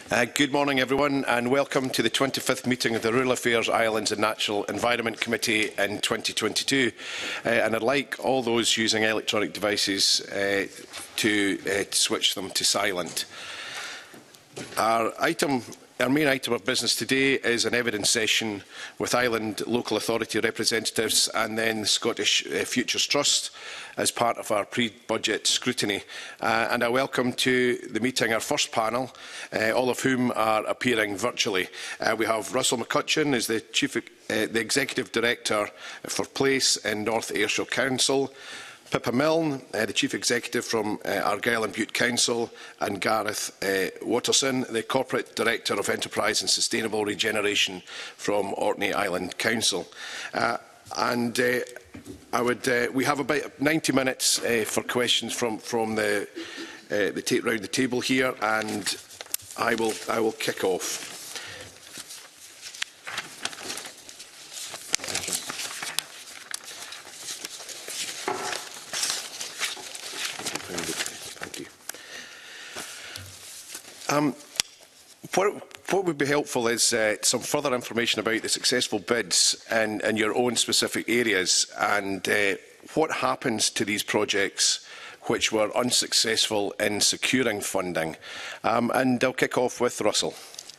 Good morning, everyone, and welcome to the 25th meeting of the Rural Affairs, Islands and Natural Environment Committee in 2022. And I'd like all those using electronic devices to switch them to silent. Our main item of business today is an evidence session with Island Local Authority representatives and then the Scottish Futures Trust as part of our pre-budget scrutiny. And I welcome to the meeting our first panel, all of whom are appearing virtually. We have Russell McCutcheon, as the Executive Director for Place in North Ayrshire Council, Pippa Milne, the Chief Executive from Argyll and Bute Council, and Gareth Watterson, the Corporate Director of Enterprise and Sustainable Regeneration from Orkney Island Council. We have about 90 minutes for questions from the round the table here, and I will kick off. What would be helpful is some further information about the successful bids in your own specific areas and what happens to these projects which were unsuccessful in securing funding. And I'll kick off with Russell.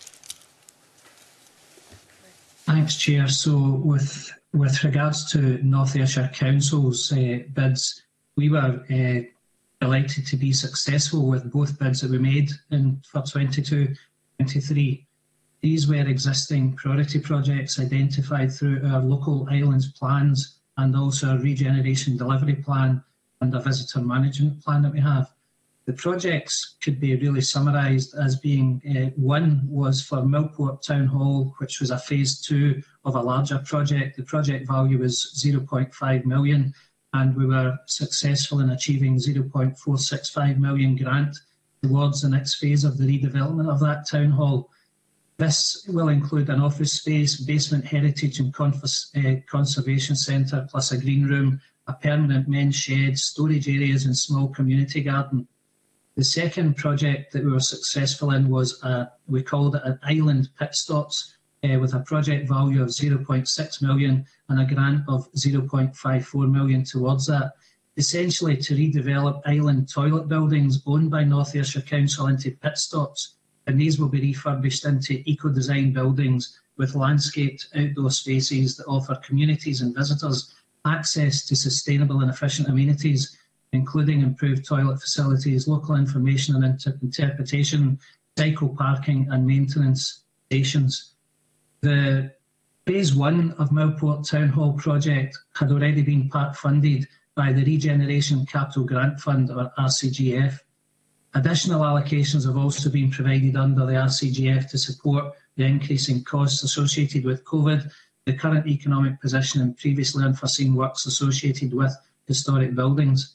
Thanks, Chair. So with regards to North Ayrshire Council's bids, we were delighted to be successful with both bids that we made for 22-23. These were existing priority projects identified through our local islands plans and also a regeneration delivery plan and a visitor management plan that we have. The projects could be really summarised as being one was for Millport Town Hall, which was a phase 2 of a larger project. The project value was 0.5 million. And we were successful in achieving 0.465 million grant towards the next phase of the redevelopment of that town hall. This will include an office space, basement heritage and conservation centre, plus a green room, a permanent men's shed, storage areas and small community garden. The second project that we were successful in was, we called it an Island Pit Stops, with a project value of 0.6 million and a grant of 0.54 million towards that, essentially to redevelop island toilet buildings owned by North Ayrshire Council into pit stops, and these will be refurbished into eco-design buildings with landscaped outdoor spaces that offer communities and visitors access to sustainable and efficient amenities, including improved toilet facilities, local information and interpretation, cycle parking and maintenance stations. The phase 1 of Millport Town Hall project had already been part funded by the Regeneration Capital Grant Fund, or RCGF. Additional allocations have also been provided under the RCGF to support the increasing costs associated with COVID, the current economic position and previously unforeseen works associated with historic buildings.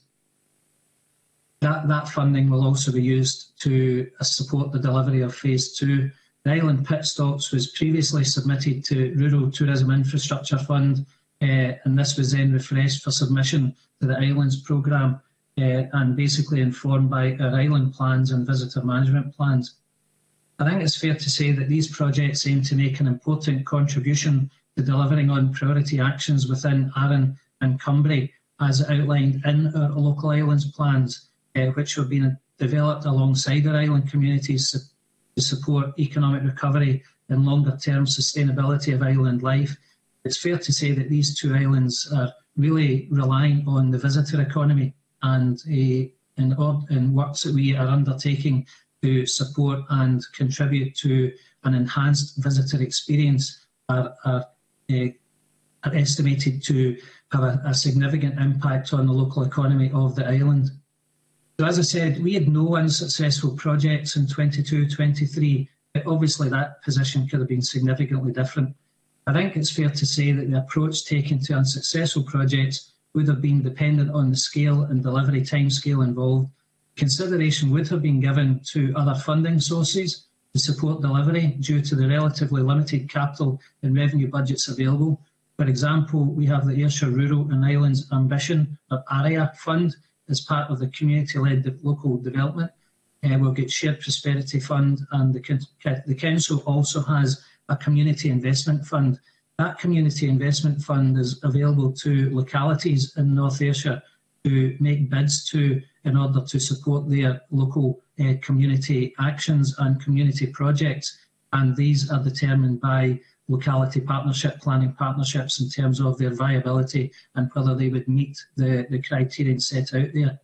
That funding will also be used to support the delivery of phase 2. The Island Pit Stops was previously submitted to Rural Tourism Infrastructure Fund, and this was then refreshed for submission to the Islands Programme and basically informed by our island plans and visitor management plans. I think it's fair to say that these projects aim to make an important contribution to delivering on priority actions within Arran and Cumbria, as outlined in our local islands plans, which have been developed alongside our island communities to support economic recovery and longer-term sustainability of island life. It's fair to say that these two islands are really relying on the visitor economy, and in works that we are undertaking to support and contribute to an enhanced visitor experience are estimated to have a significant impact on the local economy of the island. So as I said, we had no unsuccessful projects in 22-23, but obviously that position could have been significantly different. I think it's fair to say that the approach taken to unsuccessful projects would have been dependent on the scale and delivery timescale involved. Consideration would have been given to other funding sources to support delivery due to the relatively limited capital and revenue budgets available. For example, we have the Ayrshire Rural and Islands Ambition, or ARIA Fund, as part of the community-led local development. will get Shared Prosperity Fund, and the Council also has a Community Investment Fund. That Community Investment Fund is available to localities in North Ayrshire to make bids to in order to support their local community actions and community projects. And these are determined by locality partnership planning partnerships in terms of their viability and whether they would meet the criterion set out there.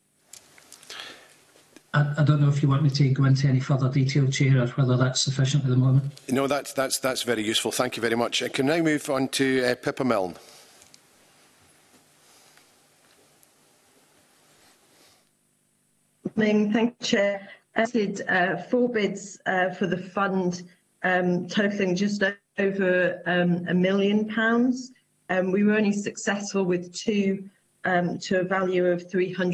I don't know if you want me to go into any further detail, Chair, or whether that's sufficient at the moment. No, that's very useful. Thank you very much. Can I now move on to Pippa Milne? Thank you, Chair. I did 4 bids for the fund, totalling just over £1 million. We were only successful with 2 to a value of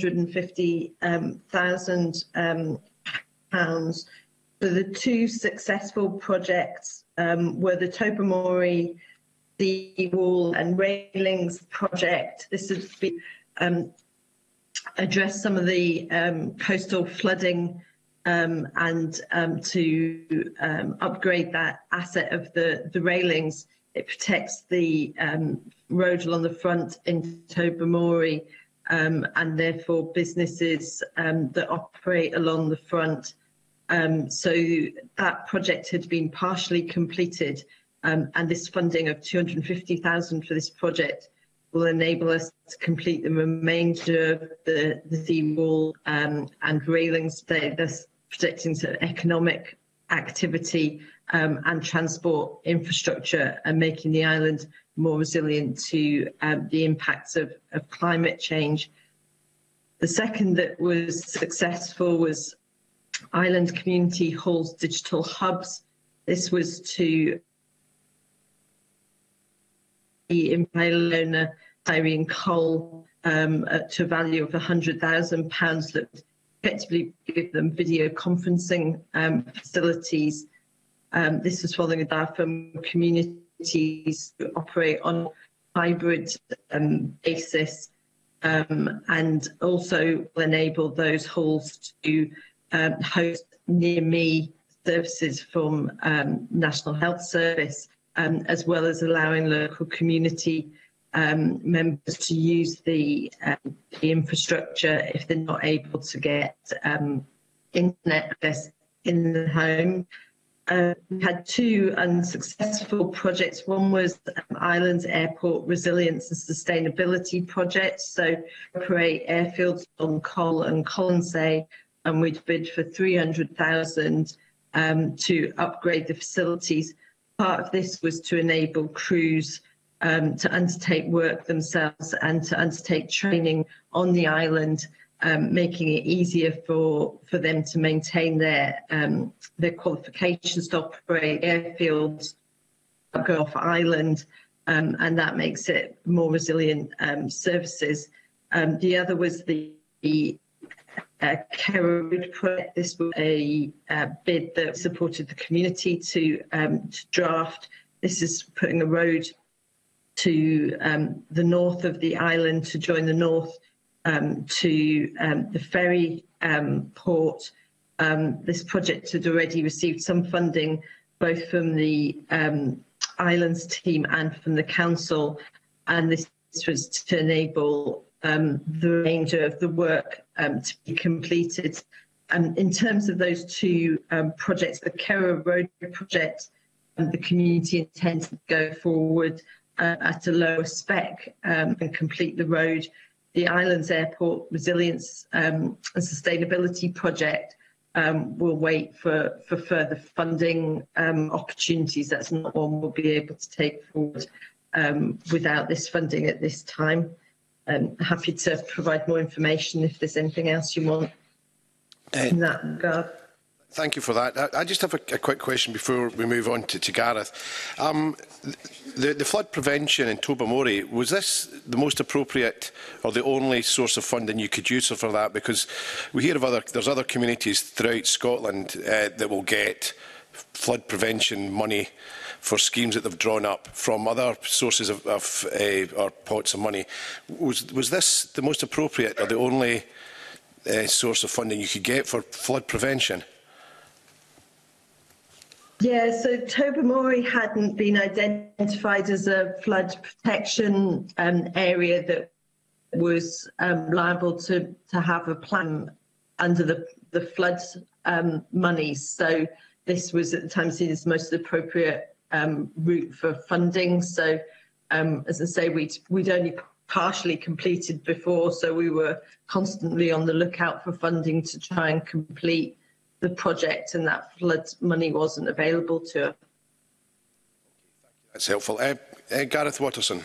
£350,000. So the 2 successful projects were the Tobermory Seawall and Railings project. This has been address some of the coastal flooding and to upgrade that asset of the railings. It protects the road along the front in Tobermory and therefore businesses that operate along the front. So that project had been partially completed and this funding of £250,000 for this project will enable us to complete the remainder of the seawall and railings. Thus protecting sort of economic activity and transport infrastructure and making the island more resilient to the impacts of climate change. The second that was successful was Island Community Halls Digital Hubs. This was to in owner Irene Cole to a value of £100,000 that would effectively give them video conferencing facilities. This is following a desire from communities who operate on a hybrid basis and also will enable those halls to host near-me services from National Health Service, as well as allowing local community members to use the infrastructure if they're not able to get internet access in the home. We had 2 unsuccessful projects. One was Islands Airport Resilience and Sustainability Project. So operate airfields on Col and Colonsay, and we'd bid for £300,000 to upgrade the facilities. Part of this was to enable crews to undertake work themselves and to undertake training on the island, making it easier for them to maintain their qualifications to operate airfields, go off island, and that makes it more resilient services. The other was the Kerrer Road project. This was a bid that supported the community to draft. This is putting a road to the north of the island to join the north to the ferry port. This project had already received some funding both from the islands team and from the council, and this was to enable the remainder of the work to be completed. In terms of those 2 projects, the Kerrer Road project, the community intends to go forward at a lower spec and complete the road. The Islands Airport Resilience and Sustainability Project will wait for further funding opportunities. That's not one we'll be able to take forward without this funding at this time. Happy to provide more information if there's anything else you want in that regard. Thank you for that. I just have a quick question before we move on to Gareth. The flood prevention in Tobermory, was this the most appropriate or the only source of funding you could use for that? Because we hear of there's other communities throughout Scotland that will get flood prevention money for schemes that they've drawn up from other sources or pots of money. Was this the most appropriate or the only source of funding you could get for flood prevention? Yeah, so Tobermory hadn't been identified as a flood protection area that was liable to have a plan under the flood money. So this was at the time seen as the most appropriate route for funding. So as I say, we'd only partially completed before, so we were constantly on the lookout for funding to try and complete the project, and that flood money wasn't available to us. That's helpful. Gareth Watterson.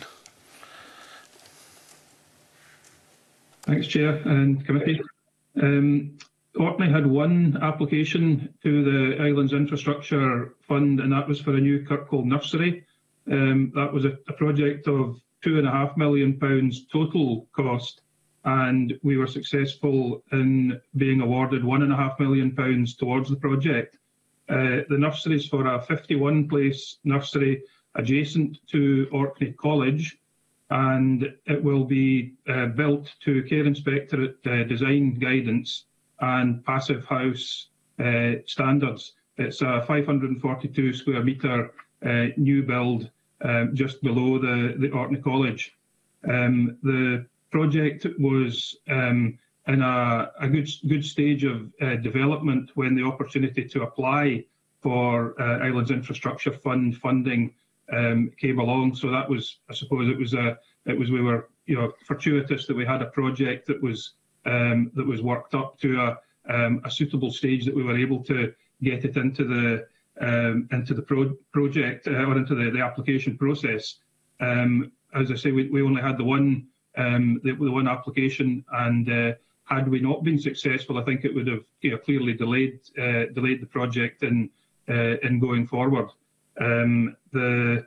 Thanks, Chair and Committee. Orkney had one application to the Islands Infrastructure Fund, and that was for a new Kirkcole nursery. That was a project of £2.5 million total cost, and we were successful in being awarded £1.5 million towards the project. The nursery is for a 51-place nursery adjacent to Orkney College, and it will be built to Care Inspectorate design guidance and Passive House standards. It's a 542 square metre new build just below the Orkney College. The project was in a good stage of development when the opportunity to apply for Islands Infrastructure Fund funding came along. So that was, I suppose, we were fortuitous that we had a project that was worked up to a suitable stage that we were able to get it into the project or into the application process. As I say, we only had the one application, and had we not been successful, I think it would have clearly delayed the project in going forward. The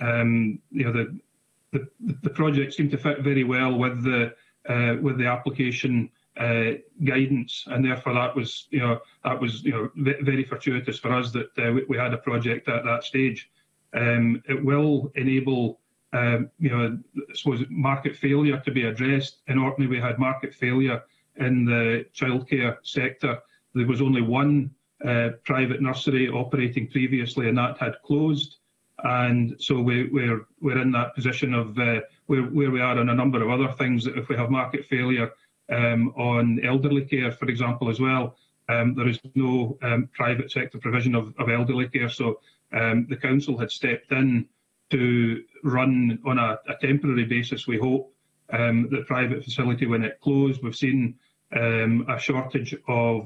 project seemed to fit very well with the application guidance, and therefore that was very fortuitous for us that we had a project at that stage. It will enable I suppose market failure to be addressed. In Orkney we had market failure in the childcare sector. There was only one private nursery operating previously, and that had closed. And so we're in that position of where we are on a number of other things. If we have market failure on elderly care, for example, as well, there is no private sector provision of elderly care. So the council had stepped in to run on a temporary basis, we hope, the private facility when it closed. We've seen a shortage of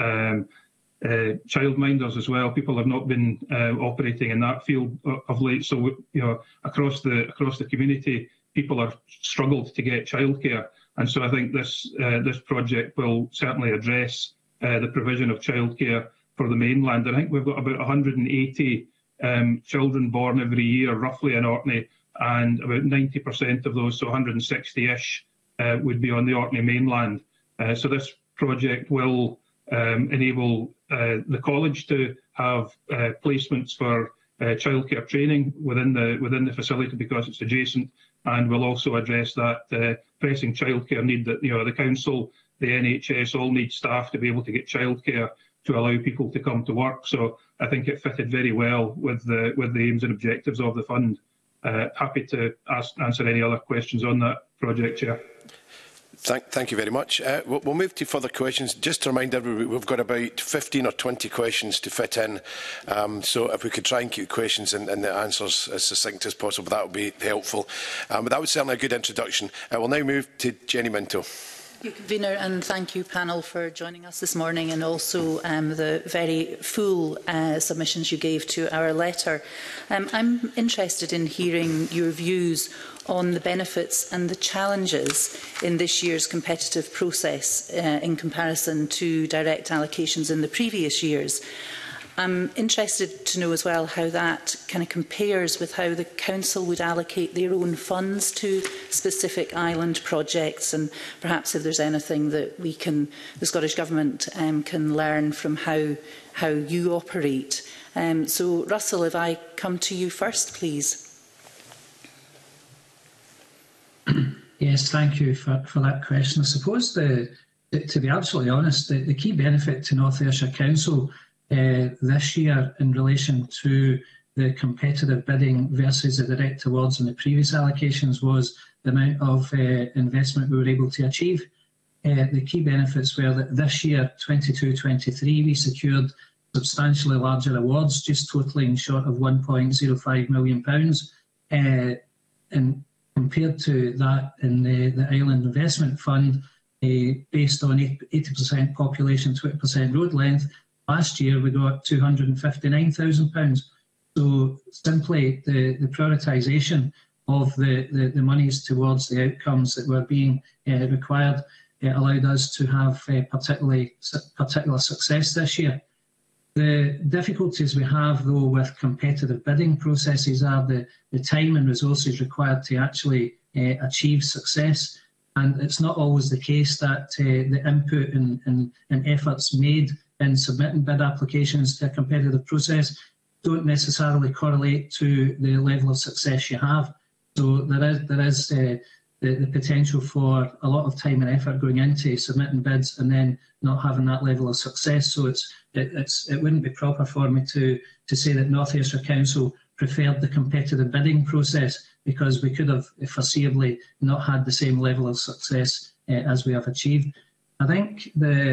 childminders as well. People have not been operating in that field of late. So across the community, people have struggled to get childcare, and so I think this project will certainly address the provision of childcare for the mainland. I think we've got about 180 children born every year, roughly, in Orkney, and about 90% of those, so 160-ish, would be on the Orkney mainland. So this project will enable the college to have placements for childcare training within the facility because it's adjacent, and will also address that pressing childcare need that the council, the NHS all need staff to be able to get childcare to allow people to come to work. So I think it fitted very well with the aims and objectives of the fund. Happy to answer any other questions on that project, Chair. Thank you very much. We'll move to further questions. Just to remind everybody, we've got about 15 or 20 questions to fit in. So if we could try and keep questions and the answers as succinct as possible, that would be helpful. But that was certainly a good introduction. We'll now move to Jenny Minto. Thank you, Convener, and thank you, panel, for joining us this morning, and also the very full submissions you gave to our letter. I'm interested in hearing your views on the benefits and the challenges in this year's competitive process in comparison to direct allocations in the previous years. I'm interested to know as well how that kind of compares with how the council would allocate their own funds to specific island projects, and perhaps if there's anything that the Scottish Government can learn from how you operate. So Russell, if I come to you first, please. Yes, thank you for that question. I suppose the to be absolutely honest, the key benefit to North Ayrshire Council this year in relation to the competitive bidding versus the direct awards in the previous allocations was the amount of investment we were able to achieve. The key benefits were that this year, 22-23, we secured substantially larger awards, just totalling short of £1.05 million. And compared to that in the Island Investment Fund, based on 80% population, 20% road length, last year we got £259,000. So simply the prioritisation of the monies towards the outcomes that were being required allowed us to have particular success this year. The difficulties we have, though, with competitive bidding processes are the time and resources required to actually achieve success. And it's not always the case that the input and efforts made in submitting bid applications to a competitive process don't necessarily correlate to the level of success you have. So there is the potential for a lot of time and effort going into submitting bids and then not having that level of success. So it wouldn't be proper for me to say that North Ayrshire Council preferred the competitive bidding process, because we could have foreseeably not had the same level of success as we have achieved. I think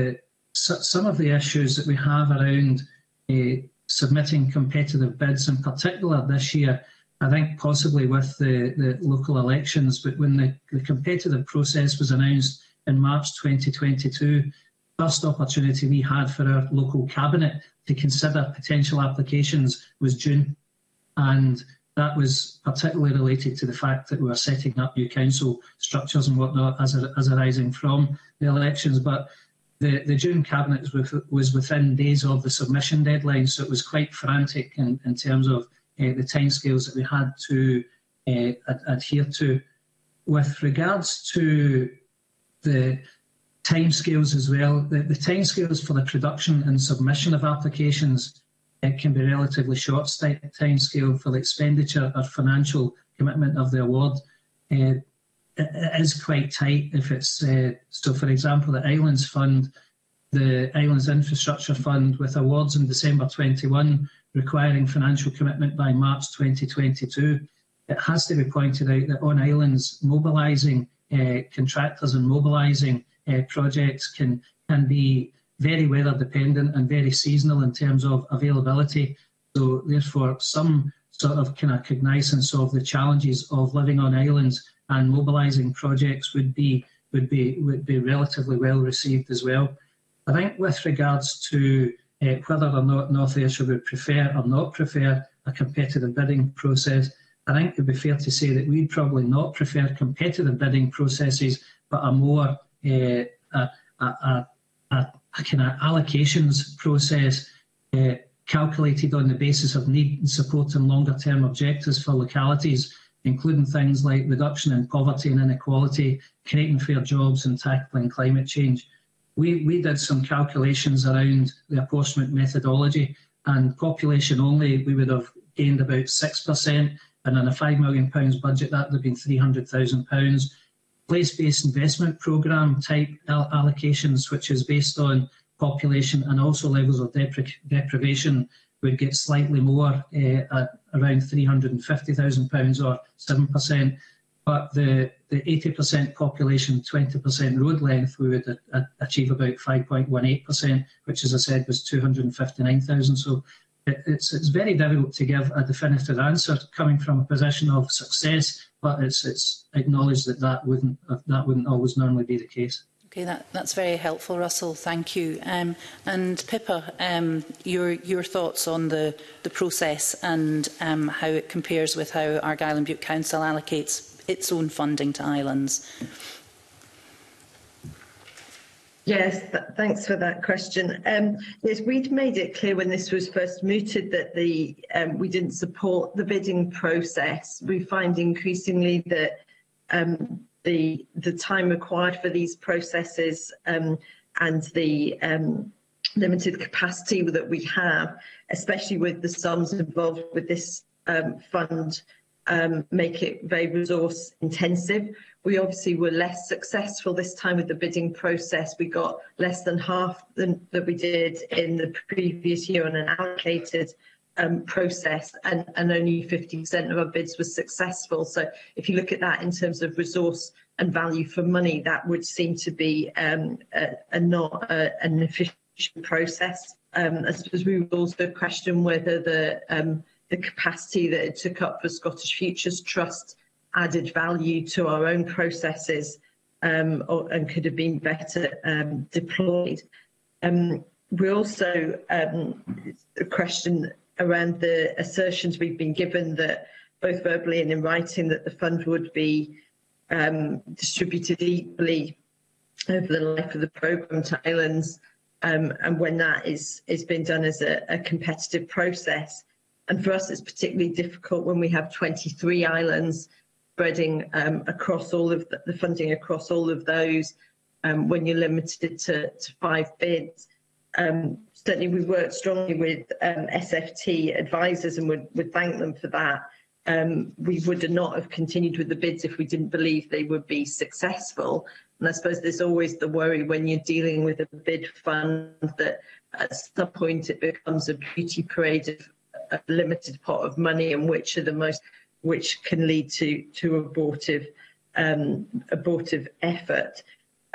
some of the issues that we have around submitting competitive bids, in particular this year, I think possibly with the local elections, but when the competitive process was announced in March 2022, first opportunity we had for our local cabinet to consider potential applications was June. And that was particularly related to the fact that we were setting up new council structures and whatnot as arising from the elections. But the June cabinet was within days of the submission deadline, so it was quite frantic in terms of the timescales that we had to adhere to. With regards to the timescales as well, the timescales for the production and submission of applications, it can be relatively short timescale for the expenditure or financial commitment of the award. It is quite tight if it's, so for example, the Islands Fund, the Islands Infrastructure Fund, with awards in December 21 requiring financial commitment by March 2022. It has to be pointed out that on islands, mobilising contractors and mobilising projects can be very weather dependent and very seasonal in terms of availability. So therefore, some sort of kind of cognizance of the challenges of living on islands and mobilising projects would be relatively well received as well. I think with regards to whether or not North Ayrshire would prefer or not prefer a competitive bidding process, I think it would be fair to say that we'd probably not prefer competitive bidding processes, but a more a kind of allocations process calculated on the basis of need and support and longer term objectives for localities, including things like reduction in poverty and inequality, creating fair jobs and tackling climate change. We did some calculations around the apportionment methodology, and population only, we would have gained about 6%, and in a £5 million budget, that would have been £300,000. Place-based investment programme type allocations, which is based on population and also levels of deprivation, would get slightly more at around £350,000 or 7%. But the 80% population, 20% road length, we would achieve about 5.18%, which, as I said, was 259,000. So it's very difficult to give a definitive answer coming from a position of success, but it's acknowledged that wouldn't always normally be the case. Okay, that's very helpful, Russell. Thank you. And Pippa, your thoughts on the process and how it compares with how Argyll and Bute Council allocates its own funding to islands. Yes, thanks for that question. Yes, we'd made it clear when this was first mooted that we didn't support the bidding process. We find increasingly that the time required for these processes and the limited capacity that we have, especially with the sums involved with this fund, make it very resource intensive. We obviously were less successful this time with the bidding process. We got less than half that we did in the previous year on an allocated process, and only 50% of our bids were successful. So if you look at that in terms of resource and value for money, that would seem to be not an efficient process. I suppose we would also question whether the capacity that it took up for Scottish Futures Trust added value to our own processes and could have been better deployed. We also a question around the assertions we've been given that both verbally and in writing that the fund would be distributed equally over the life of the programme to islands, and when that is being done as a competitive process. And for us, it's particularly difficult when we have 23 islands spreading across all of the funding across all of those, when you're limited to 5 bids. Certainly, we worked strongly with SFT advisors and would thank them for that. We would not have continued with the bids if we didn't believe they would be successful. And I suppose there's always the worry when you're dealing with a bid fund that at some point it becomes a beauty parade of a limited pot of money, and which can lead to abortive effort.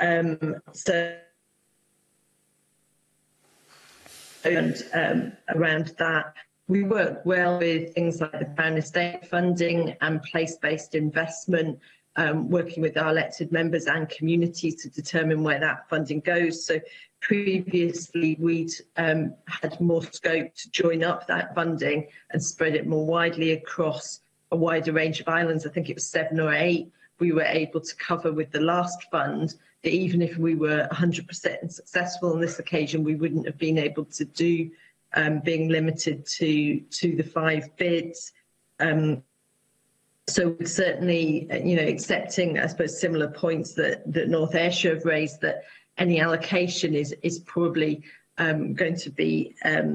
Around that, we work well with things like the Crown Estate funding and place-based investment, working with our elected members and communities to determine where that funding goes. So previously we'd had more scope to join up that funding and spread it more widely across a wider range of islands. I think it was 7 or 8 we were able to cover with the last fund, that even if we were 100% successful on this occasion, we wouldn't have been able to do, being limited to the 5 bids. So certainly, accepting, I suppose, similar points that North Ayrshire have raised, that any allocation is probably going to be,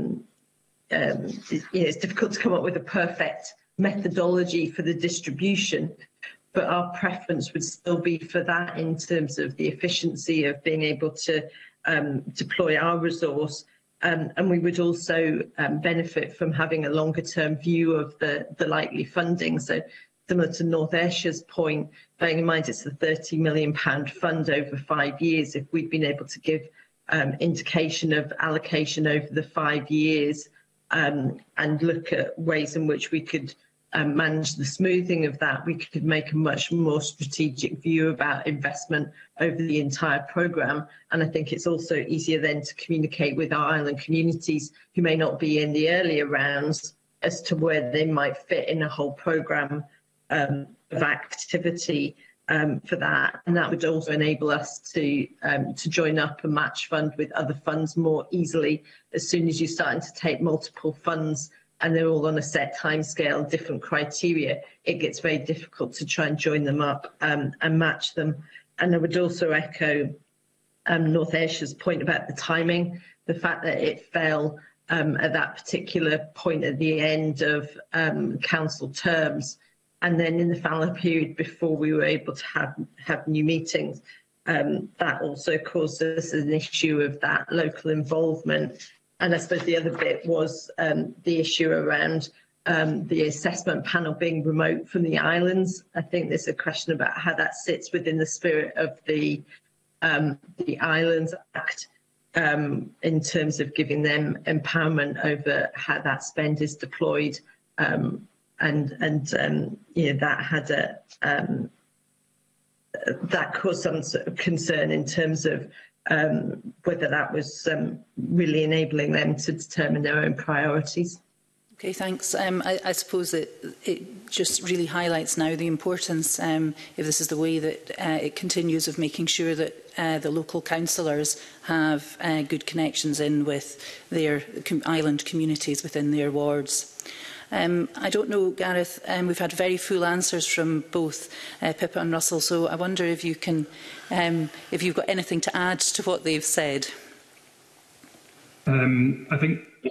it's difficult to come up with a perfect methodology for the distribution, but our preference would still be for that in terms of the efficiency of being able to deploy our resource. And we would also benefit from having a longer term view of the likely funding. So similar to North Ayrshire's point, bearing in mind it's a £30 million fund over 5 years, if we'd been able to give indication of allocation over the 5 years and look at ways in which we could manage the smoothing of that, we could make a much more strategic view about investment over the entire programme. And I think it's also easier then to communicate with our island communities who may not be in the earlier rounds as to where they might fit in a whole programme of activity for that. And that would also enable us to join up a match fund with other funds more easily. As soon as you're starting to take multiple funds and they're all on a set timescale, different criteria, it gets very difficult to try and join them up and match them. And I would also echo North Ayrshire's point about the timing, the fact that it fell at that particular point at the end of council terms, and then in the fallow period before we were able to have new meetings. That also caused us an issue of that local involvement. And I suppose the other bit was the issue around the assessment panel being remote from the islands. I think there's a question about how that sits within the spirit of the Islands Act in terms of giving them empowerment over how that spend is deployed. That had that caused some sort of concern in terms of whether that was really enabling them to determine their own priorities. Okay, thanks. I suppose that it just really highlights now the importance, if this is the way that it continues, of making sure that the local councillors have good connections in with their island communities within their wards. I don't know, Gareth, we've had very full answers from both Pippa and Russell, so I wonder if you can, if you've got anything to add to what they've said. I think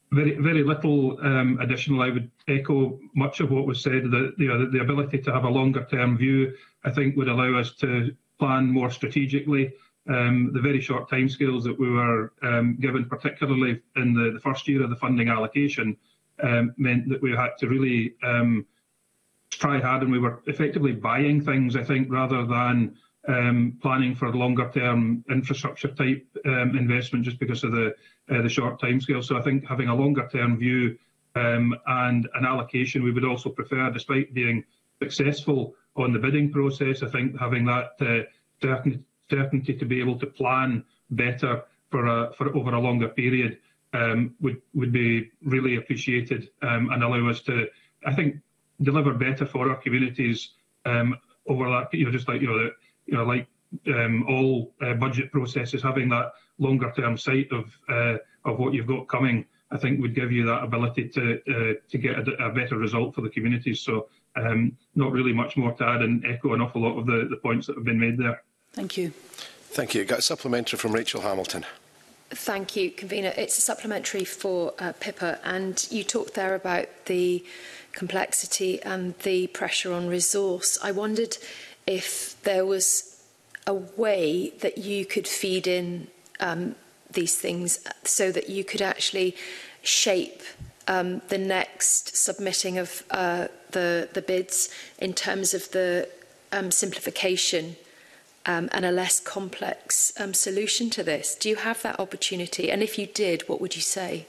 very little additional. I would echo much of what was said. That the ability to have a longer term view, I think, would allow us to plan more strategically. The very short timescales that we were given, particularly in the first year of the funding allocation, meant that we had to really try hard, and we were effectively buying things, I think, rather than planning for longer term infrastructure type investment, just because of the short timescale. So I think having a longer term view and an allocation we would also prefer, despite being successful on the bidding process. I think having that certainty to be able to plan better for over a longer period would be really appreciated, and allow us to, I think, deliver better for our communities over that. Just like like all budget processes, having that longer term sight of what you've got coming, I think, would give you that ability to get a better result for the communities. So not really much more to add, and echo an awful lot of the points that have been made there. Thank you. Thank you. Got a supplementary from Rachel Hamilton. Thank you, Convener. It's a supplementary for Pippa, and you talked there about the complexity and the pressure on resource. I wondered if there was a way that you could feed in these things so that you could actually shape the next submitting of the bids in terms of the simplification and a less complex solution to this. Do you have that opportunity? And if you did, what would you say?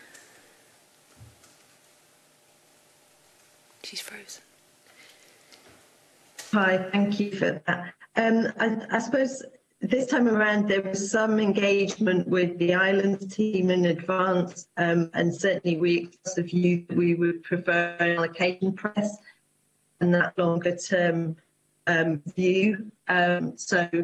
She's frozen. Hi, thank you for that. I suppose this time around there was some engagement with the Islands team in advance, and certainly we expressed the view that we would prefer an allocation press and that longer term view. And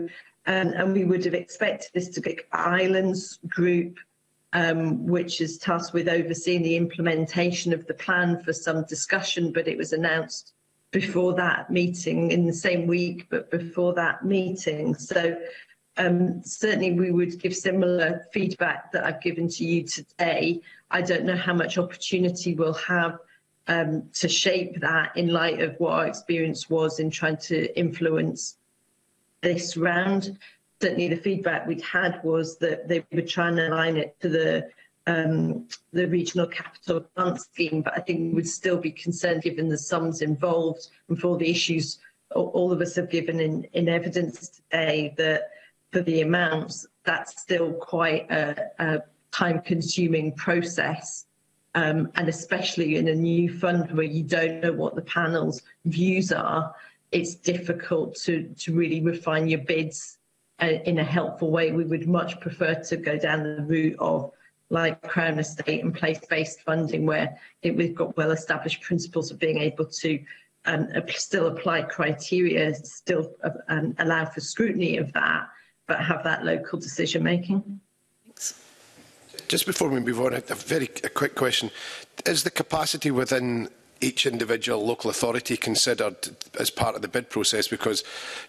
we would have expected this to be Islands group, which is tasked with overseeing the implementation of the plan, for some discussion, but it was announced before that meeting, in the same week, but before that meeting. So certainly we would give similar feedback that I've given to you today. I don't know how much opportunity we'll have to shape that in light of what our experience was in trying to influence this round. Certainly the feedback we'd had was that they were trying to align it to the regional capital grant scheme, but I think we would still be concerned, given the sums involved and for the issues all of us have given in evidence today, that for the amounts, that's still quite a time-consuming process, and especially in a new fund where you don't know what the panel's views are, it's difficult to really refine your bids in a helpful way. We would much prefer to go down the route of like Crown Estate and place-based funding, where we've got well-established principles of being able to still apply criteria, still allow for scrutiny of that, but have that local decision-making. Thanks. Just before we move on, a quick question. Is the capacity within each individual local authority considered as part of the bid process? Because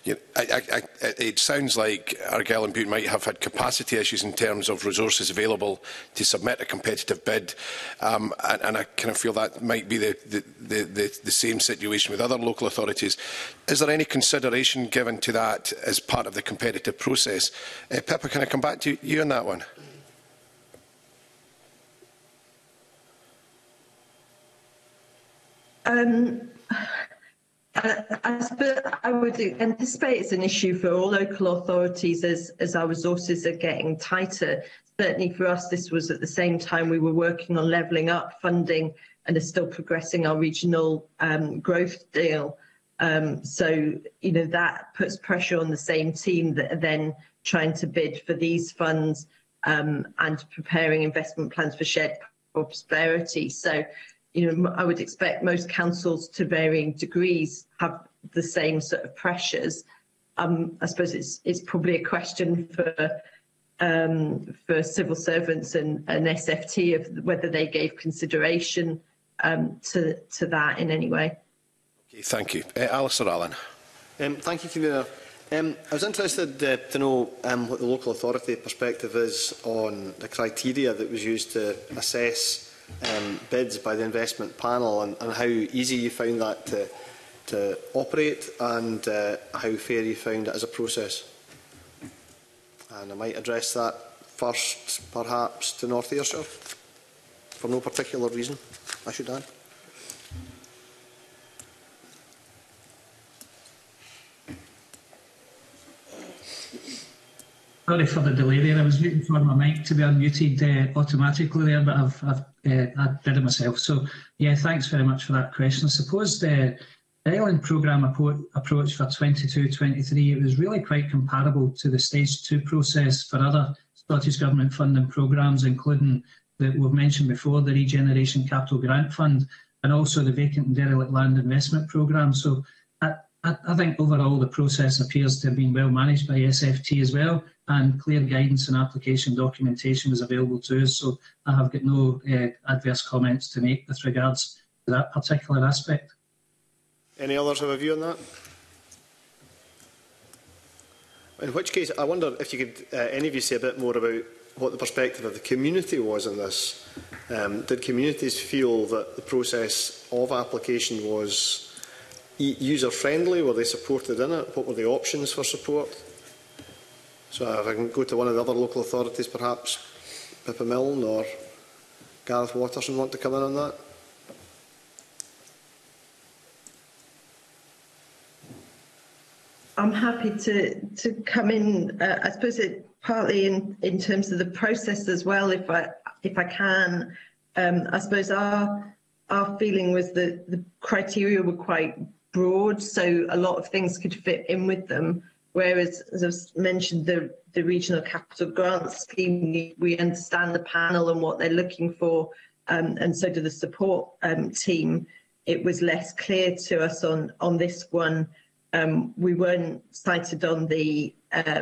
it sounds like Argyll and Bute might have had capacity issues in terms of resources available to submit a competitive bid, and I kind of feel that might be the same situation with other local authorities. Is there any consideration given to that as part of the competitive process? Pippa, can I come back to you on that one? I would anticipate it's an issue for all local authorities as our resources are getting tighter. Certainly for us, this was at the same time we were working on levelling up funding and are still progressing our regional growth deal. So, that puts pressure on the same team that are then trying to bid for these funds and preparing investment plans for shared prosperity. So, I would expect most councils, to varying degrees, have the same sort of pressures. I suppose it's probably a question for civil servants and SFT of whether they gave consideration to that in any way. Okay, thank you. Alistair Allen. Thank you, Convener. I was interested to know what the local authority perspective is on the criteria that was used to assess bids by the investment panel, and how easy you found that to operate, and how fair you found it as a process. And I might address that first, perhaps, to North Ayrshire, for no particular reason, I should add. Sorry for the delay there. I was waiting for my mic to be unmuted automatically there, but I did it myself. So, yeah, thanks very much for that question. I suppose the Island Programme approach for 22-23, it was really quite comparable to the Stage 2 process for other Scottish Government funding programmes, including that we've mentioned before, the Regeneration Capital Grant Fund, and also the Vacant and Derelict Land Investment Programme. So I think overall the process appears to have been well managed by SFT as well, and clear guidance and application documentation is available to us. So I have got no adverse comments to make with regards to that particular aspect. Any others have a view on that? In which case, I wonder if you could, any of you, say a bit more about what the perspective of the community was on this. Did communities feel that the process of application was user-friendly? Were they supported in it? What were the options for support? So if I can go to one of the other local authorities, perhaps Pippa Milne or Gareth Watterson want to come in on that? I'm happy to come in. I suppose it partly in terms of the process as well, if I can. I suppose our feeling was that the criteria were quite broad, so a lot of things could fit in with them. Whereas, as I've mentioned, the Regional Capital Grant Scheme, we understand the panel and what they're looking for, and so do the support team. It was less clear to us on this one. We weren't cited on the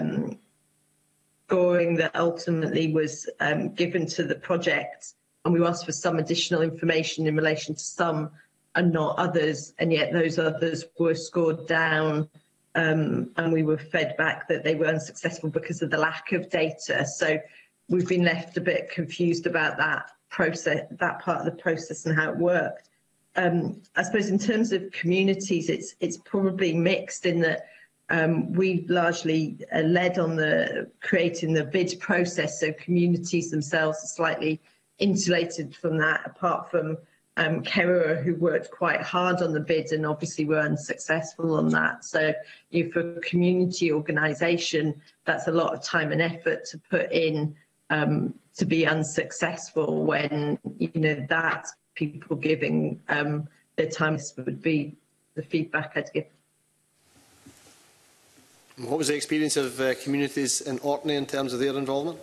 scoring that ultimately was given to the project, and we asked for some additional information in relation to some and not others, and yet those others were scored down, and we were fed back that they were unsuccessful because of the lack of data. So we've been left a bit confused about that process, that part of the process and how it worked. I suppose in terms of communities, it's probably mixed in that we largely led on creating the bid process, so communities themselves are slightly insulated from that, apart from Kerrera, who worked quite hard on the bid and obviously were unsuccessful on that. So for a community organisation, that's a lot of time and effort to put in to be unsuccessful when, that's people giving their time. This would be the feedback I'd give. What was the experience of communities in Orkney in terms of their involvement?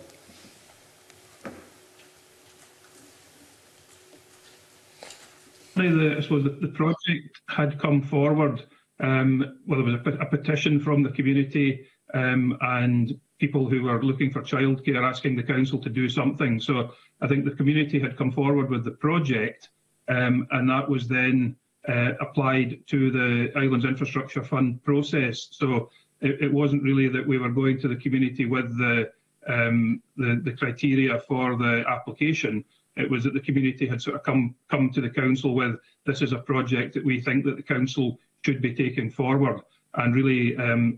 I suppose the project had come forward. Well, there was a petition from the community and people who were looking for childcare asking the council to do something. So I think the community had come forward with the project, and that was then applied to the Islands Infrastructure Fund process. So it wasn't really that we were going to the community with the criteria for the application. It was that the community had sort of come to the council with, this is a project that we think that the council should be taking forward, and really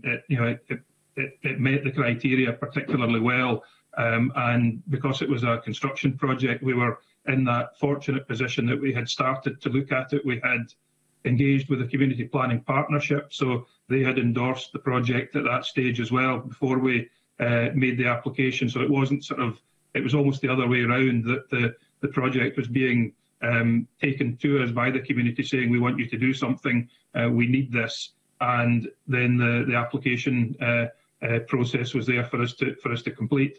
it met the criteria particularly well. And because it was a construction project, we were in that fortunate position that we had started to look at it. We had engaged with the Community Planning Partnership, so they had endorsed the project at that stage as well before we made the application. So it wasn't it was almost the other way around, that the project was being taken to us by the community saying, we want you to do something, we need this, and then the application process was there for us to complete.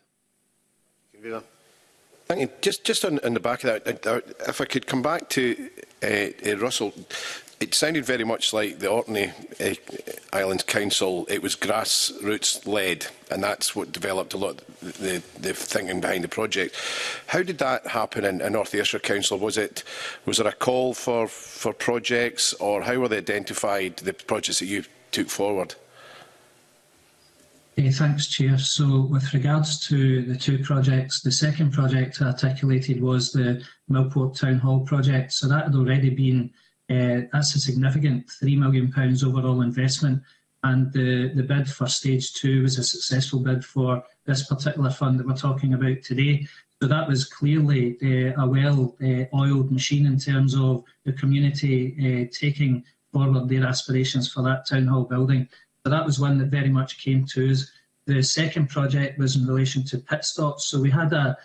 Thank you. Just on the back of that, if I could come back to Russell, it sounded very much like the Orkney Islands Council. It was grassroots led, and that's what developed a lot of the thinking behind the project. How did that happen in North Ayrshire Council? Was there a call for projects, or how were they identified, the projects that you took forward? Thanks, Chair. So with regards to the two projects, the second project articulated was the Millport Town Hall project. So that had already been, that's a significant £3 million overall investment. And the bid for stage 2 was a successful bid for this particular fund that we're talking about today. So that was clearly a well-oiled machine in terms of the community taking forward their aspirations for that town hall building. So that was one that very much came to us. The second project was in relation to pit stops. So we had a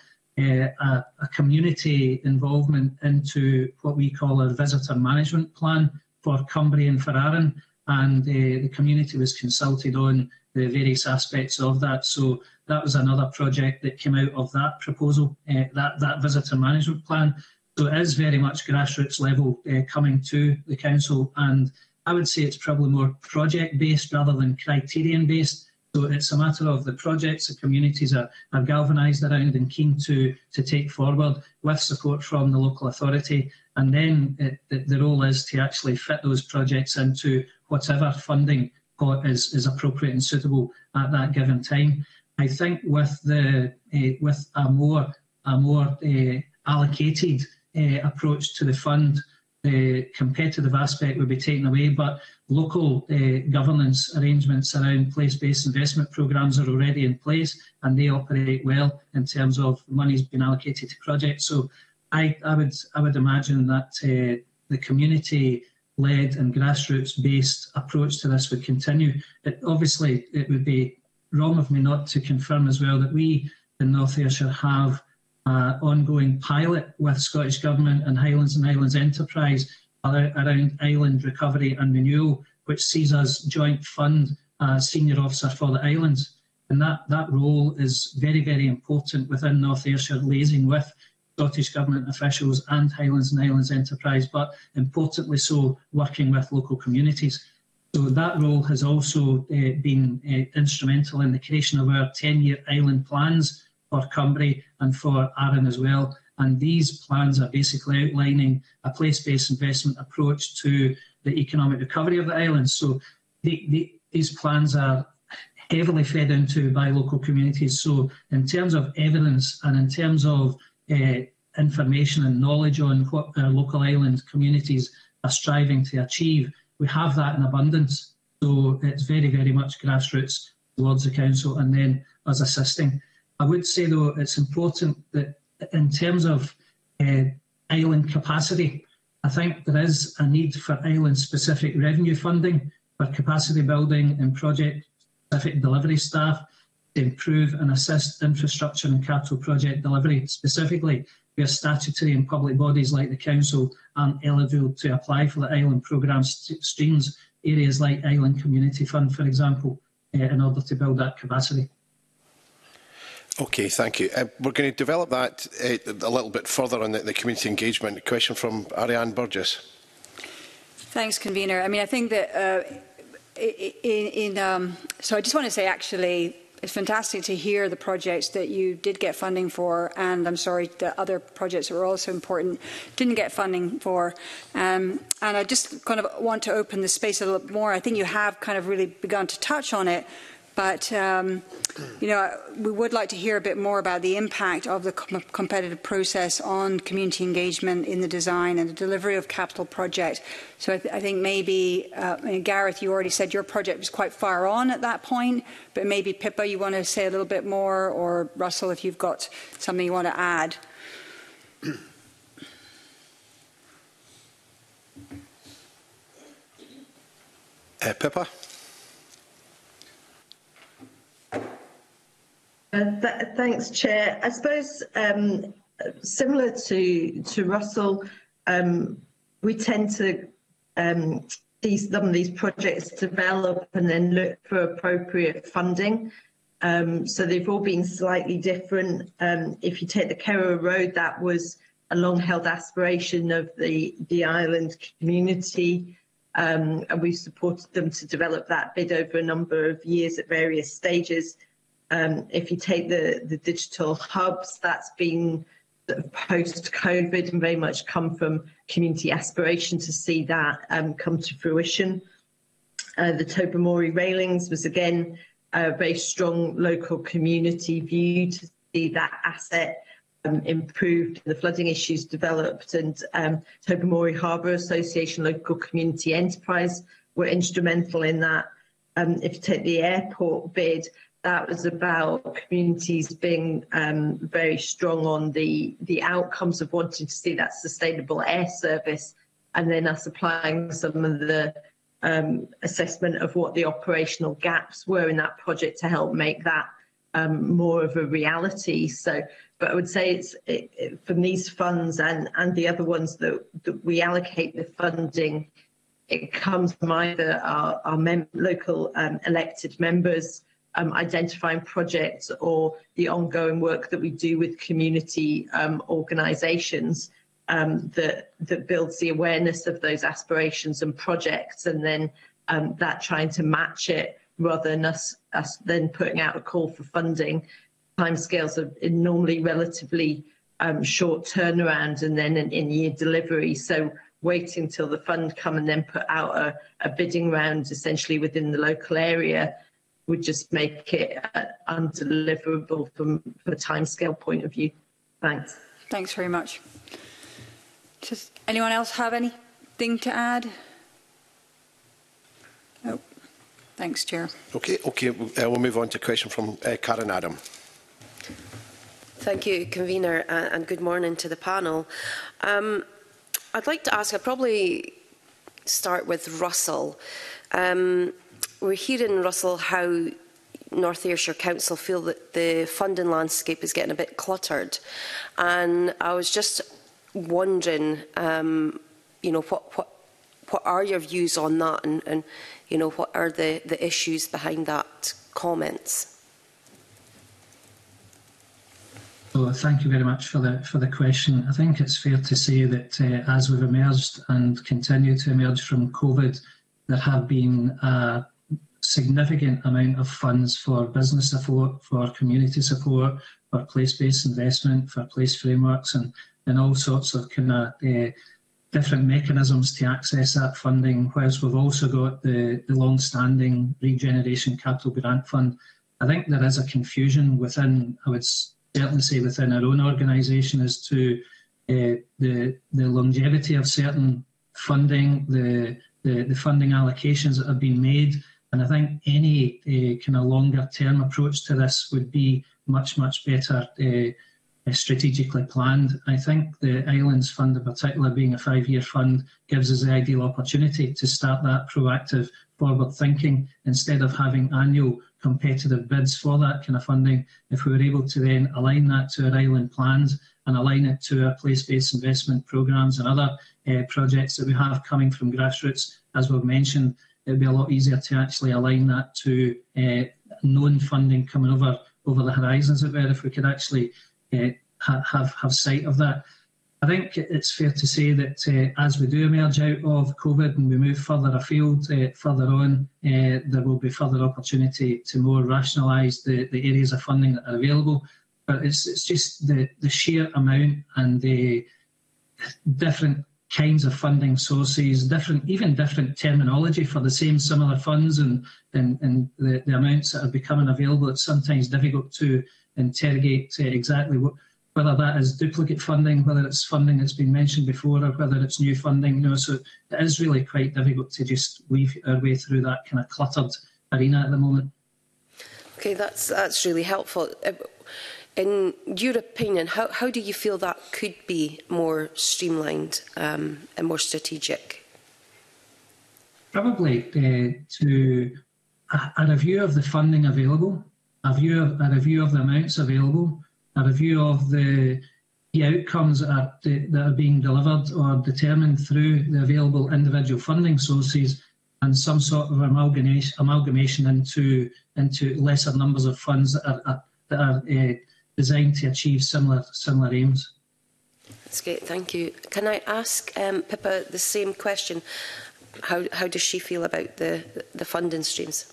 community involvement into what we call a visitor management plan for Cumbria and for Arran, and the community was consulted on the various aspects of that. So that was another project that came out of that proposal, that visitor management plan. So it is very much grassroots level coming to the council, and I would say it's probably more project-based rather than criterion-based. So it's a matter of the projects the communities are galvanised around and keen to take forward with support from the local authority. And then the role is to actually fit those projects into whatever funding is appropriate and suitable at that given time. I think with a more allocated approach to the fund, the competitive aspect would be taken away, but local governance arrangements around place-based investment programmes are already in place, and they operate well in terms of monies being allocated to projects. So I would imagine that the community-led and grassroots-based approach to this would continue. Obviously, it would be wrong of me not to confirm as well that we in North Ayrshire have ongoing pilot with Scottish Government and Highlands Enterprise around island recovery and renewal, which sees us joint fund senior officer for the islands. And that role is very, very important within North Ayrshire, liaising with Scottish Government officials and Highlands Enterprise, but importantly so, working with local communities. So that role has also been instrumental in the creation of our 10-year island plans for Cumbria and for Arran as well. And these plans are basically outlining a place-based investment approach to the economic recovery of the islands. So these plans are heavily fed into by local communities. So in terms of evidence and in terms of information and knowledge on what our local island communities are striving to achieve, we have that in abundance. So it's very, very much grassroots towards the council and then us assisting. I would say, though, it's important that in terms of island capacity, I think there is a need for island-specific revenue funding for capacity building and project-specific delivery staff to improve and assist infrastructure and capital project delivery, specifically where statutory and public bodies like the council aren't eligible to apply for the island programme streams, areas like Island Community Fund, for example, in order to build that capacity. Okay, thank you. We're going to develop that a little bit further on the community engagement. A question from Ariane Burgess. Thanks, Convener. I mean, I think that so I just want to say, actually, it's fantastic to hear the projects that you did get funding for, and I'm sorry that other projects that were also important didn't get funding for. And I just kind of want to open the space a little bit more. I think you have kind of really begun to touch on it. But, you know, we would like to hear a bit more about the impact of the competitive process on community engagement in the design and the delivery of capital projects. So I think maybe, Gareth, you already said your project was quite far on at that point, but maybe Pippa, you want to say a little bit more, or Russell, if you've got something you want to add. Pippa? Thanks, Chair. I suppose similar to Russell, we tend to see some of these projects develop and then look for appropriate funding. So they've all been slightly different. If you take the Kerrow Road, that was a long-held aspiration of the island community, and we've supported them to develop that bid over a number of years at various stages. If you take the digital hubs, that's been sort of post-COVID and very much come from community aspiration to see that come to fruition. The Tobermory railings was again a very strong local community view to see that asset improved, the flooding issues developed, and Tobermory Harbour Association local community enterprise were instrumental in that. If you take the airport bid, that was about communities being very strong on the outcomes of wanting to see that sustainable air service, and then us applying some of the assessment of what the operational gaps were in that project to help make that more of a reality. So, but I would say from these funds and the other ones that we allocate the funding, it comes from either our local elected members identifying projects, or the ongoing work that we do with community organisations that builds the awareness of those aspirations and projects, and then that trying to match it rather than us then putting out a call for funding. Timescales are normally relatively short turnaround and then an in-year delivery. So waiting till the fund come and then put out a bidding round essentially within the local area would just make it undeliverable from a timescale point of view. Thanks. Thanks very much. Does anyone else have anything to add? No. Thanks, Chair. Okay. We'll move on to a question from Karen Adam. Thank you, Convener, and good morning to the panel. I'd like to ask, I'd probably start with Russell. We're hearing, Russell, how North Ayrshire Council feel that the funding landscape is getting a bit cluttered. And I was just wondering, you know, what are your views on that, and you know, what are the issues behind that comments? So thank you very much for the question. I think it's fair to say that as we've emerged and continue to emerge from COVID, there have been a significant amount of funds for business support, for community support, for place-based investment, for place frameworks, and all sorts of kind of different mechanisms to access that funding, whilst we've also got the long-standing Regeneration Capital Grant Fund. I think there is a confusion within, I would certainly say within our own organisation, as to the longevity of certain funding, the funding allocations that have been made. And I think any kind of longer term approach to this would be much better strategically planned. I think the Islands Fund in particular, being a 5-year fund, gives us the ideal opportunity to start that proactive forward thinking instead of having annual competitive bids for that kind of funding. If we were able to then align that to our island plans and align it to our place-based investment programmes and other projects that we have coming from grassroots, as we've mentioned, it would be a lot easier to actually align that to known funding coming over the horizons of it, if we could actually have sight of that. I think it's fair to say that as we do emerge out of COVID and we move further afield, further on, there will be further opportunity to more rationalise the areas of funding that are available. But it's just the sheer amount and the different kinds of funding sources, even different terminology for the same similar funds, and the amounts that are becoming available. It's sometimes difficult to interrogate exactly whether that is duplicate funding, whether it's funding that's been mentioned before, or whether it's new funding. You know, so it is really quite difficult to just weave our way through that kind of cluttered arena at the moment. Okay, that's really helpful. In your opinion, how do you feel that could be more streamlined and more strategic? Probably to a review of the funding available, a review of the amounts available, a review of the outcomes that are being delivered or determined through the available individual funding sources, and some sort of amalgamation into lesser numbers of funds that are designed to achieve similar aims. That's great, thank you. Can I ask Pippa the same question? How does she feel about the funding streams?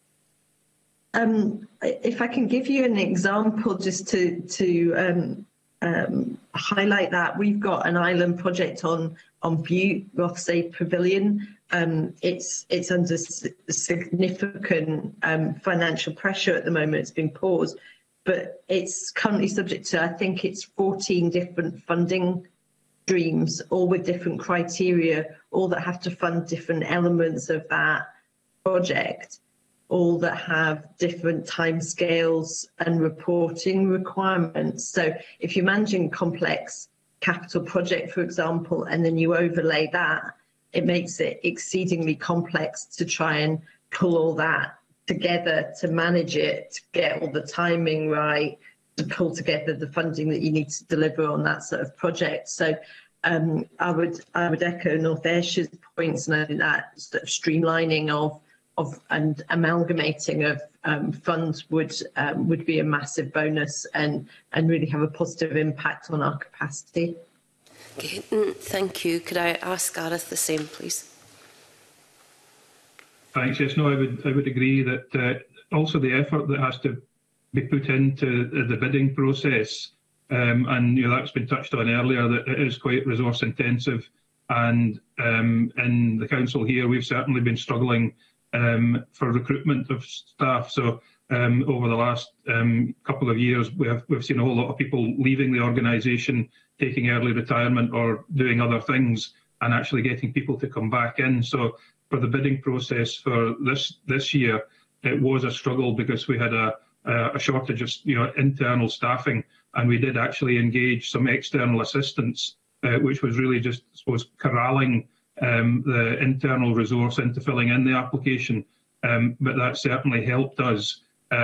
If I can give you an example just to highlight that. We've got an island project on Bute, Rothesay Pavilion. It's under significant financial pressure at the moment. It's been paused, but it's currently subject to, I think it's 14 different funding streams, all with different criteria, all that have to fund different elements of that project, all that have different timescales and reporting requirements. So if you're managing complex capital project, for example, and then you overlay that, it makes it exceedingly complex to try and pull all that together, to manage it, to get all the timing right, to pull together the funding that you need to deliver on that sort of project. So I would echo North Ayrshire's points, and I think that sort of streamlining of and amalgamating of funds would be a massive bonus and really have a positive impact on our capacity. Okay, thank you. Could I ask Gareth the same, please? Thanks. Yes, no, I would agree that also the effort that has to be put into the bidding process, and that's been touched on earlier, that it is quite resource intensive, and in the council here we've certainly been struggling for recruitment of staff. So over the last couple of years, we've seen a whole lot of people leaving the organisation, taking early retirement or doing other things, and actually getting people to come back in. So for the bidding process for this year, it was a struggle because we had a shortage of internal staffing, and we did actually engage some external assistance, which was really just, I suppose, corralling the internal resource into filling in the application, but that certainly helped us.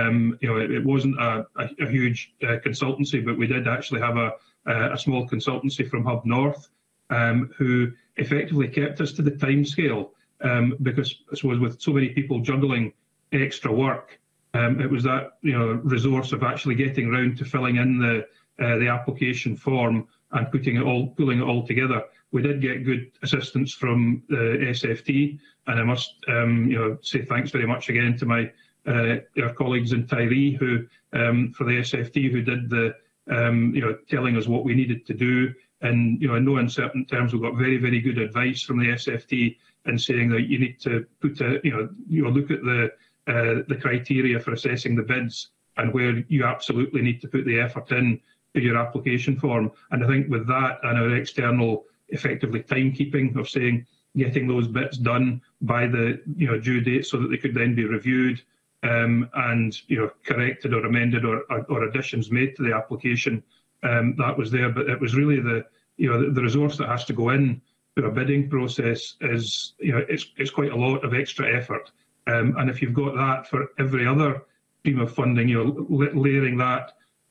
It wasn't a huge consultancy, but we did actually have a small consultancy from Hub North who effectively kept us to the timescale, because I suppose with so many people juggling extra work, it was that resource of actually getting round to filling in the application form and pulling it all together. We did get good assistance from the SFT, and I must say thanks very much again to our colleagues in Tyree who for the SFT who did the telling us what we needed to do, and in no uncertain terms we got very, very good advice from the SFT in saying that you need to put look at the criteria for assessing the bids and where you absolutely need to put the effort in to your application form. And I think with that and our external effectively timekeeping of saying getting those bits done by the due date so that they could then be reviewed and corrected or amended or additions made to the application, that was there. But it was really the resource that has to go in to a bidding process is it's quite a lot of extra effort, and if you've got that for every other stream of funding, layering that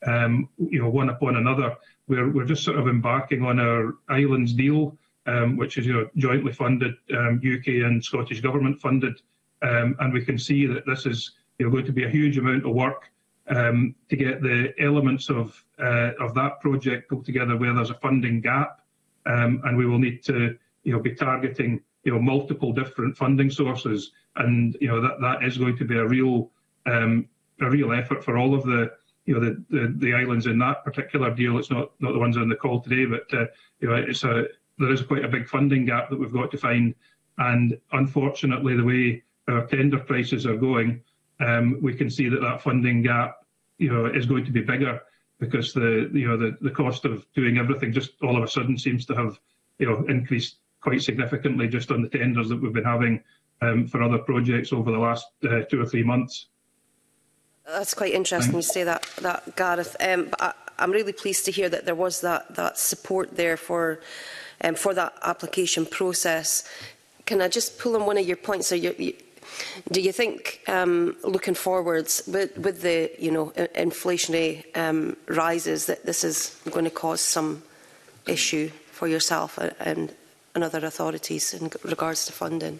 one upon another, we're just sort of embarking on our Islands deal, which is jointly funded, UK and Scottish Government funded, and we can see that this is going to be a huge amount of work to get the elements of that project pulled together where there's a funding gap, and we will need to be targeting multiple different funding sources, and that is going to be a real effort for all of the islands in that particular deal. It's not the ones on the call today, but there is quite a big funding gap that we've got to find, and unfortunately the way our tender prices are going, we can see that funding gap is going to be bigger because the cost of doing everything just all of a sudden seems to have increased quite significantly just on the tenders that we've been having for other projects over the last 2 or 3 months. That's quite interesting you say that Gareth. But I'm really pleased to hear that there was that support there for that application process. Can I just pull on one of your points? So do you think, looking forwards with the inflationary rises, that this is going to cause some issue for yourself and other authorities in regards to funding?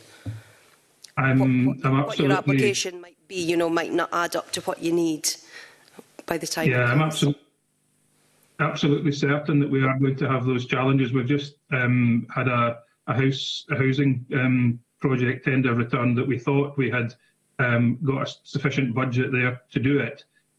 What your application might be, might not add up to what you need by the time. Yeah, I'm absolutely certain that we are going to have those challenges. We've just had a housing project tender return that we thought we had got a sufficient budget there to do it,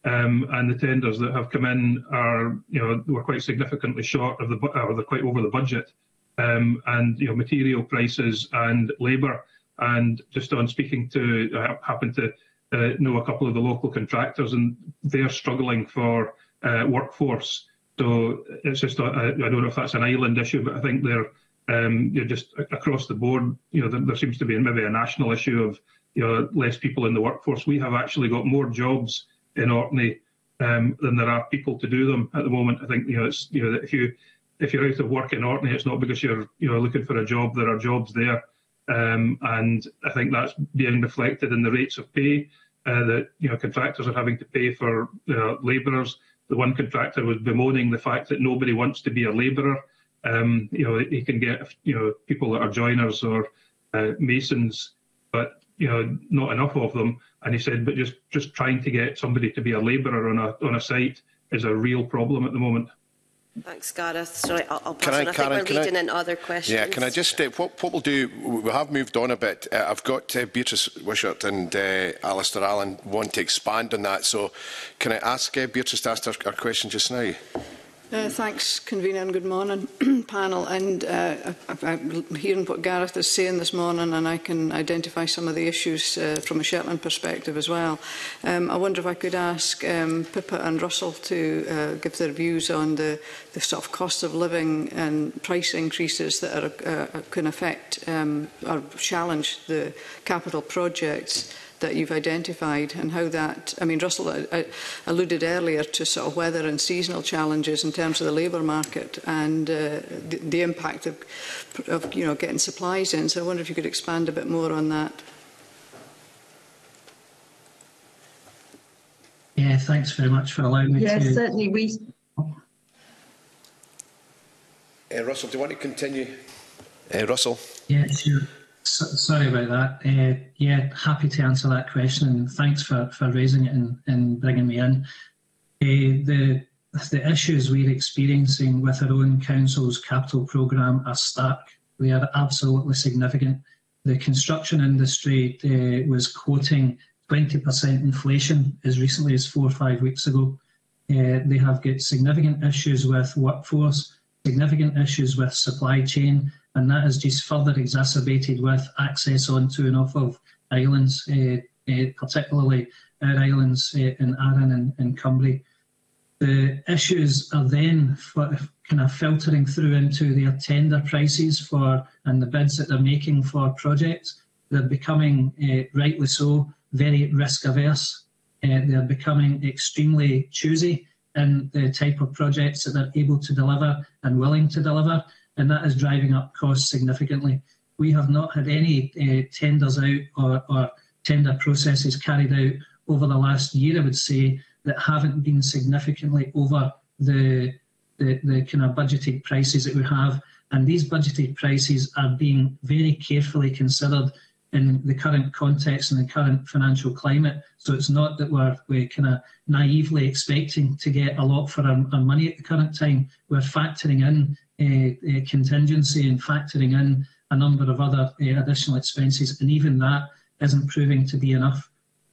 and the tenders that have come in are, were quite significantly short of or they're quite over the budget, and material prices and labour. And just on speaking to, I happen to know a couple of the local contractors, and they're struggling for workforce. So it's just, I don't know if that's an island issue, but I think they're just across the board. There seems to be maybe a national issue of less people in the workforce. We have actually got more jobs in Orkney than there are people to do them at the moment. I think it's if you're out of work in Orkney, it's not because you're looking for a job. There are jobs there, and I think that's being reflected in the rates of pay that contractors are having to pay for labourers. The one contractor was bemoaning the fact that nobody wants to be a labourer. He can get people that are joiners or masons, but not enough of them. And he said, but just trying to get somebody to be a labourer on a site is a real problem at the moment. Thanks, Gareth. Sorry, I'll pass on. I think we're leading into other questions. Yeah, can I just, what we'll do, we have moved on a bit. I've got Beatrice Wishart and Alistair Allen want to expand on that. So can I ask Beatrice to ask our question just now? Thanks, Convener, and good morning, panel. And I'm hearing what Gareth is saying this morning, and I can identify some of the issues from a Shetland perspective as well. I wonder if I could ask Pippa and Russell to give their views on the sort of cost of living and price increases that can affect or challenge the capital projects that you've identified, and how that, I mean, Russell alluded earlier to sort of weather and seasonal challenges in terms of the labour market and the impact of getting supplies in. So I wonder if you could expand a bit more on that. Yeah, thanks very much for allowing me to... Yes, certainly. Russell, do you want to continue? Russell? Yeah, sure. Sorry about that. Yeah, happy to answer that question, and thanks for raising it and bringing me in. The issues we're experiencing with our own council's capital programme are stark. They are absolutely significant. The construction industry was quoting 20% inflation as recently as 4 or 5 weeks ago. They have got significant issues with workforce, significant issues with supply chain, and that is just further exacerbated with access onto and off of islands, particularly our islands in Arran and Cumbria. The issues are then kind of filtering through into their tender prices and the bids that they're making for projects. They're becoming, rightly so, very risk averse. They're becoming extremely choosy in the type of projects that they're able to deliver and willing to deliver, and that is driving up costs significantly. We have not had any tenders out or tender processes carried out over the last year, I would say, that haven't been significantly over the kind of budgeted prices that we have. And these budgeted prices are being very carefully considered in the current context and the current financial climate. So it's not that we're kind of naively expecting to get a lot for our money at the current time. We're factoring in a contingency and factoring in a number of other additional expenses, and even that isn't proving to be enough.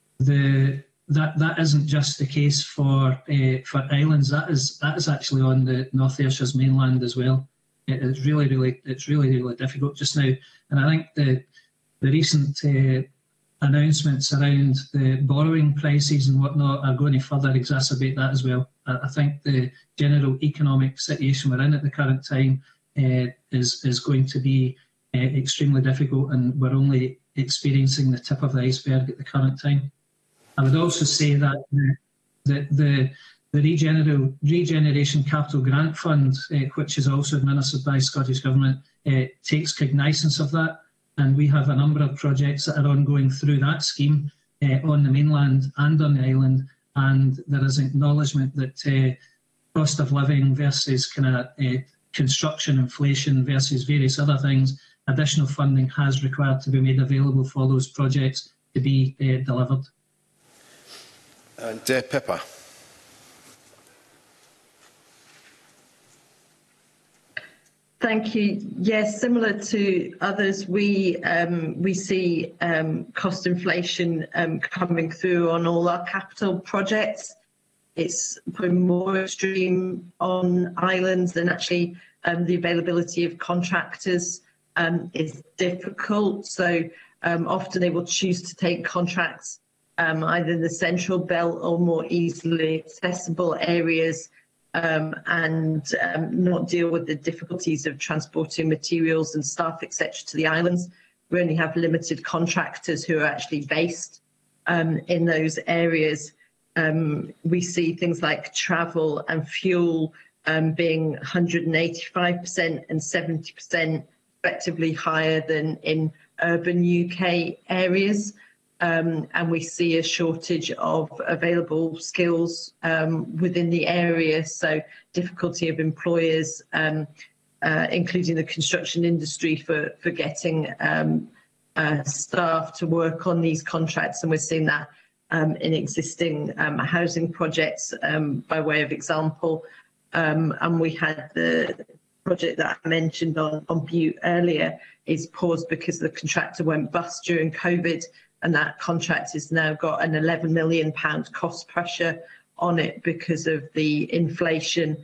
That isn't just the case for islands. That is actually on the North Ayrshire's mainland as well. It's really difficult just now, and I think the recent announcements around the borrowing prices and whatnot are going to further exacerbate that as well. I think the general economic situation we're in at the current time is going to be extremely difficult, and we're only experiencing the tip of the iceberg at the current time. I would also say that the Regeneration Capital Grant Fund, which is also administered by the Scottish Government, takes cognizance of that. And we have a number of projects that are ongoing through that scheme on the mainland and on the island. And there is acknowledgement that cost of living versus kind of construction inflation versus various other things, additional funding has required to be made available for those projects to be delivered. And Pippa. Thank you. Yes, similar to others, we see cost inflation coming through on all our capital projects. it's probably more extreme on islands, and actually the availability of contractors is difficult. So often they will choose to take contracts either in the central belt or more easily accessible areas, and not deal with the difficulties of transporting materials and staff, etc., to the islands. We only have limited contractors who are actually based in those areas. We see things like travel and fuel being 185% and 70% effectively higher than in urban UK areas. And we see a shortage of available skills within the area. So difficulty of employers, including the construction industry, for getting staff to work on these contracts. And we're seeing that in existing housing projects, by way of example. And we had the project that I mentioned on Butte earlier is paused because the contractor went bust during COVID, and that contract has now got an £11 million cost pressure on it because of the inflation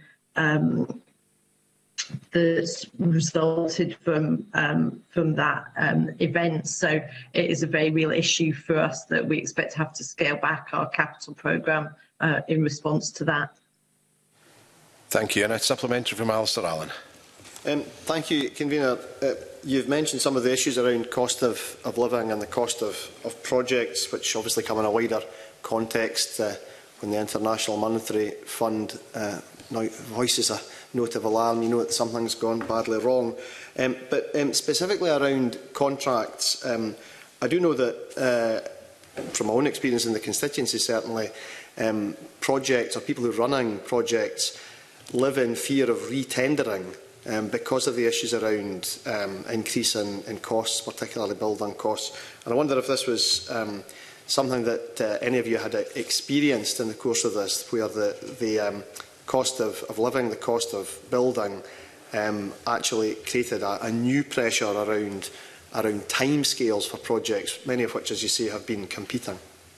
that's resulted from that event. So it is a very real issue for us that we expect to have to scale back our capital programme in response to that. Thank you. And a supplementary from Alistair Allen. Thank you, Convener. You've mentioned some of the issues around cost of living and the cost of projects, which obviously come in a wider context when the International Monetary Fund now voices a note of alarm. You know that something's gone badly wrong. But specifically around contracts, I do know that from my own experience in the constituency, certainly, projects or people who are running projects live in fear of re-tendering because of the issues around increase in costs, particularly building costs. And I wonder if this was something that any of you had experienced in the course of this, where the cost of living, the cost of building actually created a new pressure around timescales for projects, many of which, as you say, have been competing.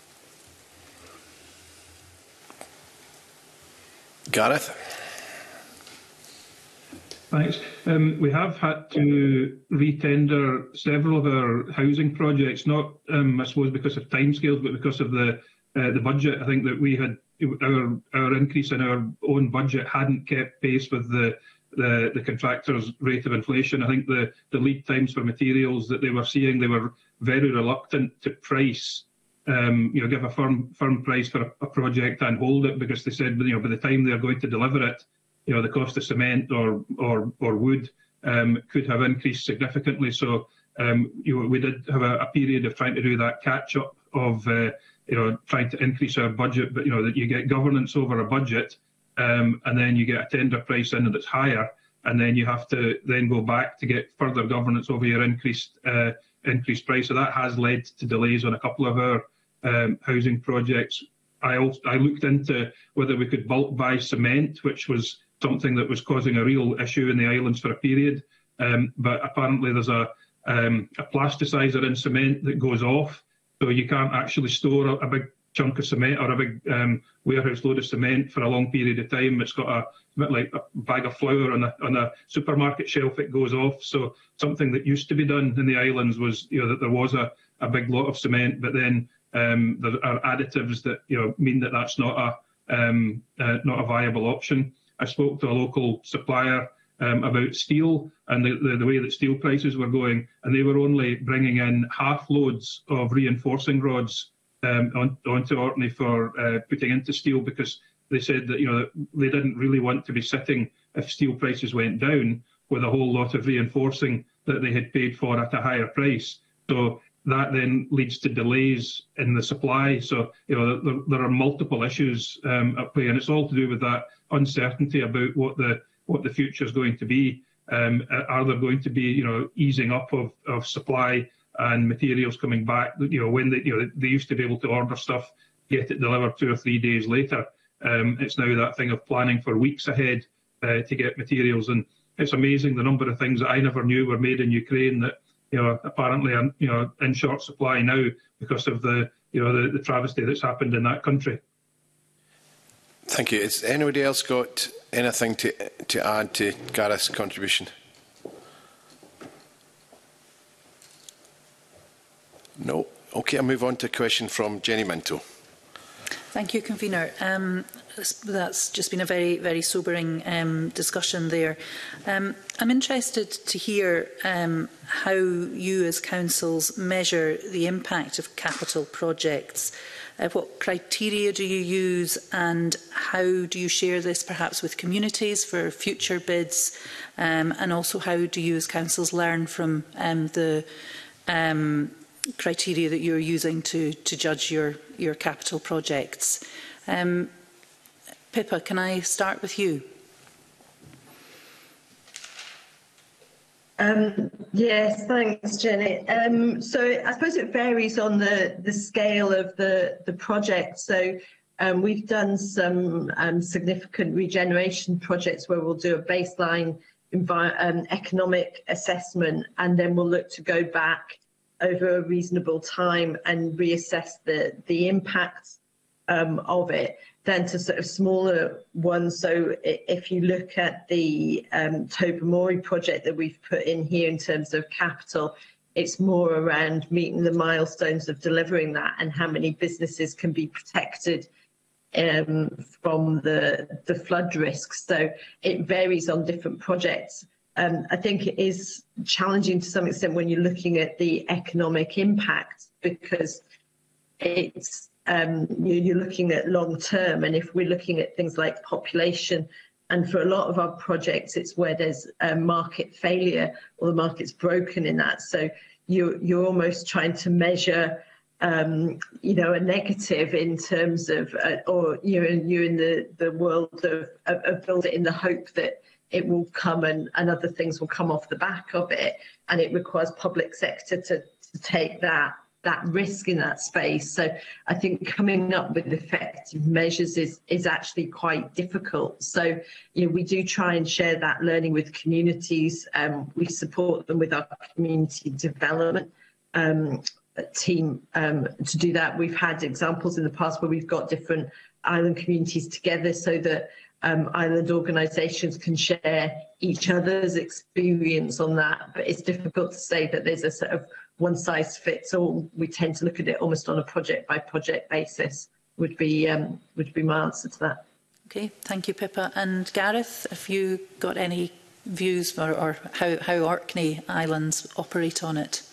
Gareth? Thanks. We have had to re-tender several of our housing projects, not, I suppose, because of timescales, but because of the budget. I think that we had our increase in our own budget hadn't kept pace with the contractors' rate of inflation. I think the lead times for materials that they were seeing, they were very reluctant to price, give a firm price for a project and hold it, because they said, by the time they're going to deliver it, the cost of cement or wood could have increased significantly. So we did have a period of trying to do that catch up of trying to increase our budget, but that you get governance over a budget, and then you get a tender price in that's higher, and then you have to then go back to get further governance over your increased price. So that has led to delays on a couple of our housing projects. I looked into whether we could bulk buy cement, which was something that was causing a real issue in the islands for a period. But apparently there's a plasticizer in cement that goes off, so you can't actually store a big chunk of cement or a big warehouse load of cement for a long period of time. It's got a bit like a bag of flour on a supermarket shelf. It goes off. So something that used to be done in the islands was that there was a big lot of cement, but then there are additives that mean that that's not a viable option. I spoke to a local supplier about steel and the way that steel prices were going, and they were only bringing in half loads of reinforcing rods onto Orkney for putting into steel, because they said that they didn't really want to be sitting, if steel prices went down, with a whole lot of reinforcing that they had paid for at a higher price. So that then leads to delays in the supply. So there are multiple issues at play, and it's all to do with that uncertainty about what the future is going to be. Are there going to be easing up of supply and materials coming back? When they used to be able to order stuff, get it delivered 2 or 3 days later. It's now that thing of planning for weeks ahead to get materials, and it's amazing the number of things that I never knew were made in Ukraine that apparently are in short supply now because of the travesty that's happened in that country. Thank you. Has anybody else got anything to add to Gareth's contribution? No. Okay, I'll move on to a question from Jenny Minto. Thank you, Convener. That's just been a very, very sobering discussion there. I'm interested to hear how you as councils measure the impact of capital projects. What criteria do you use, and how do you share this perhaps with communities for future bids? And also, how do you as councils learn from the criteria that you're using to judge your capital projects? Pippa, can I start with you? Yes, thanks, Jenny. So I suppose it varies on the scale of the project. So we've done some significant regeneration projects where we'll do a baseline economic assessment, and then we'll look to go back over a reasonable time and reassess the impact of it. Then to sort of smaller ones. So if you look at the Tobermory project that we've put in here in terms of capital, it's more around meeting the milestones of delivering that and how many businesses can be protected from the flood risks. So it varies on different projects. I think it is challenging to some extent when you're looking at the economic impact, because it's you're looking at long term, and if we're looking at things like population, and for a lot of our projects it's where there's a market failure or the market's broken in that, so you're almost trying to measure you know, a negative in terms of or you're in the world of build it in the hope that it will come and other things will come off the back of it, and it requires public sector to take that risk in that space. So I think coming up with effective measures is actually quite difficult. So, you know, we do try and share that learning with communities. We support them with our community development team to do that. We've had examples in the past where we've got different island communities together so that island organisations can share each other's experience on that. But it's difficult to say that there's a sort of one size fits all. We tend to look at it almost on a project by project basis. Would be my answer to that. Okay, thank you, Pippa. And Gareth, have you got any views or how Orkney Islands operate on it?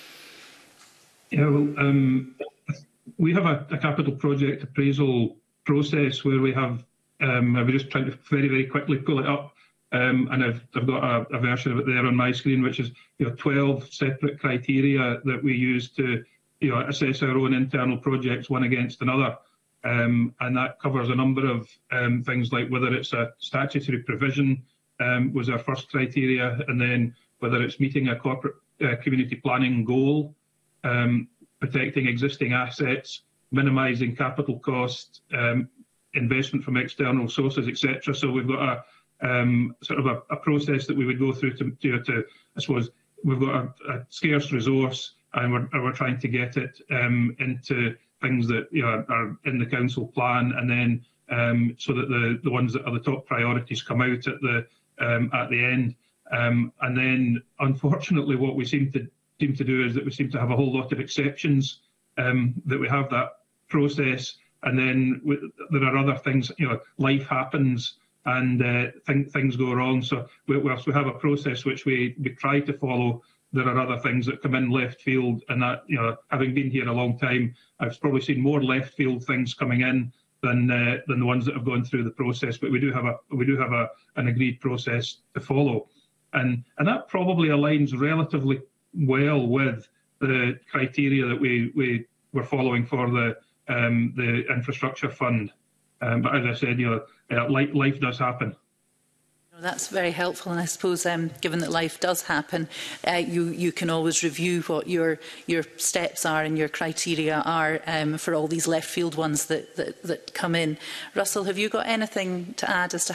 Yeah, well, we have a capital project appraisal process where we have. I'll be just trying to very quickly pull it up, and I've got a version of it there on my screen, which is 12 separate criteria that we use to assess our own internal projects one against another, and that covers a number of things like whether it's a statutory provision was our first criteria, and then whether it's meeting a corporate community planning goal, protecting existing assets, minimising capital costs, investment from external sources, etc. So we've got a sort of a process that we would go through to I suppose we've got a scarce resource, and we're trying to get it into things that are in the council plan, and then so that the ones that are the top priorities come out at the end. And then unfortunately what we seem to do is that we seem to have a whole lot of exceptions, that we have that process, and then there are other things, life happens and things go wrong. So whilst we have a process which we try to follow, there are other things that come in left field, and that, having been here a long time, I've probably seen more left field things coming in than the ones that have gone through the process. But we do have an agreed process to follow, and that probably aligns relatively well with the criteria that we were following for the infrastructure fund. But as I said, life does happen. That's very helpful, and I suppose given that life does happen, you can always review what your steps are and your criteria are for all these left field ones that come in. Russell, have you got anything to add as to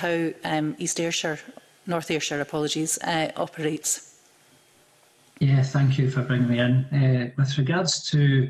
how North Ayrshire, operates? Yeah, thank you for bringing me in. With regards to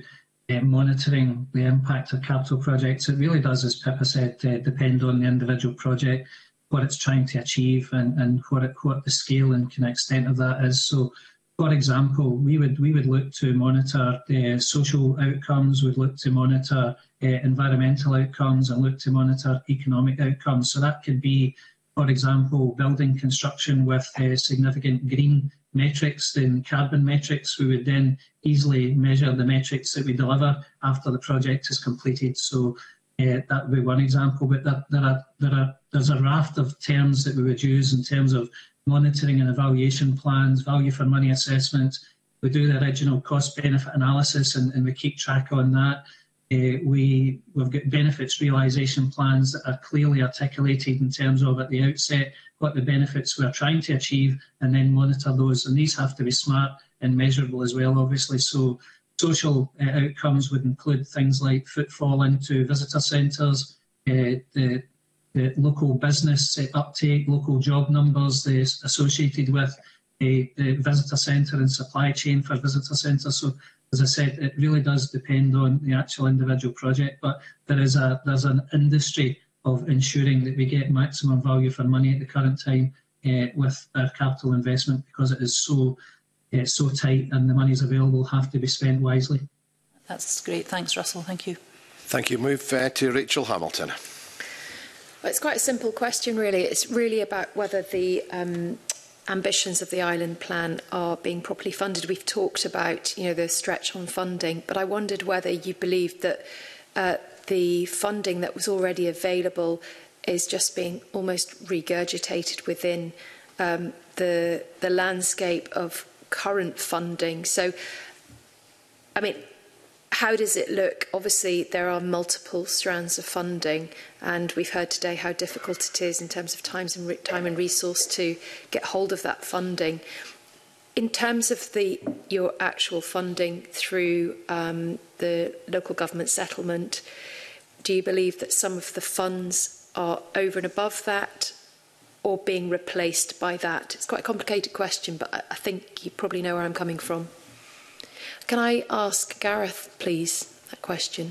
monitoring the impact of capital projects. It really does, as Pippa said, depend on the individual project, what it's trying to achieve, and what the scale and extent of that is. So, for example, we would look to monitor social outcomes, we'd look to monitor environmental outcomes, and look to monitor economic outcomes. So that could be, for example, building construction with significant green metrics and carbon metrics. We would then easily measure the metrics that we deliver after the project is completed. So that would be one example. But there's a raft of terms that we would use in terms of monitoring and evaluation plans, value for money assessment. We do the original cost benefit analysis, and we keep track on that. We've got benefits realisation plans that are clearly articulated in terms of at the outset what the benefits we're trying to achieve, and then monitor those. And these have to be smart and measurable as well, obviously. So social outcomes would include things like footfall into visitor centres, the local business uptake, local job numbers associated with the visitor centre and supply chain for visitor centres. So, as I said, it really does depend on the actual individual project, but there's an industry of ensuring that we get maximum value for money at the current time with our capital investment, because it is so tight and the monies available have to be spent wisely. That's great. Thanks, Russell. Thank you. Thank you. Move to Rachel Hamilton. Well, it's quite a simple question, really. It's really about whether the ambitions of the Island Plan are being properly funded. We've talked about, the stretch on funding, but I wondered whether you believed that the funding that was already available is just being almost regurgitated within the landscape of current funding. So, I mean, how does it look? Obviously, there are multiple strands of funding, and we've heard today how difficult it is in terms of time and resource to get hold of that funding. In terms of your actual funding through the local government settlement, do you believe that some of the funds are over and above that, or being replaced by that? It's quite a complicated question, but I think you probably know where I'm coming from. Can I ask Gareth, please, that question?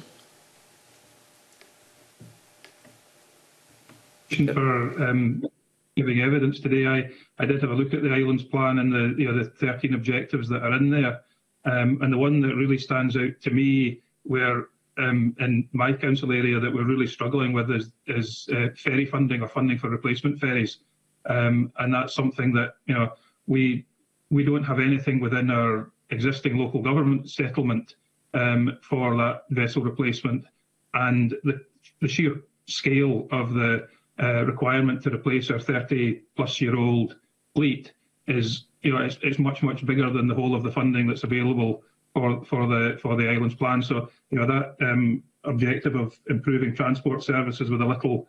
For giving evidence today, I did have a look at the Islands Plan and the 13 objectives that are in there, and the one that really stands out to me, where in my council area that we're really struggling with, is ferry funding, or funding for replacement ferries, and that's something that we don't have anything within our existing local government settlement for that vessel replacement, and the sheer scale of the requirement to replace our 30-plus-year-old fleet is, it's much bigger than the whole of the funding that's available for the Islands Plan. So, that objective of improving transport services with a little,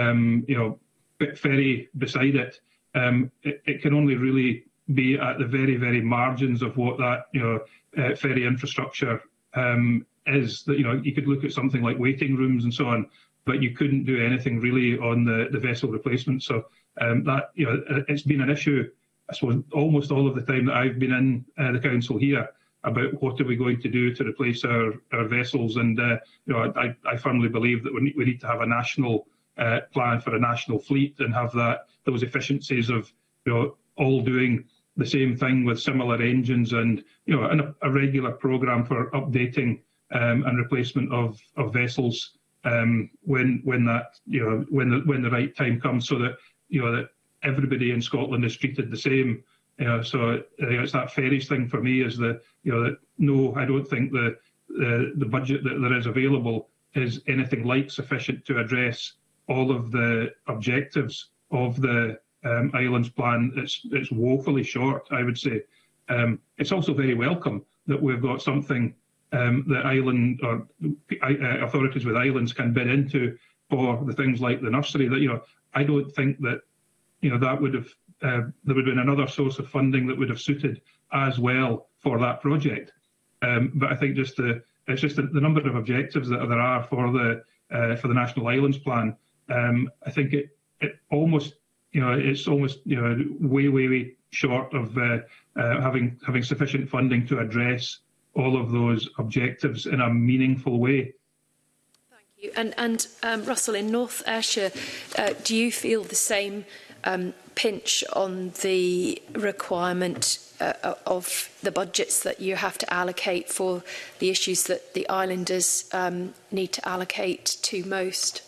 ferry beside it, it can only really be at the very margins of what that ferry infrastructure is. That you could look at something like waiting rooms and so on, but you couldn't do anything really on the vessel replacement. So that it's been an issue, I suppose, almost all of the time that I've been in the council here, about what are we going to do to replace our vessels. And I firmly believe that we need to have a national plan for a national fleet, and have those efficiencies of all doing the same thing with similar engines, and a regular programme for updating and replacement of vessels when the right time comes, so that that everybody in Scotland is treated the same. So it's that ferries thing for me, is that no, I don't think the budget that there is available is anything like sufficient to address all of the objectives of the Islands Plan. It's woefully short, I would say. It's also very welcome that we've got something that island or authorities with islands can bid into for the things like the nursery. That I don't think that that would have there would have been another source of funding that would have suited as well for that project. But I think it's just the number of objectives that there are for the National Islands Plan. I think it almost it's almost way short of having sufficient funding to address all of those objectives in a meaningful way. And Russell, in North Ayrshire, do you feel the same pinch on the requirement of the budgets that you have to allocate for the issues that the islanders need to allocate to most?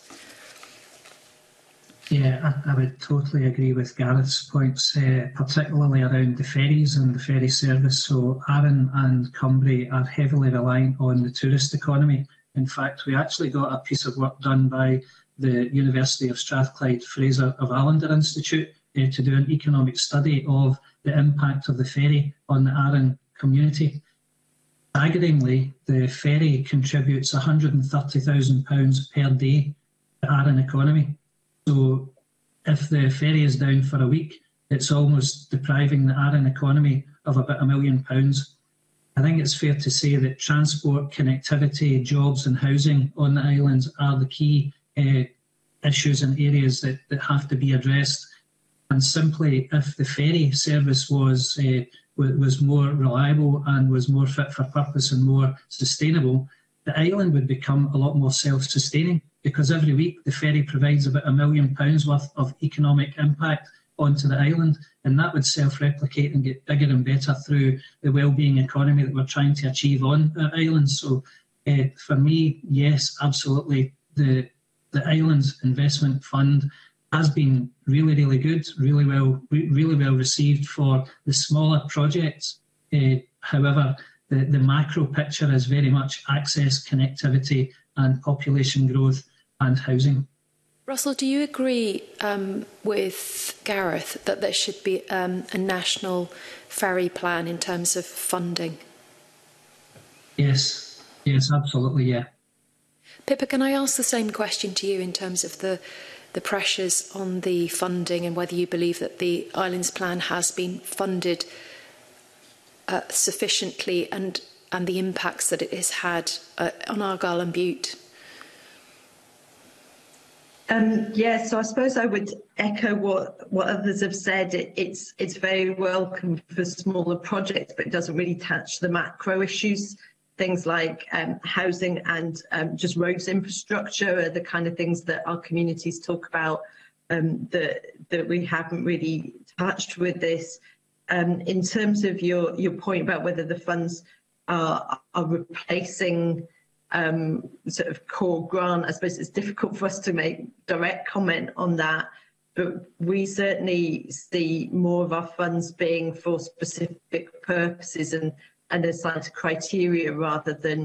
Yeah, I would totally agree with Gareth's points, particularly around the ferries and the ferry service. So Arran and Cumbria are heavily reliant on the tourist economy. In fact, we actually got a piece of work done by the University of Strathclyde Fraser of Allender Institute to do an economic study of the impact of the ferry on the Arran community. Staggeringly, the ferry contributes £130,000 per day to the Arran economy. So if the ferry is down for a week, it's almost depriving the Arran economy of about £1 million. I think it's fair to say that transport, connectivity, jobs and housing on the islands are the key issues and areas that have to be addressed. And simply, if the ferry service was more reliable and was more fit for purpose and more sustainable, the island would become a lot more self-sustaining, because every week the ferry provides about £1 million worth of economic impact onto the island, and that would self-replicate and get bigger and better through the well-being economy that we're trying to achieve on our islands. So for me, yes, absolutely, the Islands Investment Fund has been really, really good, really well received for the smaller projects. However, the macro picture is very much access, connectivity and population growth and housing. Russell, do you agree with Gareth that there should be a national ferry plan in terms of funding? Yes, absolutely, yeah. Pippa, can I ask the same question to you in terms of the pressures on the funding and whether you believe that the Islands Plan has been funded sufficiently and the impacts that it has had on Argyll and Bute? Yeah, so I suppose I would echo what others have said. It's very welcome for smaller projects, but it doesn't really touch the macro issues. Things like housing and just roads infrastructure are the kind of things that our communities talk about that we haven't really touched with this. In terms of your point about whether the funds are replacing sort of core grant, I suppose it's difficult for us to make direct comment on that, but we certainly see more of our funds being for specific purposes and assigned to criteria rather than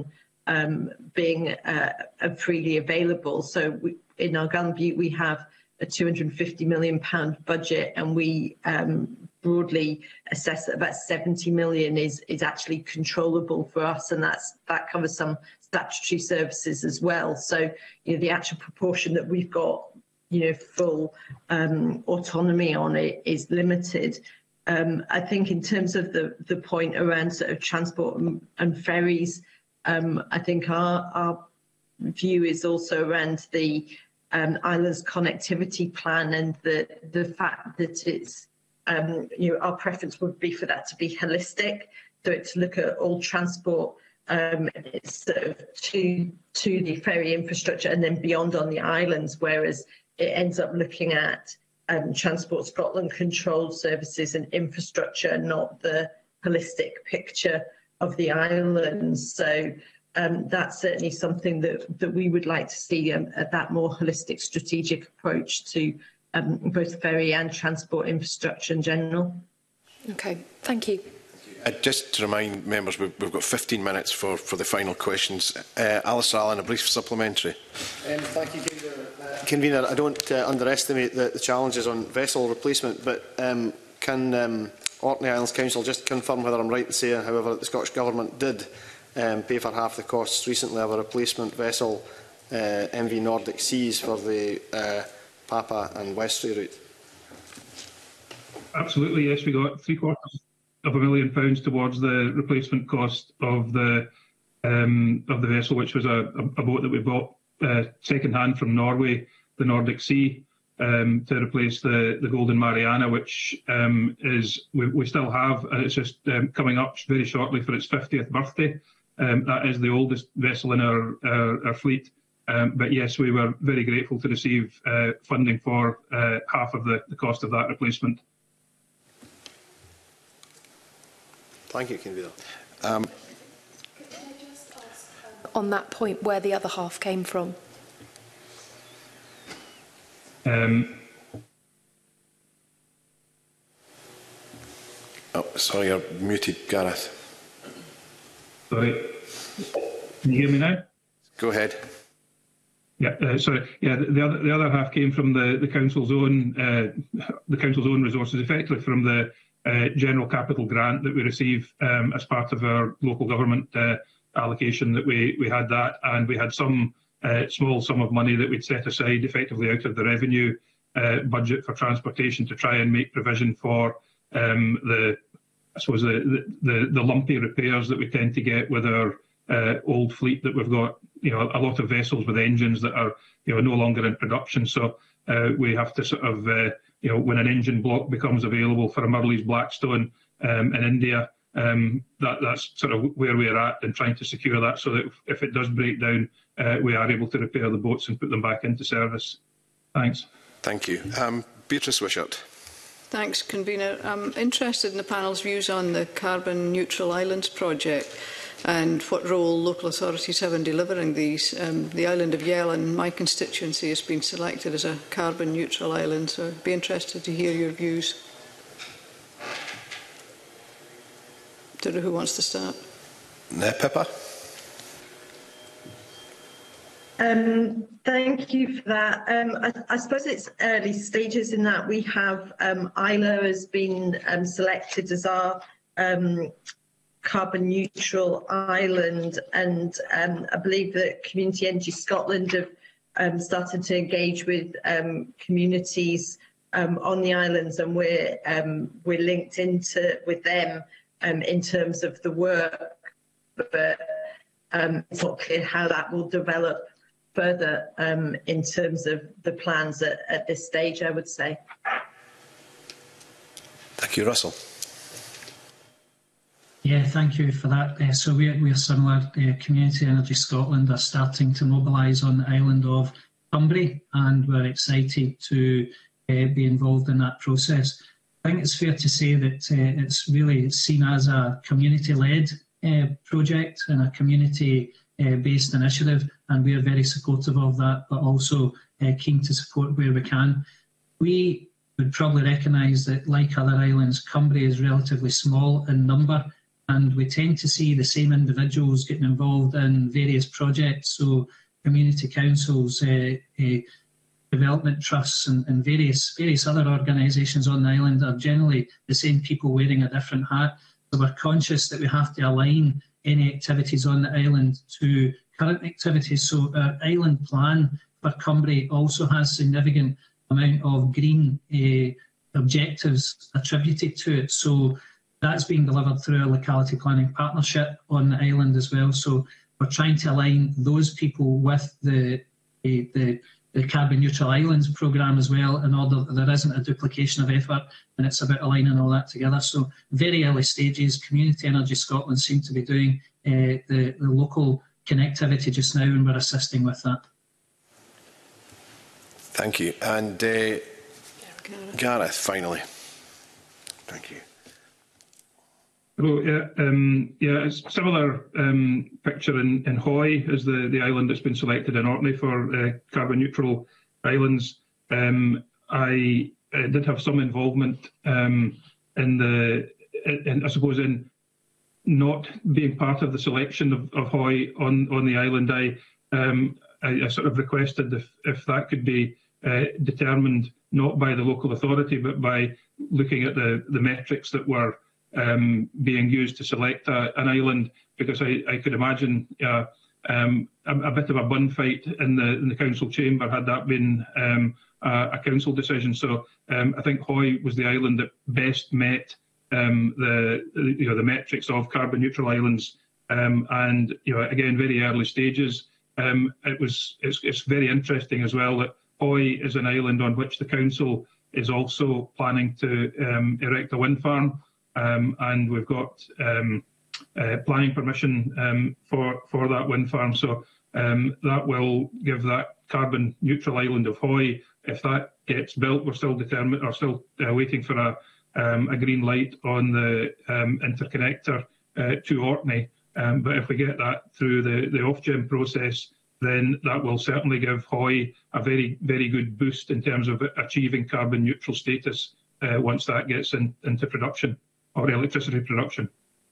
being freely available. So in Argyll and Bute we have a £250 million budget, and we broadly assess that about 70 million is actually controllable for us, and that covers some statutory services as well. So the actual proportion that we've got full autonomy on it is limited. I think in terms of the point around sort of transport and ferries, I think our view is also around the Islands Connectivity Plan and the fact that it's our preference would be for that to be holistic, so to look at all transport sort of to the ferry infrastructure and then beyond on the islands, whereas it ends up looking at Transport Scotland controlled services and infrastructure, not the holistic picture of the islands. So that's certainly something that we would like to see, that more holistic strategic approach to both ferry and transport infrastructure in general. Okay, thank you. Just to remind members, we've got 15 minutes for the final questions. Alistair Allen, a brief supplementary. Thank you, Convener. I don't underestimate the challenges on vessel replacement, but can Orkney Islands Council just confirm whether I'm right in saying, however, that the Scottish Government did pay for half the costs recently of a replacement vessel, MV Nordic Seas, for the Papa and Westray route? Absolutely, yes. We got £750,000 million towards the replacement cost of the vessel, which was a boat that we bought second-hand from Norway, the Nordic Sea, to replace the Golden Mariana, which we still have, and it's just coming up very shortly for its 50th birthday. That is the oldest vessel in our fleet. But yes, we were very grateful to receive funding for half of the cost of that replacement. Thank you, Convener. On that point, where the other half came from? Oh, sorry, you're muted, Gareth. Sorry. Can you hear me now? Go ahead. Yeah, sorry. Yeah, the other half came from the council's own resources, effectively from the general capital grant that we receive as part of our local government allocation. That we had that, and we had some small sum of money that we'd set aside effectively out of the revenue budget for transportation to try and make provision for the lumpy repairs that we tend to get with our old fleet, that we've got, a lot of vessels with engines that are, no longer in production. So we have to sort of, when an engine block becomes available for a Murley's Blackstone in India, that's sort of where we're at in trying to secure that, so that if it does break down, we are able to repair the boats and put them back into service. Thanks. Thank you. Beatrice Wishart. Thanks, Convener. I'm interested in the panel's views on the Carbon Neutral Islands project and what role local authorities have in delivering these. The island of Yellon, my constituency, has been selected as a carbon neutral island, so I'd be interested to hear your views. Don't know who wants to start. Pippa. Thank you for that. I suppose it's early stages in that we have Isla has been selected as our carbon neutral island, and I believe that Community Energy Scotland have started to engage with communities on the islands, and we're linked into with them in terms of the work, but it's not clear how that will develop further in terms of the plans at this stage, I would say. Thank you, Russell. Yeah, thank you for that. So we're similar. Community Energy Scotland are starting to mobilise on the island of Bunbury, and we're excited to be involved in that process. I think it's fair to say that it's really seen as a community-led project and a community-based initiative, and we are very supportive of that, but also keen to support where we can. We would probably recognise that, like other islands, Cumbria is relatively small in number, and we tend to see the same individuals getting involved in various projects. So community councils, development trusts and various other organisations on the island are generally the same people wearing a different hat. So we're conscious that we have to align any activities on the island to current activities. So our island plan for Cumbria also has significant amount of green objectives attributed to it. So that's being delivered through a locality planning partnership on the island as well. So we're trying to align those people with the Carbon Neutral Islands programme as well, in order that there isn't a duplication of effort, and it's about aligning all that together. So very early stages. Community Energy Scotland seem to be doing the local connectivity just now, and we're assisting with that. Thank you. And Gareth, finally. Thank you. Well, it's a similar picture in Hoy as the island that's been selected in Orkney for carbon neutral islands. I did have some involvement in I suppose in not being part of the selection of Hoy on the island. I sort of requested if that could be determined not by the local authority, but by looking at the metrics that were being used to select an island, because I could imagine a bit of a bun fight in the council chamber had that been a council decision. So I think Hoy was the island that best met the metrics of carbon neutral islands, and again, very early stages. It's very interesting as well that Hoy is an island on which the council is also planning to erect a wind farm. And we've got planning permission for that wind farm. So that will give that carbon neutral island of Hoy. If that gets built, we're still waiting for a green light on the interconnector to Orkney. But if we get that through the Ofgem process, then that will certainly give Hoy a very, very good boost in terms of achieving carbon neutral status once that gets into production, or electricity production.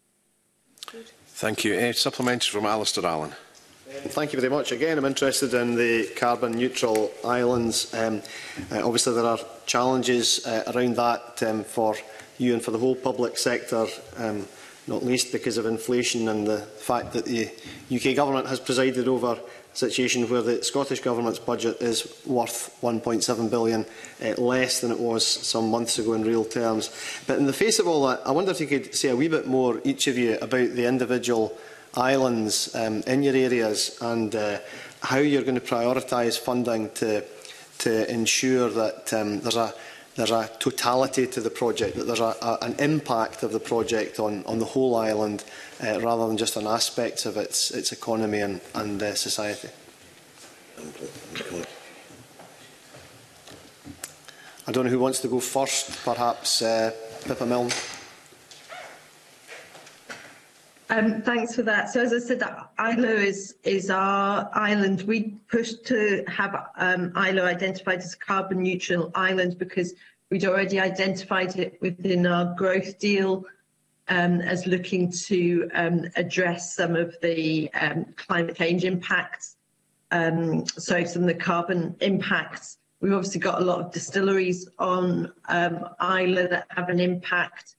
Thank you. Supplementary from Alistair Allen. Thank you very much. Again, I'm interested in the carbon neutral islands. Obviously, there are challenges around that for you and for the whole public sector, not least because of inflation and the fact that the UK Government has presided over a situation where the Scottish Government's budget is worth £1.7 billion less than it was some months ago in real terms. But in the face of all that, I wonder if you could say a wee bit more, each of you, about the individual islands in your areas and how you're going to prioritise funding to ensure that there's a totality to the project, that there's an impact of the project on the whole island rather than just on aspects of its economy and society. I don't know who wants to go first, perhaps Pippa Milne. Thanks for that. So as I said, ILO is our island. We pushed to have ILO identified as a carbon neutral island because we'd already identified it within our growth deal as looking to address some of the climate change impacts. So some of the carbon impacts. We've obviously got a lot of distilleries on ILO that have an impact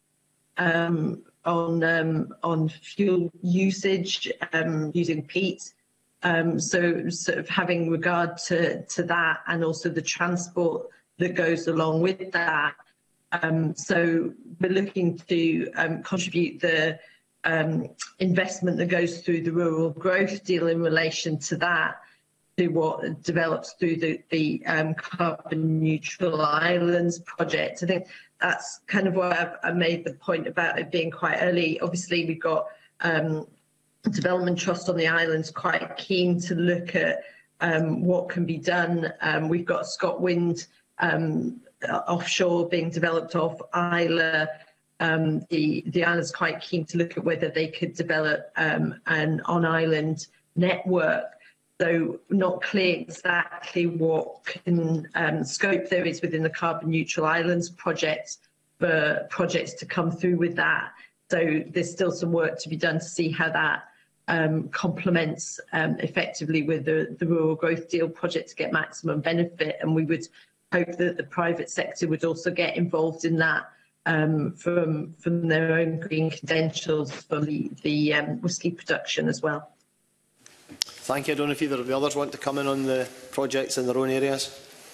on fuel usage, using peat. So sort of having regard to that and also the transport that goes along with that. So we're looking to contribute the investment that goes through the rural growth deal in relation to that, to what develops through the carbon neutral islands project. I think that's kind of why I made the point about it being quite early. Obviously, we've got Development Trust on the islands quite keen to look at what can be done. We've got ScotWind offshore being developed off Isla. The island's quite keen to look at whether they could develop an on-island network. So not clear exactly what scope there is within the Carbon Neutral Islands project for projects to come through with that. So there's still some work to be done to see how that complements effectively with the rural growth deal project to get maximum benefit. And we would hope that the private sector would also get involved in that from their own green credentials for the whisky production as well. Thank you. I don't know if either of the others want to come in on the projects in their own areas.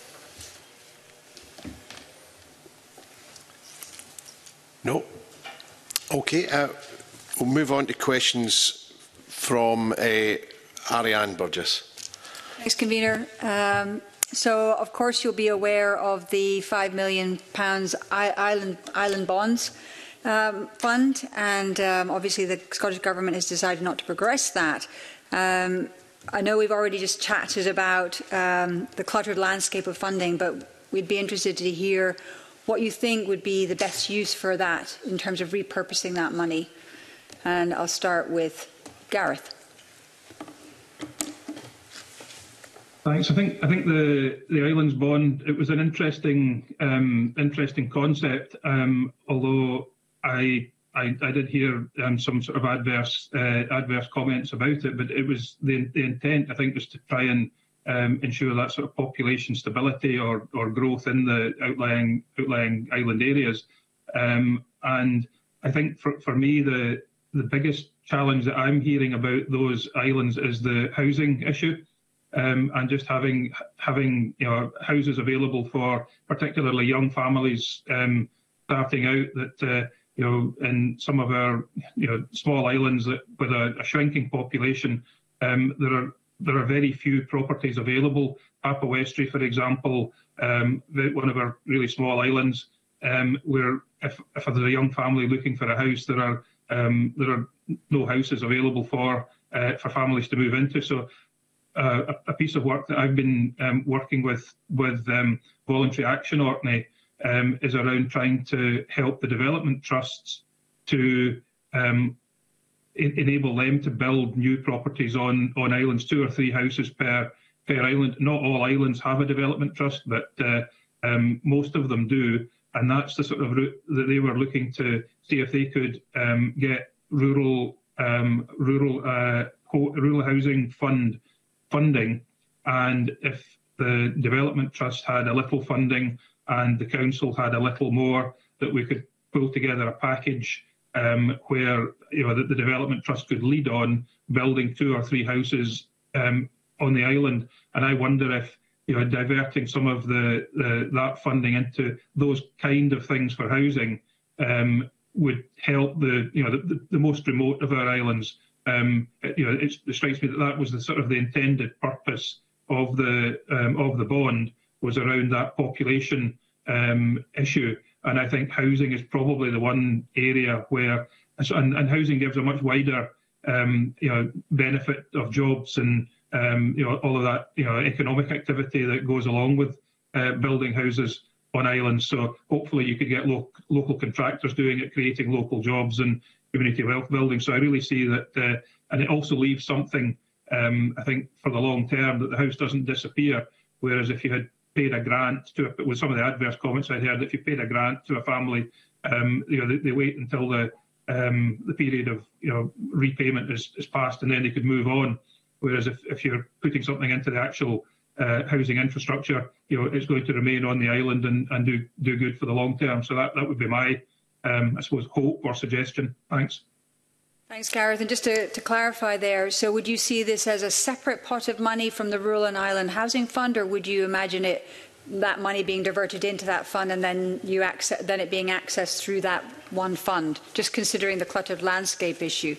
No. Okay. We'll move on to questions from Ariane Burgess. Thanks, Convener. So, of course, you'll be aware of the £5 million Island Bonds Fund, and obviously the Scottish Government has decided not to progress that. I know we've already just chatted about the cluttered landscape of funding, but we'd be interested to hear what you think would be the best use for that in terms of repurposing that money. And I'll start with Gareth. Thanks. I think the Islands Bond, it was an interesting concept. Although I did hear some sort of adverse comments about it, but it was the intent, I think, was to try and ensure that sort of population stability or growth in the outlying island areas. And I think for me the biggest challenge that I'm hearing about those islands is the housing issue. And just having houses available for particularly young families starting out that in some of our small islands that with a shrinking population, there are very few properties available. Papa Westray, for example, one of our really small islands, where if there's a young family looking for a house, there are there are no houses available for families to move into. So a piece of work that I've been working with Voluntary Action Orkney is around trying to help the development trusts to enable them to build new properties on islands, 2 or 3 houses per island. Not all islands have a development trust, but most of them do, and that's the sort of route that they were looking to see if they could get rural housing funding, and if the development trust had a little funding and the council had a little more, that we could pull together a package where the development trust could lead on building 2 or 3 houses on the island. And I wonder if diverting some of that funding into those kind of things for housing would help the most remote of our islands. It strikes me that was the intended purpose of the bond, was around that population issue. And I think housing is probably the one area where, and housing gives a much wider benefit of jobs and all of that economic activity that goes along with building houses on islands. So hopefully you could get local contractors doing it, creating local jobs and community wealth building. So I really see that, and it also leaves something, I think, for the long term, that the house doesn't disappear. Whereas if you had paid a grant to, with some of the adverse comments I heard, if you paid a grant to a family, they wait until the period of repayment is passed, and then they could move on. Whereas if you're putting something into the actual housing infrastructure, it's going to remain on the island and do good for the long term. So that would be my, I suppose, hope or suggestion. Thanks. Thanks, Gareth. And just to clarify there, so would you see this as a separate pot of money from the Rural and Island Housing Fund, or would you imagine that money being diverted into that fund and then it being accessed through that one fund, just considering the cluttered landscape issue?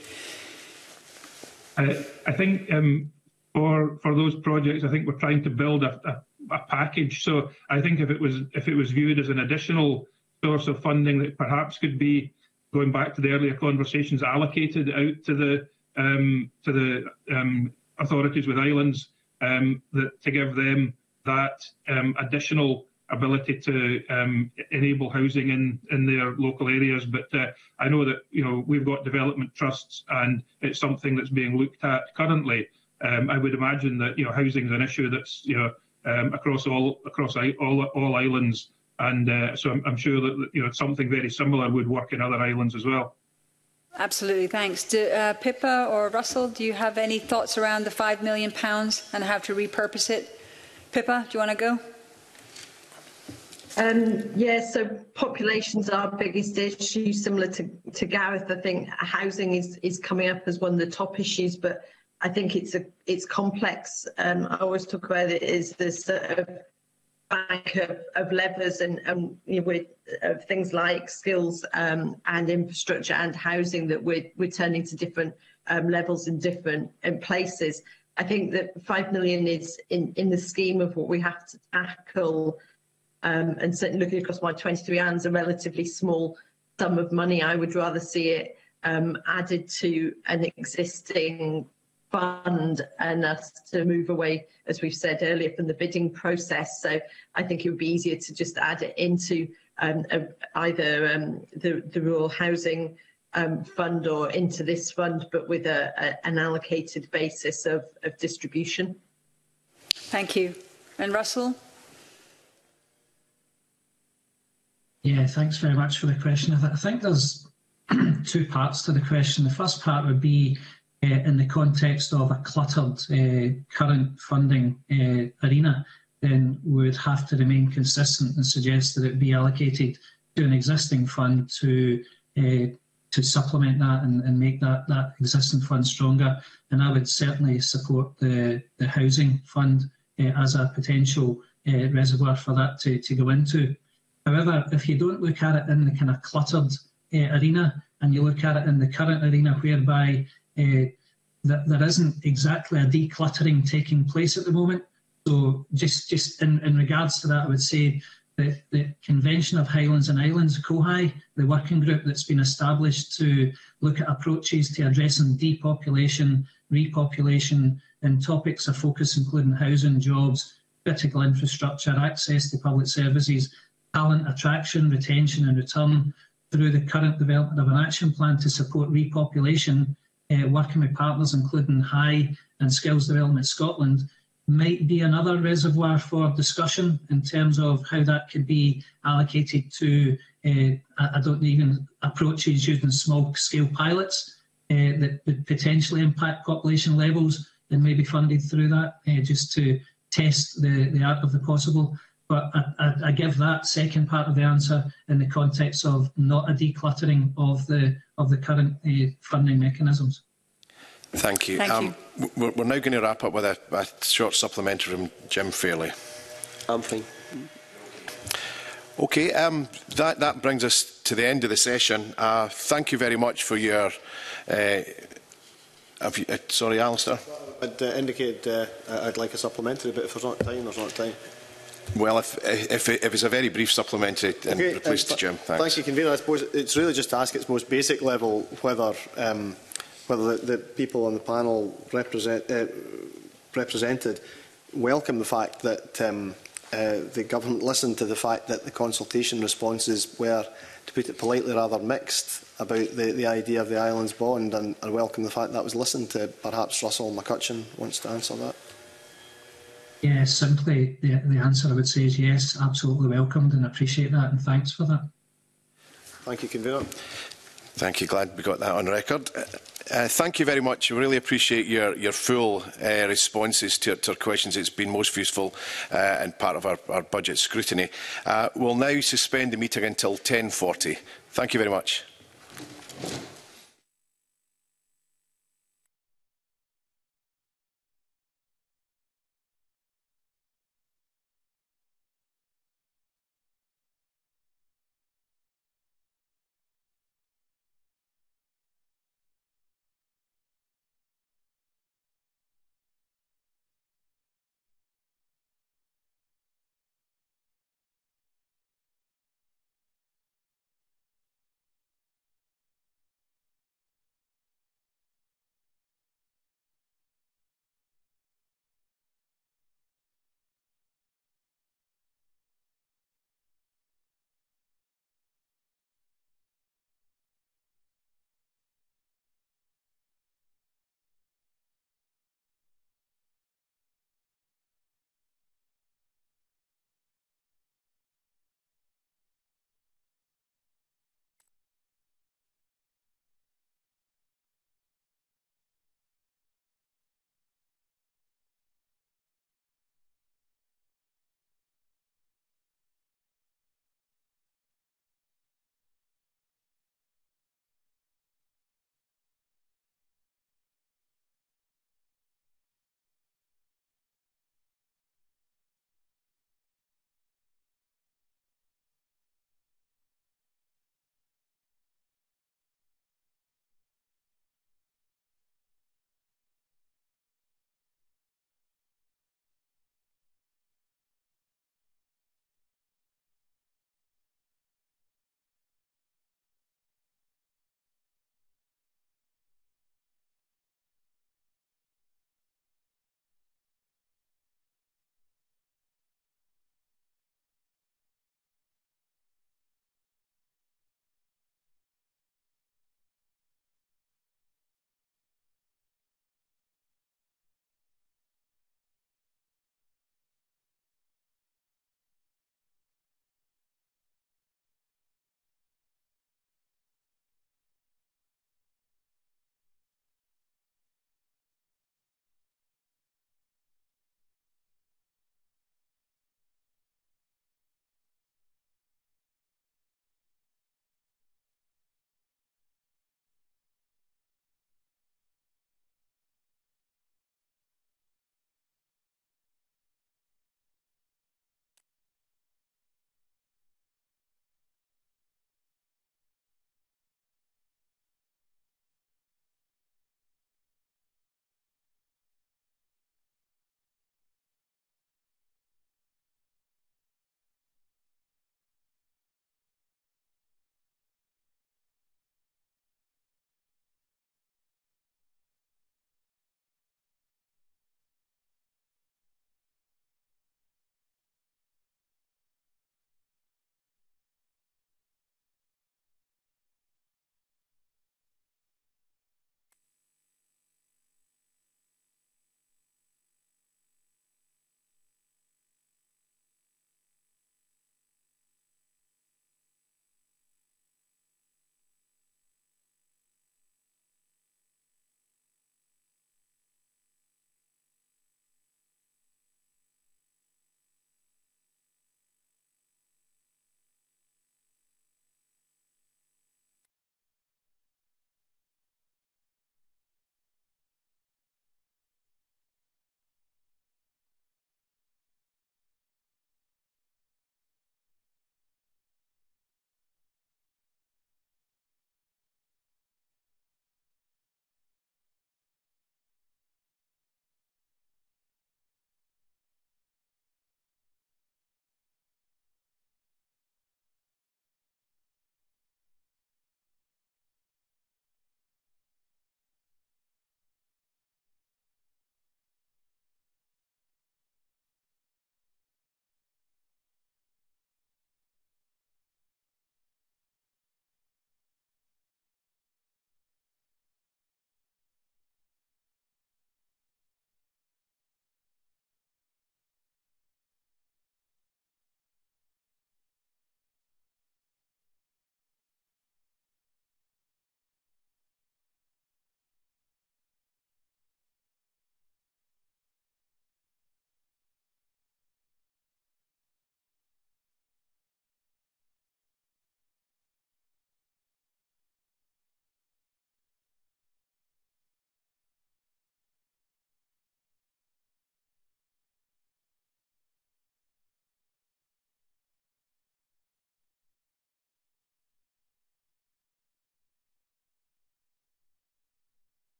I think for those projects, I think we're trying to build a package. So I think if it was viewed as an additional source of funding that perhaps could be, going back to the earlier conversations, allocated out to the authorities with islands, to give them that additional ability to enable housing in their local areas. But I know that we've got development trusts, and it's something that's being looked at currently. I would imagine that housing is an issue that's across all islands. And so I'm sure that something very similar would work in other islands as well. Absolutely, thanks. Pippa or Russell, do you have any thoughts around the £5 million and how to repurpose it? Pippa, do you want to go? Yes, so population's our biggest issue. Similar to Gareth, I think housing is coming up as one of the top issues, but I think it's complex. I always talk about it as this sort of bank of levers and with things like skills and infrastructure and housing that we're turning to different levels in different places. I think that 5 million is in the scheme of what we have to tackle, and certainly looking across my 23 hands, a relatively small sum of money. I would rather see it added to an existing fund and us to move away, as we've said earlier, from the bidding process. So I think it would be easier to just add it into either the Rural Housing Fund or into this fund, but with an allocated basis of distribution. Thank you. And Russell? Yeah, thanks very much for the question. I think there's 2 parts to the question. The first part would be in the context of a cluttered current funding arena, then we would have to remain consistent and suggest that it be allocated to an existing fund to supplement that and make that existing fund stronger. And I would certainly support the housing fund as a potential reservoir for that to go into. However, if you don't look at it in the kind of cluttered arena, and you look at it in the current arena whereby there isn't exactly a decluttering taking place at the moment. So just in regards to that, I would say the Convention of Highlands and Islands, COHI, the working group that's been established to look at approaches to addressing depopulation, repopulation, and topics of focus including housing, jobs, critical infrastructure, access to public services, talent attraction, retention and return, through the current development of an action plan to support repopulation, working with partners including HIE and Skills Development Scotland, might be another reservoir for discussion in terms of how that could be allocated to, I don't know, even approaches using small-scale pilots that would potentially impact population levels and maybe funded through that, just to test the art of the possible. But I give that second part of the answer in the context of not a decluttering of the current funding mechanisms. Thank you. We're now going to wrap up with a short supplementary from Jim Fairley. I'm fine. Okay, that brings us to the end of the session. Thank you very much for your... sorry, Alistair? I'd indicated I'd like a supplementary, but if there's not time, there's not time. Well, if it's a very brief supplementary, then okay, replace to Jim. Thanks. Thank you, Convener. I suppose it's really just to ask its most basic level whether the people on the panel represented welcome the fact that the government listened to the fact that the consultation responses were, to put it politely, rather mixed about the idea of the Islands Bond, and welcome the fact that was listened to. Perhaps Russell McCutcheon wants to answer that. Yeah, simply the answer I would say is yes, absolutely welcomed, and appreciate that, and thanks for that. Thank you, Convener. Thank you. Glad we got that on record. Thank you very much. We really appreciate your full responses to our questions. It's been most useful and part of our budget scrutiny. We'll now suspend the meeting until 10:40. Thank you very much.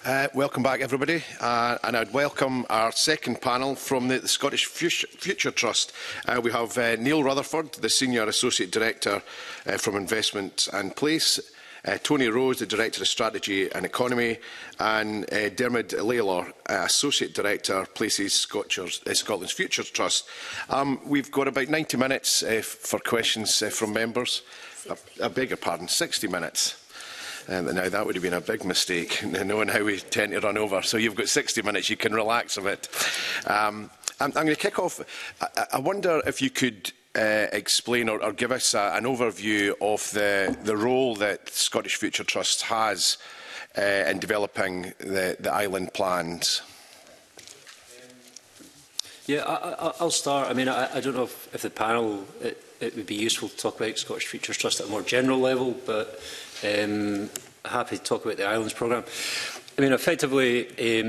Welcome back, everybody, and I'd welcome our second panel from the Scottish Future Trust. We have Neil Rutherford, the Senior Associate Director from Investment and Place, Tony Rose, the Director of Strategy and Economy, and Dermot Laylor, Associate Director, Places Scotland's Future Trust. We've got about 90 minutes for questions from members. I beg your pardon, 60 minutes. Now, that would have been a big mistake, knowing how we tend to run over. So you've got 60 minutes, you can relax a bit. I'm going to kick off. I wonder if you could explain or give us an overview of the role that Scottish Future Trust has in developing the island plans. Yeah, I'll start. I mean, I don't know if the panel, it would be useful to talk about Scottish Future Trust at a more general level, but happy to talk about the Islands programme. I mean, effectively,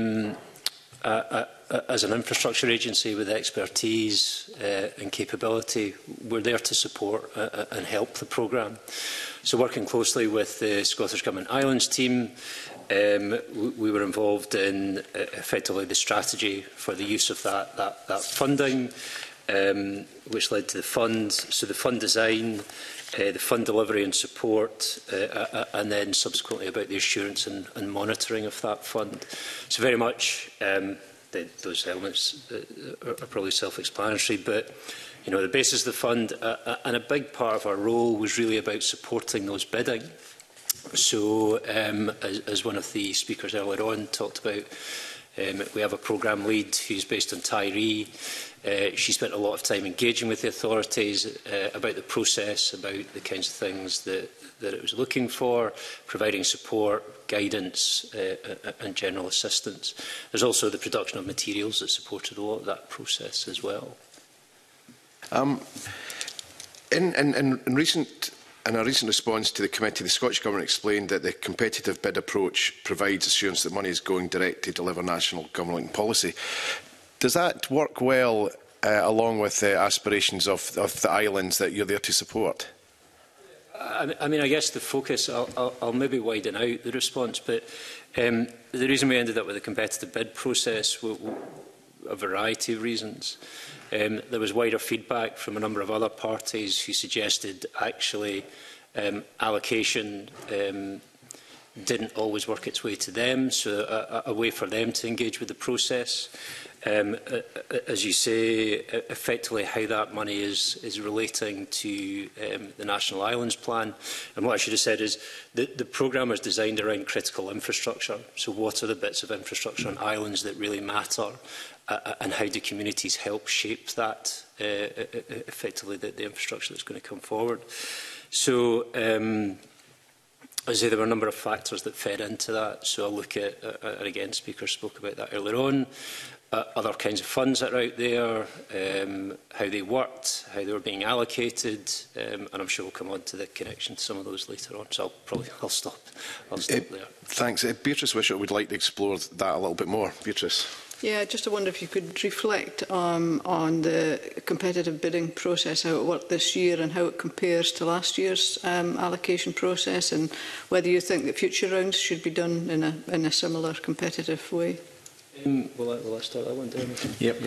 as an infrastructure agency with expertise and capability, we're there to support and help the programme. So working closely with the Scottish Government Islands team, we were involved in effectively the strategy for the use of that funding, which led to the fund. So the fund design, the fund delivery and support, and then subsequently about the assurance and monitoring of that fund. So very much those elements are probably self-explanatory, but you know, the basis of the fund and a big part of our role was really about supporting those bidding. So as one of the speakers earlier on talked about, we have a programme lead who's based in Tiree. She spent a lot of time engaging with the authorities about the process, about the kinds of things that it was looking for, providing support, guidance and general assistance. There's also the production of materials that supported a lot of that process as well. In a recent response to the committee, the Scottish Government explained that the competitive bid approach provides assurance that money is going direct to deliver national government policy. Does that work well along with the aspirations of the islands that you're there to support? I mean, I guess the focus, I'll maybe widen out the response, but the reason we ended up with a competitive bid process was a variety of reasons. There was wider feedback from a number of other parties who suggested actually allocation didn't always work its way to them, so a way for them to engage with the process. As you say, effectively how that money is relating to the National Islands Plan. And what I should have said is that the programme is designed around critical infrastructure. So what are the bits of infrastructure on islands that really matter? And how do communities help shape that, effectively, the infrastructure that's going to come forward? So, as I say, there were a number of factors that fed into that. So I'll look at, and again, speakers spoke about that earlier on, other kinds of funds that are out there, how they worked, how they were being allocated, and I'm sure we'll come on to the connection to some of those later on. So I'll stop there. Thanks. Beatrice Wishart would like to explore that a little bit more. Beatrice. Yeah, just I wonder if you could reflect on the competitive bidding process, how it worked this year and how it compares to last year's allocation process, and whether you think that future rounds should be done in a similar competitive way. Will I start that one, Dermot? Yep.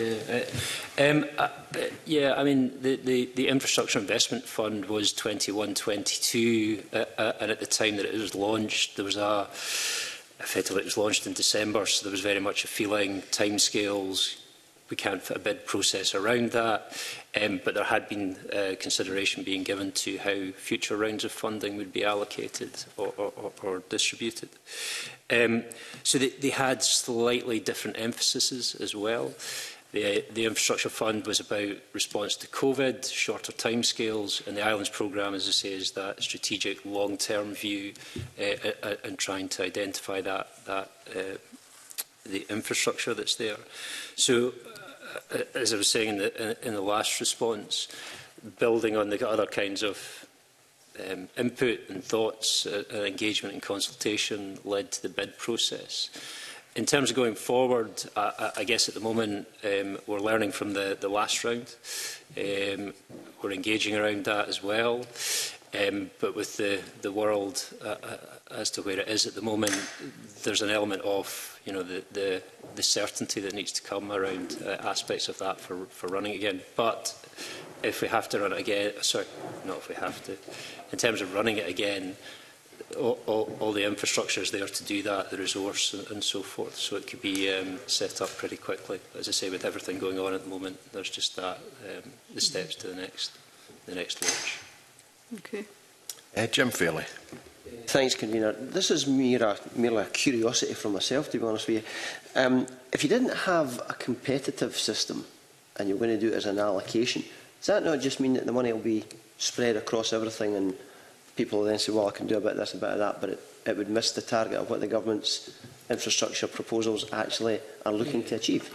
Yeah, I mean, the Infrastructure Investment Fund was 21-22, and at the time that it was launched, there was effectively, it was launched in December, so there was very much a feeling, timescales, we can't fit a bid process around that, but there had been consideration being given to how future rounds of funding would be allocated or distributed. So they had slightly different emphases as well. The Infrastructure Fund was about response to COVID, shorter timescales, and the Islands Programme, as I say, is that strategic long-term view and trying to identify the infrastructure that's there. So, as I was saying in the last response, building on the other kinds of input and thoughts, engagement and consultation led to the bid process. In terms of going forward, I guess at the moment we're learning from the last round. We're engaging around that as well. But with the world as to where it is at the moment, there's an element of the certainty that needs to come around aspects of that for running again. But if we have to run it again, sorry, not if we have to, in terms of running it again, all the infrastructure is there to do that, the resource and so forth. So it could be set up pretty quickly. As I say, with everything going on at the moment, there's just that the steps to the next launch. Okay. Jim Fairley. Thanks, Convener. This is merely a curiosity from myself, to be honest with you. If you didn't have a competitive system and you're going to do it as an allocation, does that not just mean that the money will be spread across everything and people will then say, well, I can do a bit of this, a bit of that, but it would miss the target of what the government's infrastructure proposals actually are looking to achieve?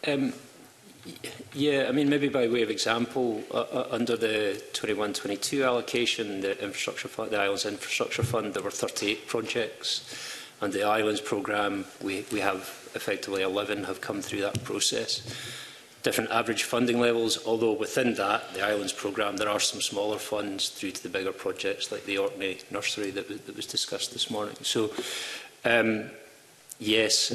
Yeah, I mean, maybe by way of example, under the 21-22 allocation, the infrastructure fund, the Islands Infrastructure Fund, there were 38 projects. Under the Islands programme, we have effectively 11 have come through that process. Different average funding levels, although within that, the Islands programme, there are some smaller funds through to the bigger projects like the Orkney Nursery that was discussed this morning. So, yes,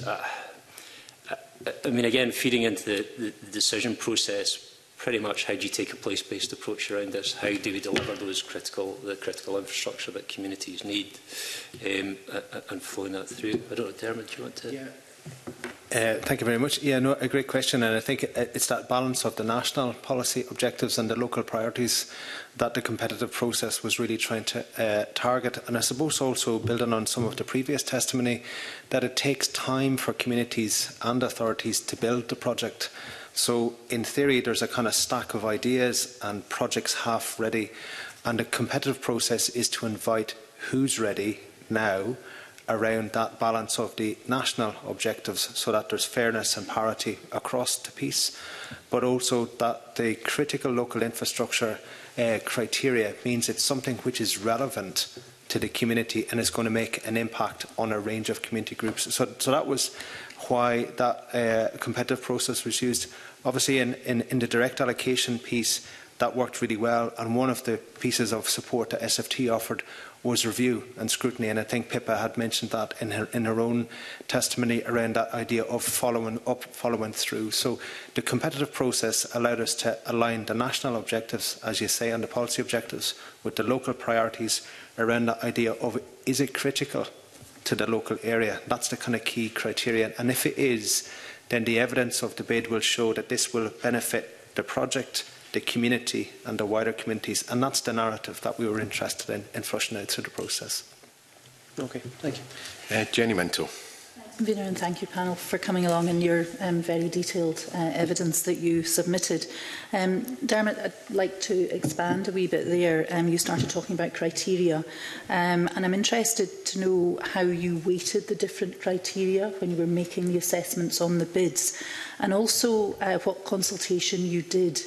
I mean, again, feeding into the decision process, pretty much how do you take a place-based approach around this? How do we deliver the critical infrastructure that communities need, and flowing that through? I don't know, Dermot, do you want to? Yeah. Thank you very much. Yeah, no, a great question, and I think it's that balance of the national policy objectives and the local priorities that the competitive process was really trying to target. And I suppose also building on some of the previous testimony, that it takes time for communities and authorities to build the project. So in theory, there's a kind of stack of ideas and projects half ready, and the competitive process is to invite who's ready now around that balance of the national objectives, so that there's fairness and parity across the piece, but also that the critical local infrastructure criteria means it's something which is relevant to the community and is going to make an impact on a range of community groups. So that was why that competitive process was used. Obviously, in the direct allocation piece, that worked really well, and one of the pieces of support that SFT offered was review and scrutiny, and I think Pippa had mentioned that in her own testimony around that idea of following up, following through. So the competitive process allowed us to align the national objectives, as you say, and the policy objectives with the local priorities around that idea of, is it critical to the local area? That's the kind of key criterion, and if it is, then the evidence of the bid will show that this will benefit the project, the community and the wider communities, and that's the narrative that we were interested in flushing out through the process. Okay, thank you. Jenny Minto. Convener, and thank you, panel, for coming along and your very detailed evidence that you submitted. Dermot, I'd like to expand a wee bit there. You started talking about criteria, and I'm interested to know how you weighted the different criteria when you were making the assessments on the bids, and also what consultation you did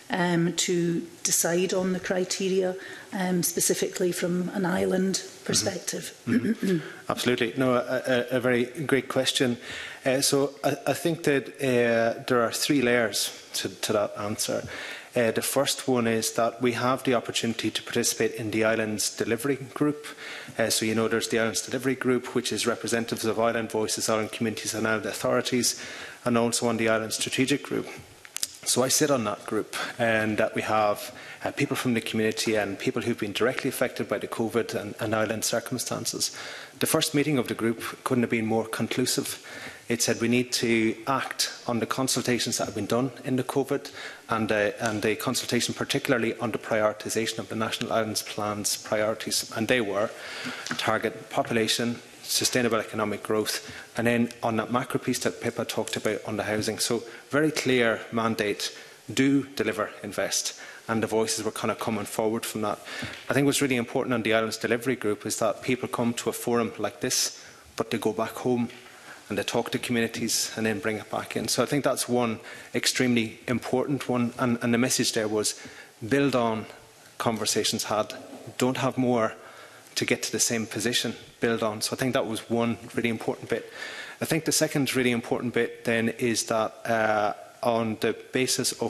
to decide on the criteria, specifically from an island perspective. Mm-hmm. Absolutely. No, a very great question. So I think that there are three layers to that answer. The first one is that we have the opportunity to participate in the Islands Delivery Group. So you know there's the Islands Delivery Group, which is representatives of island voices, island communities and island authorities, and also on the Island Strategic Group. So I sit on that group, and that we have people from the community and people who've been directly affected by the COVID and island circumstances. The first meeting of the group couldn't have been more conclusive. It said we need to act on the consultations that have been done in the COVID and the consultation particularly on the prioritisation of the National Islands Plan's priorities. And they were target population, sustainable economic growth, and then on that macro piece that Pippa talked about on the housing. So very clear mandate, do, deliver, invest. And the voices were kind of coming forward from that. I think what's really important on the Islands Delivery Group is that people come to a forum like this, but they go back home and they talk to communities and then bring it back in. So I think that's one extremely important one. And the message there was build on conversations had, don't have more to get to the same position, build on. So I think that was one really important bit. I think the second really important bit then is that on the basis of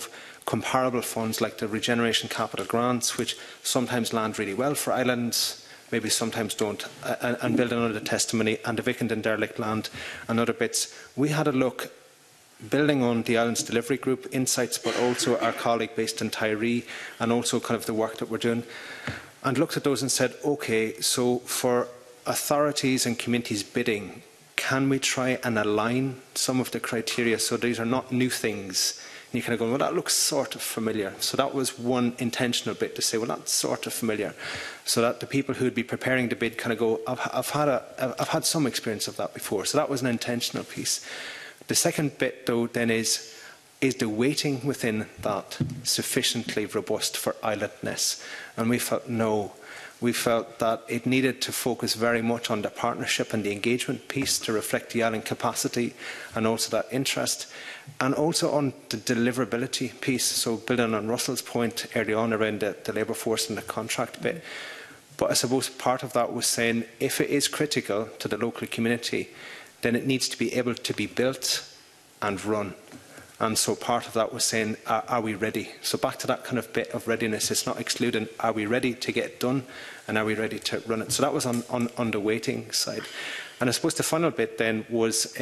comparable funds like the Regeneration Capital Grants, which sometimes land really well for islands, maybe sometimes don't, and building on the testimony, and the vacant and derelict land and other bits. We had a look, building on the Islands Delivery Group insights, but also our colleague based in Tiree, and also kind of the work that we're doing, and looked at those and said, OK, so for authorities and communities bidding, can we try and align some of the criteria so these are not new things? And you kind of go, well, that looks sort of familiar. So that was one intentional bit to say, well, that's sort of familiar. So that the people who would be preparing the bid kind of go, I've had some experience of that before. So that was an intentional piece. The second bit, though, then is the weighting within that sufficiently robust for islandness? And we felt no. We felt that it needed to focus very much on the partnership and the engagement piece to reflect the island capacity and also that interest, and also on the deliverability piece. So building on Russell's point early on around the labour force and the contract bit. But I suppose part of that was saying if it is critical to the local community, then it needs to be able to be built and run. And so part of that was saying, are we ready? So back to that kind of bit of readiness, it's not excluding, are we ready to get it done and are we ready to run it? So that was on the waiting side. And I suppose the final bit then was,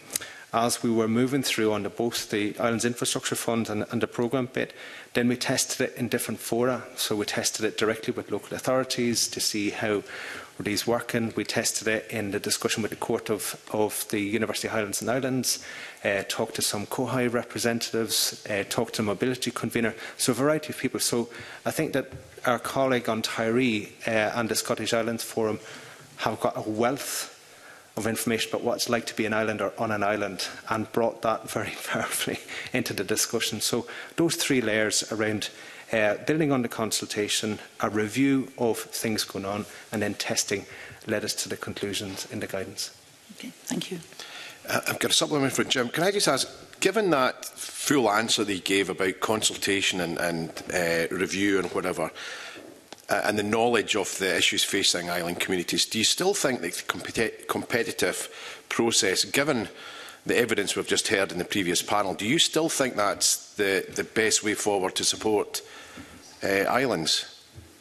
as we were moving through on both the Islands Infrastructure Fund and the programme bit, then we tested it in different fora. So we tested it directly with local authorities to see how were these working. We tested it in the discussion with the Court of the University of Highlands and Islands, talked to some COHI representatives, talked to a mobility convener, so a variety of people. So I think that our colleague on Tiree and the Scottish Islands Forum have got a wealth of information about what it's like to be an islander on an island and brought that very powerfully into the discussion. So those three layers around building on the consultation, a review of things going on, and then testing led us to the conclusions in the guidance. Okay, thank you. I've got a supplement for Jim. Can I just ask, given that full answer that you gave about consultation and review and whatever, and the knowledge of the issues facing island communities, do you still think that the competitive process, given the evidence we've just heard in the previous panel, do you still think that's the best way forward to support islands?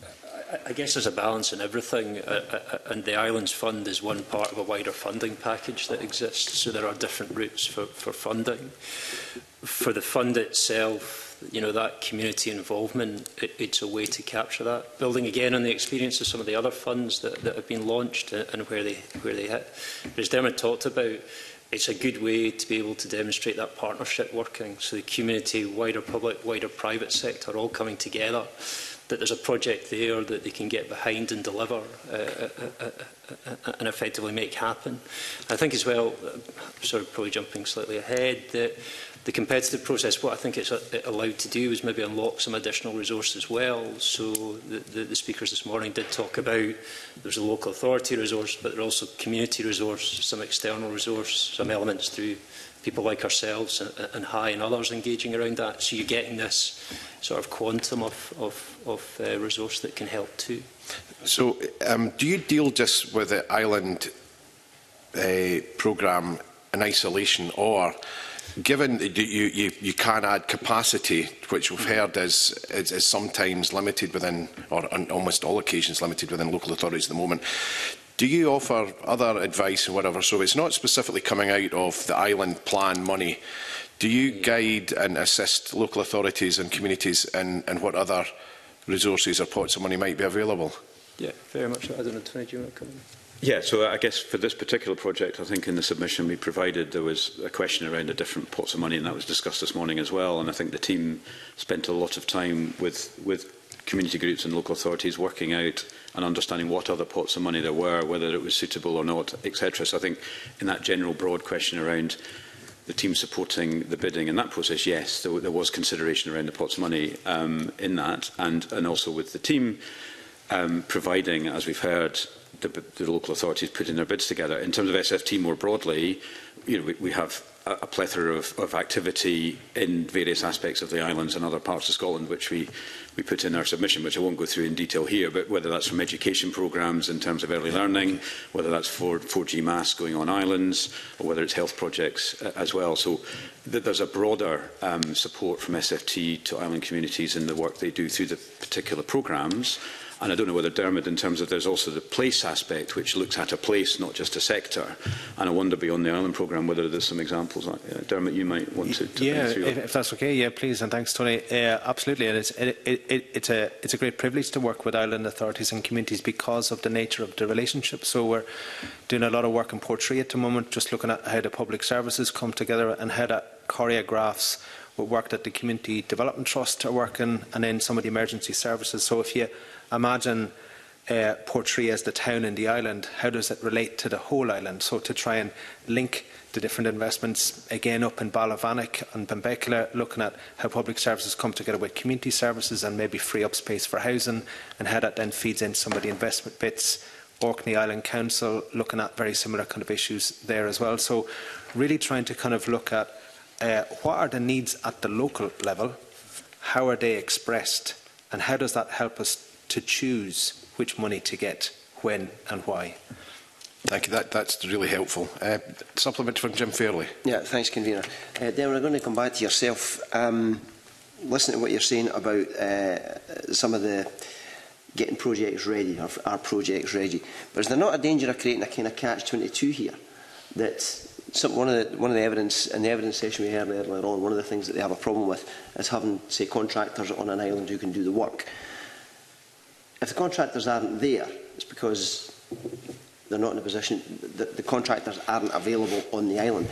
I guess there's a balance in everything, and the Islands Fund is one part of a wider funding package that exists, so there are different routes for funding. For the fund itself, you know, that community involvement, it's a way to capture that. Building again on the experience of some of the other funds that have been launched and where they hit. But as Dermot talked about, it's a good way to be able to demonstrate that partnership working. So the community, wider public, wider private sector all coming together, that there's a project there that they can get behind and deliver and effectively make happen. I think as well, sort of probably jumping slightly ahead, that the competitive process, what I think it's allowed to do is maybe unlock some additional resource as well. So the speakers this morning did talk about there's a local authority resource, but there's also community resource, some external resource, some elements through people like ourselves and HI and others engaging around that. So you're getting this sort of quantum of resource that can help too. So do you deal just with the island programme in isolation, or given that you can add capacity, which we've heard is sometimes limited within, or on almost all occasions limited within local authorities at the moment, do you offer other advice and whatever? So it's not specifically coming out of the island plan money. Do you guide and assist local authorities and communities in what other resources or pots of money might be available? Yeah, very much. I don't know, Tony, do you want to come in? Yeah, so I guess for this particular project, I think in the submission we provided, there was a question around the different pots of money, and that was discussed this morning as well. And I think the team spent a lot of time with community groups and local authorities working out and understanding what other pots of money there were, whether it was suitable or not, etc. So I think in that general broad question around the team supporting the bidding in that process, yes, there was consideration around the pots of money in that, and also with the team providing, as we've heard, the local authorities putting their bids together. In terms of SFT more broadly, we have a plethora of activity in various aspects of the islands and other parts of Scotland, which we put in our submission, which I won't go through in detail here, but whether that's from education programmes in terms of early learning, whether that's for 4G mass going on islands, or whether it's health projects as well. So there's a broader support from SFT to island communities in the work they do through the particular programmes. And I don't know whether Dermot, in terms of there's also the place aspect, which looks at a place, not just a sector. And I wonder beyond the island programme whether there's some examples. Dermot, you might want to if that's okay, yeah, please, and thanks, Tony. Absolutely, and it's a great privilege to work with island authorities and communities because of the nature of the relationship. So we're doing a lot of work in Portree at the moment, just looking at how the public services come together and how that choreographs what work that the Community Development Trust are working, and then some of the emergency services. So if you imagine Portree as the town in the island, how does it relate to the whole island? So to try and link the different investments, again up in Balavanik and Benbecula, looking at how public services come together with community services and maybe free up space for housing, and how that then feeds in some of the investment bits. Orkney Island Council looking at very similar kind of issues there as well. So really trying to kind of look at what are the needs at the local level, how are they expressed, and how does that help us to choose which money to get, when and why. Thank you. That's really helpful. Supplement from Jim Fairley. Yeah, thanks, Convener. Dan, we're going to come back to yourself. Listen to what you're saying about some of the getting projects ready, or our projects ready. But is there not a danger of creating a kind of catch-22 here? That one of the evidence in the evidence session we heard earlier on, one of the things that they have a problem with is having, say, contractors on an island who can do the work. If the contractors aren't there, it's because they're not in a position, the contractors aren't available on the island.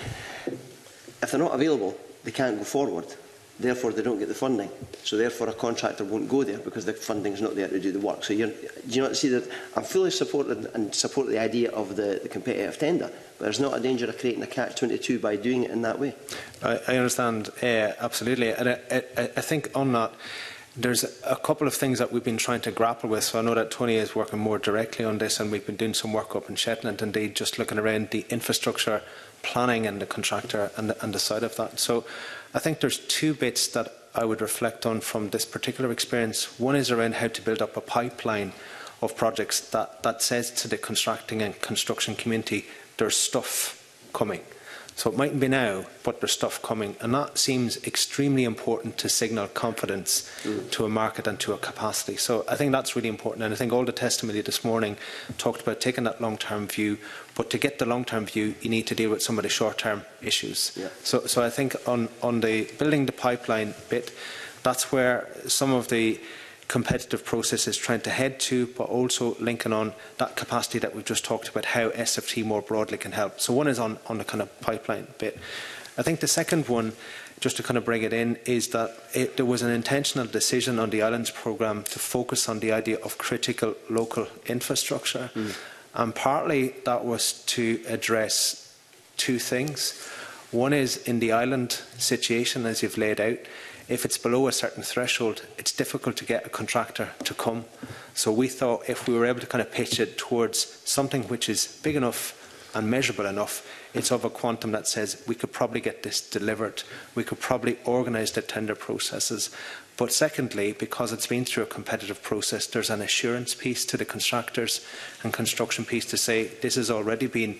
If they're not available, they can't go forward. Therefore, they don't get the funding. So therefore, a contractor won't go there because the funding is not there to do the work. So do you not see that I'm fully supported and support the idea of the competitive tender, but there's not a danger of creating a catch-22 by doing it in that way? I understand, absolutely. And I think on that, there's a couple of things that we've been trying to grapple with. So I know that Tony is working more directly on this, and we've been doing some work up in Shetland, indeed, just looking around the infrastructure planning and the contractor and the side of that. So I think there's two bits that I would reflect on from this particular experience. One is around how to build up a pipeline of projects that says to the constructing and construction community, there's stuff coming. So it mightn't be now, but there's stuff coming. And that seems extremely important to signal confidence to a market and to a capacity. So I think that's really important. And I think all the testimony this morning talked about taking that long-term view. But to get the long-term view, you need to deal with some of the short-term issues. Yeah. So I think on the building the pipeline bit, that's where some of the competitive process is trying to head to, but also linking on that capacity that we've just talked about, how SFT more broadly can help. So one is on the kind of pipeline bit. I think the second one, just to kind of bring it in, is that there was an intentional decision on the Islands programme to focus on the idea of critical local infrastructure. And partly that was to address two things. One is in the island situation, as you've laid out, if it's below a certain threshold, it's difficult to get a contractor to come. So we thought if we were able to kind of pitch it towards something which is big enough and measurable enough, it's of a quantum that says we could probably get this delivered. We could probably organise the tender processes. But secondly, because it's been through a competitive process, there's an assurance piece to the contractors and construction piece to say this has already been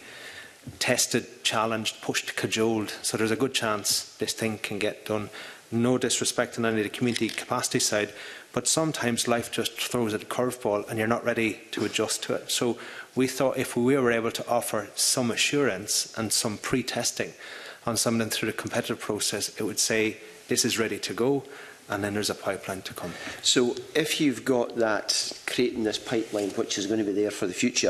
tested, challenged, pushed, cajoled. So there's a good chance this thing can get done. No disrespect on any of the community capacity side, but sometimes life just throws a curveball and you're not ready to adjust to it. So we thought if we were able to offer some assurance and some pre-testing on something through the competitive process, it would say this is ready to go, and then there's a pipeline to come. So if you've got that, creating this pipeline which is going to be there for the future,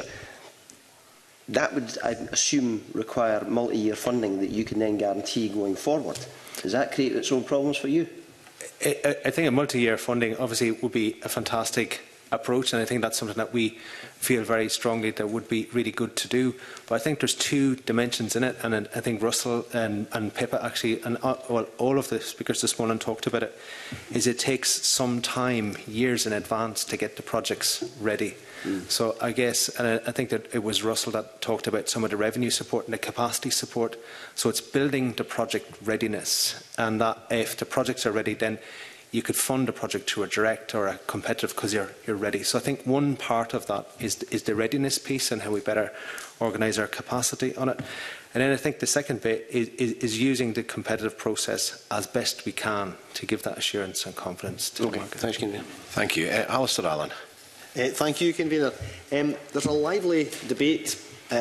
that would, I assume, require multi-year funding that you can then guarantee going forward. Does that create its own problems for you? I think a multi-year funding obviously would be a fantastic approach, and I think that's something that we feel very strongly that would be really good to do. But I think there's two dimensions in it, and I think Russell and Pippa actually, and well, all of the speakers this morning talked about it, is it takes some time, years in advance, to get the projects ready. So I guess, and I think that it was Russell that talked about some of the revenue support and the capacity support. So it's building the project readiness, and that if the projects are ready, then you could fund a project to a direct or a competitive because you're ready. So I think one part of that is the readiness piece and how we better organise our capacity on it. And then I think the second bit is using the competitive process as best we can to give that assurance and confidence to the market. Thanks, Convener. Thank you. Alistair Allen. Thank you, Convener. There's a lively debate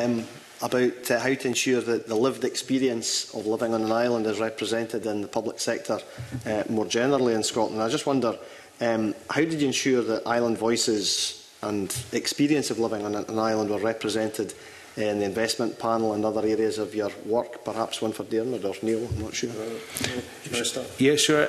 about how to ensure that the lived experience of living on an island is represented in the public sector more generally in Scotland. I just wonder, how did you ensure that island voices and experience of living on an island were represented in the investment panel and other areas of your work? Perhaps one for Diarmuid or Neil, I'm not sure. Yeah, sure.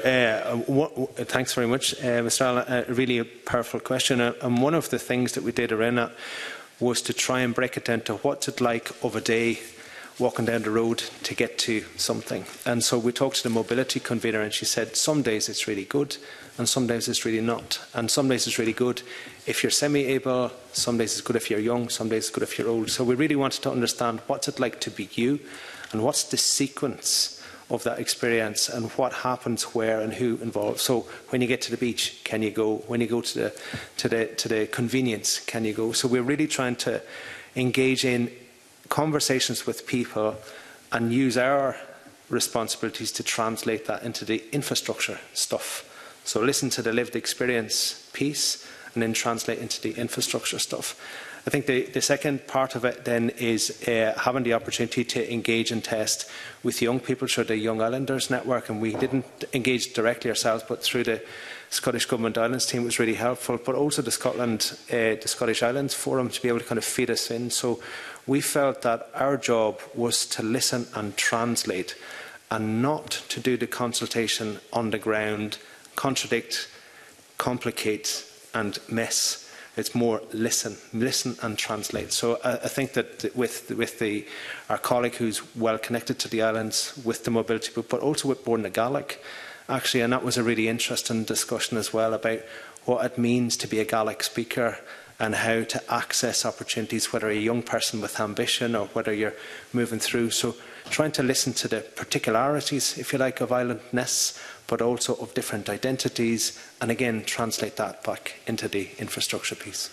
Thanks very much, Mr. Allen. A really powerful question. And one of the things that we did around that was to try and break it down to what's it like of a day walking down the road to get to something. And so we talked to the mobility convener, and she said some days it's really good and some days it's really not. And some days it's really good if you're semi-able, some days it's good if you're young, some days it's good if you're old. So we really wanted to understand what's it like to be you and what's the sequence of that experience and what happens where and who involved. So when you get to the beach, can you go? When you go to the convenience, can you go? So we're really trying to engage in conversations with people and use our responsibilities to translate that into the infrastructure stuff. So listen to the lived experience piece and then translate into the infrastructure stuff. I think the second part of it then is having the opportunity to engage and test with young people through the Young Islanders Network, and we didn't engage directly ourselves, but through the Scottish Government Islands team was really helpful, but also the Scottish Islands Forum to be able to kind of feed us in. So we felt that our job was to listen and translate and not to do the consultation on the ground, contradict, complicate and mess. It's more listen and translate. So I think that with our colleague who's well connected to the islands, with the mobility group, but also with Born na Gaelic, actually, and that was a really interesting discussion as well about what it means to be a Gaelic speaker and how to access opportunities, whether you're a young person with ambition or whether you're moving through. So trying to listen to the particularities, if you like, of islandness, but also of different identities, and again, translate that back into the infrastructure piece.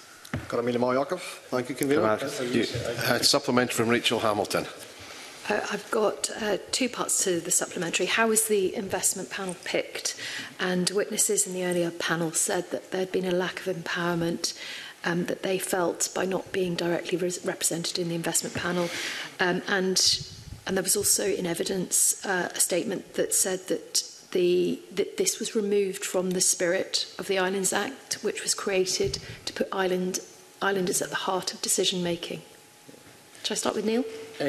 Thank you, Convener. Supplementary from Rachel Hamilton. I've got two parts to the supplementary. How was the investment panel picked? And witnesses in the earlier panel said that there had been a lack of empowerment that they felt by not being directly represented in the investment panel. And there was also in evidence a statement that said that that this was removed from the spirit of the Islands Act, which was created to put islanders at the heart of decision making. Shall I start with Neil?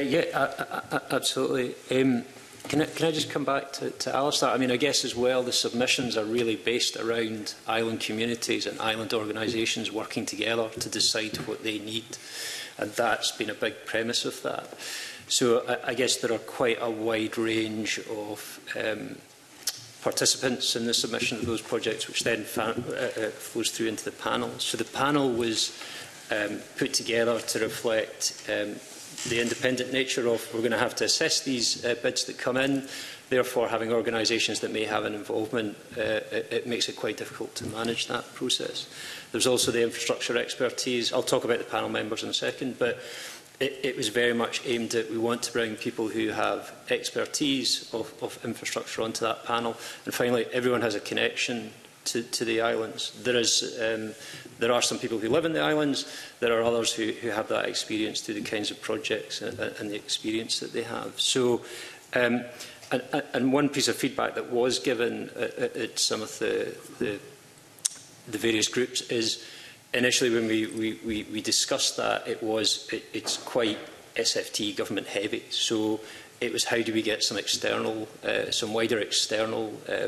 Absolutely. Can I just come back to Alistair? I mean, I guess as well, the submissions are really based around island communities and island organisations working together to decide what they need. And that's been a big premise of that. So I guess there are quite a wide range of participants in the submission of those projects, which then flows through into the panel. So the panel was put together to reflect the independent nature of we're going to have to assess these bids that come in. Therefore, having organisations that may have an involvement, it makes it quite difficult to manage that process. There's also the infrastructure expertise. I'll talk about the panel members in a second, but it was very much aimed at we want to bring people who have expertise of infrastructure onto that panel. And finally, everyone has a connection to the islands. There are some people who live in the islands. There are others who have that experience through the kinds of projects and the experience that they have. So, and one piece of feedback that was given at some of the various groups is initially when we discussed that, it's quite SFT government heavy. So it was how do we get some external, some wider external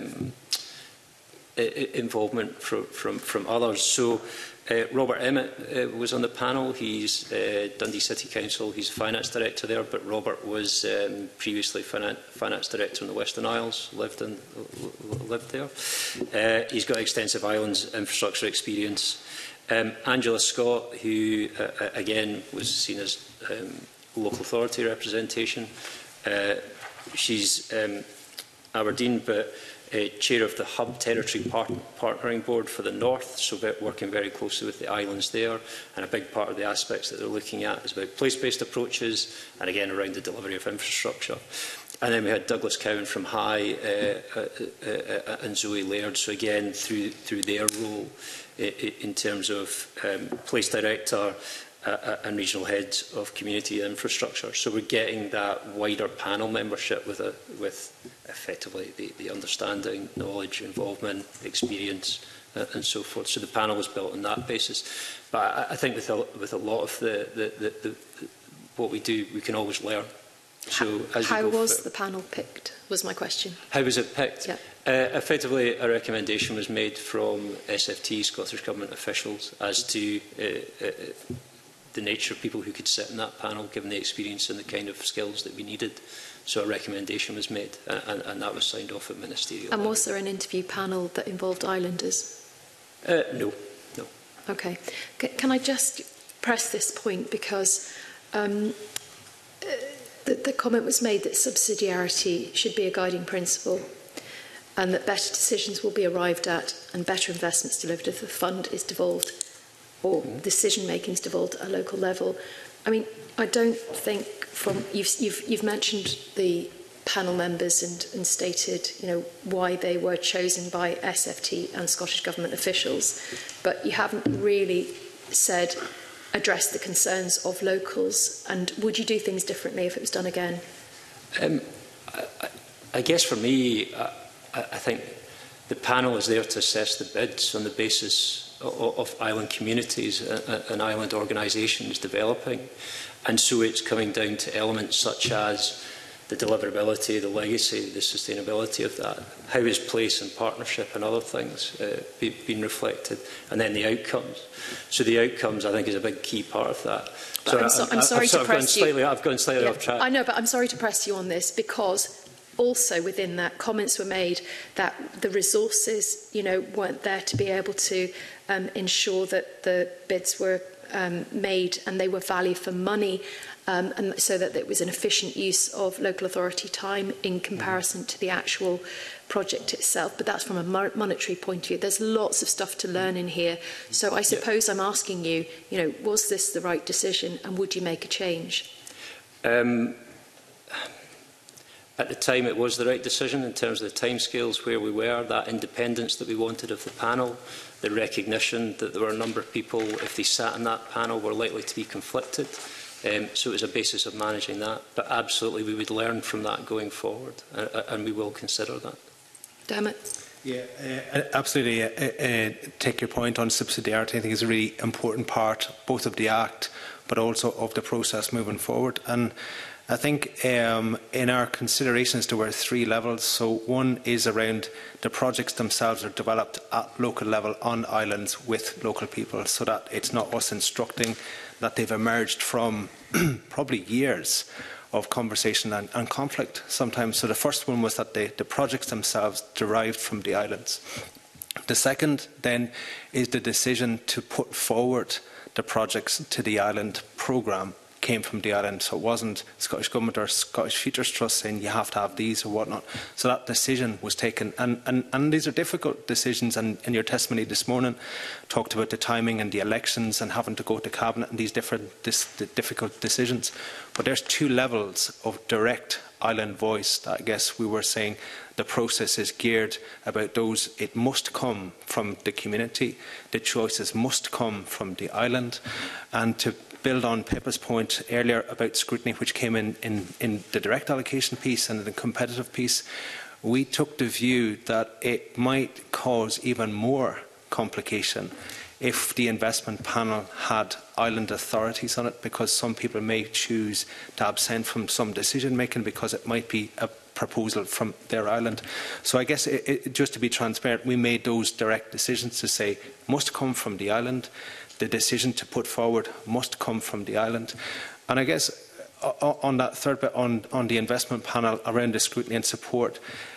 involvement from others. So Robert Emmett was on the panel. He's Dundee City Council. He's finance director there, but Robert was previously finance director in the Western Isles, lived there. He's got extensive islands infrastructure experience. Angela Scott, who again was seen as local authority representation. She's Aberdeen, but chair of the Hub Territory Partnering Board for the North, so working very closely with the islands there. And a big part of the aspects that they're looking at is about place-based approaches, and again around the delivery of infrastructure. And then we had Douglas Cowan from High and Zoe Laird, so again through their role in terms of place director and regional heads of community infrastructure. So we're getting that wider panel membership with effectively the understanding, knowledge, involvement, experience, and so forth. So the panel was built on that basis. But I think with a lot of what we do, we can always learn. So how was the panel picked, was my question. How was it picked? Yeah. Effectively, a recommendation was made from SFT, Scottish Government officials, as to the nature of people who could sit in that panel, given the experience and the kind of skills that we needed. So a recommendation was made, and that was signed off at ministerial level. And was there an interview panel that involved islanders? No. Okay. Can I just press this point, because the comment was made that subsidiarity should be a guiding principle, and that better decisions will be arrived at and better investments delivered if the fund is devolved or decision-making is devolved at a local level. I mean, I don't think you've mentioned the panel members and stated, why they were chosen by SFT and Scottish Government officials, but you haven't really addressed the concerns of locals. And would you do things differently if it was done again? I guess for me, I think the panel is there to assess the bids on the basis of island communities and island organisations developing. And so it's coming down to elements such as the deliverability, the legacy, the sustainability of that. How is place and partnership and other things being reflected? And then the outcomes. So the outcomes, I think, is a big key part of that. So I'm sorry to press you. I've gone slightly off track. I know, but I'm sorry to press you on this, because also within that, comments were made that the resources, weren't there to be able to ensure that the bids were made and they were value for money, and so that it was an efficient use of local authority time in comparison to the actual project itself. But that's from a monetary point of view. There's lots of stuff to learn in here. So I suppose I'm asking you, was this the right decision, and would you make a change? At the time, it was the right decision in terms of the timescales where we were, that independence that we wanted of the panel, the recognition that there were a number of people, if they sat in that panel, were likely to be conflicted. So it was a basis of managing that. But absolutely, we would learn from that going forward, and we will consider that. Dermot? Yeah, absolutely. Take your point on subsidiarity. I think is a really important part, both of the Act, but also of the process moving forward. And I think in our considerations there were 3 levels. So one is around the projects themselves are developed at local level on islands with local people, so that it's not us instructing, that they've emerged from probably years of conversation and conflict sometimes. So the first one was that the projects themselves derived from the islands. The second then is the decision to put forward the projects to the island programme came from the island, so it wasn't Scottish Government or Scottish Futures Trust saying you have to have these or whatnot. So that decision was taken, and these are difficult decisions. And in your testimony this morning, talked about the timing and the elections and having to go to cabinet and these difficult decisions. But there's 2 levels of direct island voice that I guess we were saying the process is geared about those. It must come from the community. The choices must come from the island, and to build on Pippa's point earlier about scrutiny, which came in the direct allocation piece and the competitive piece, we took the view that it might cause even more complication if the investment panel had island authorities on it, because some people may choose to absent from some decision making because it might be a proposal from their island. So I guess just to be transparent, we made those direct decisions to say must come from the island. The decision to put forward must come from the island. And I guess on that third bit, on the investment panel around the scrutiny and support,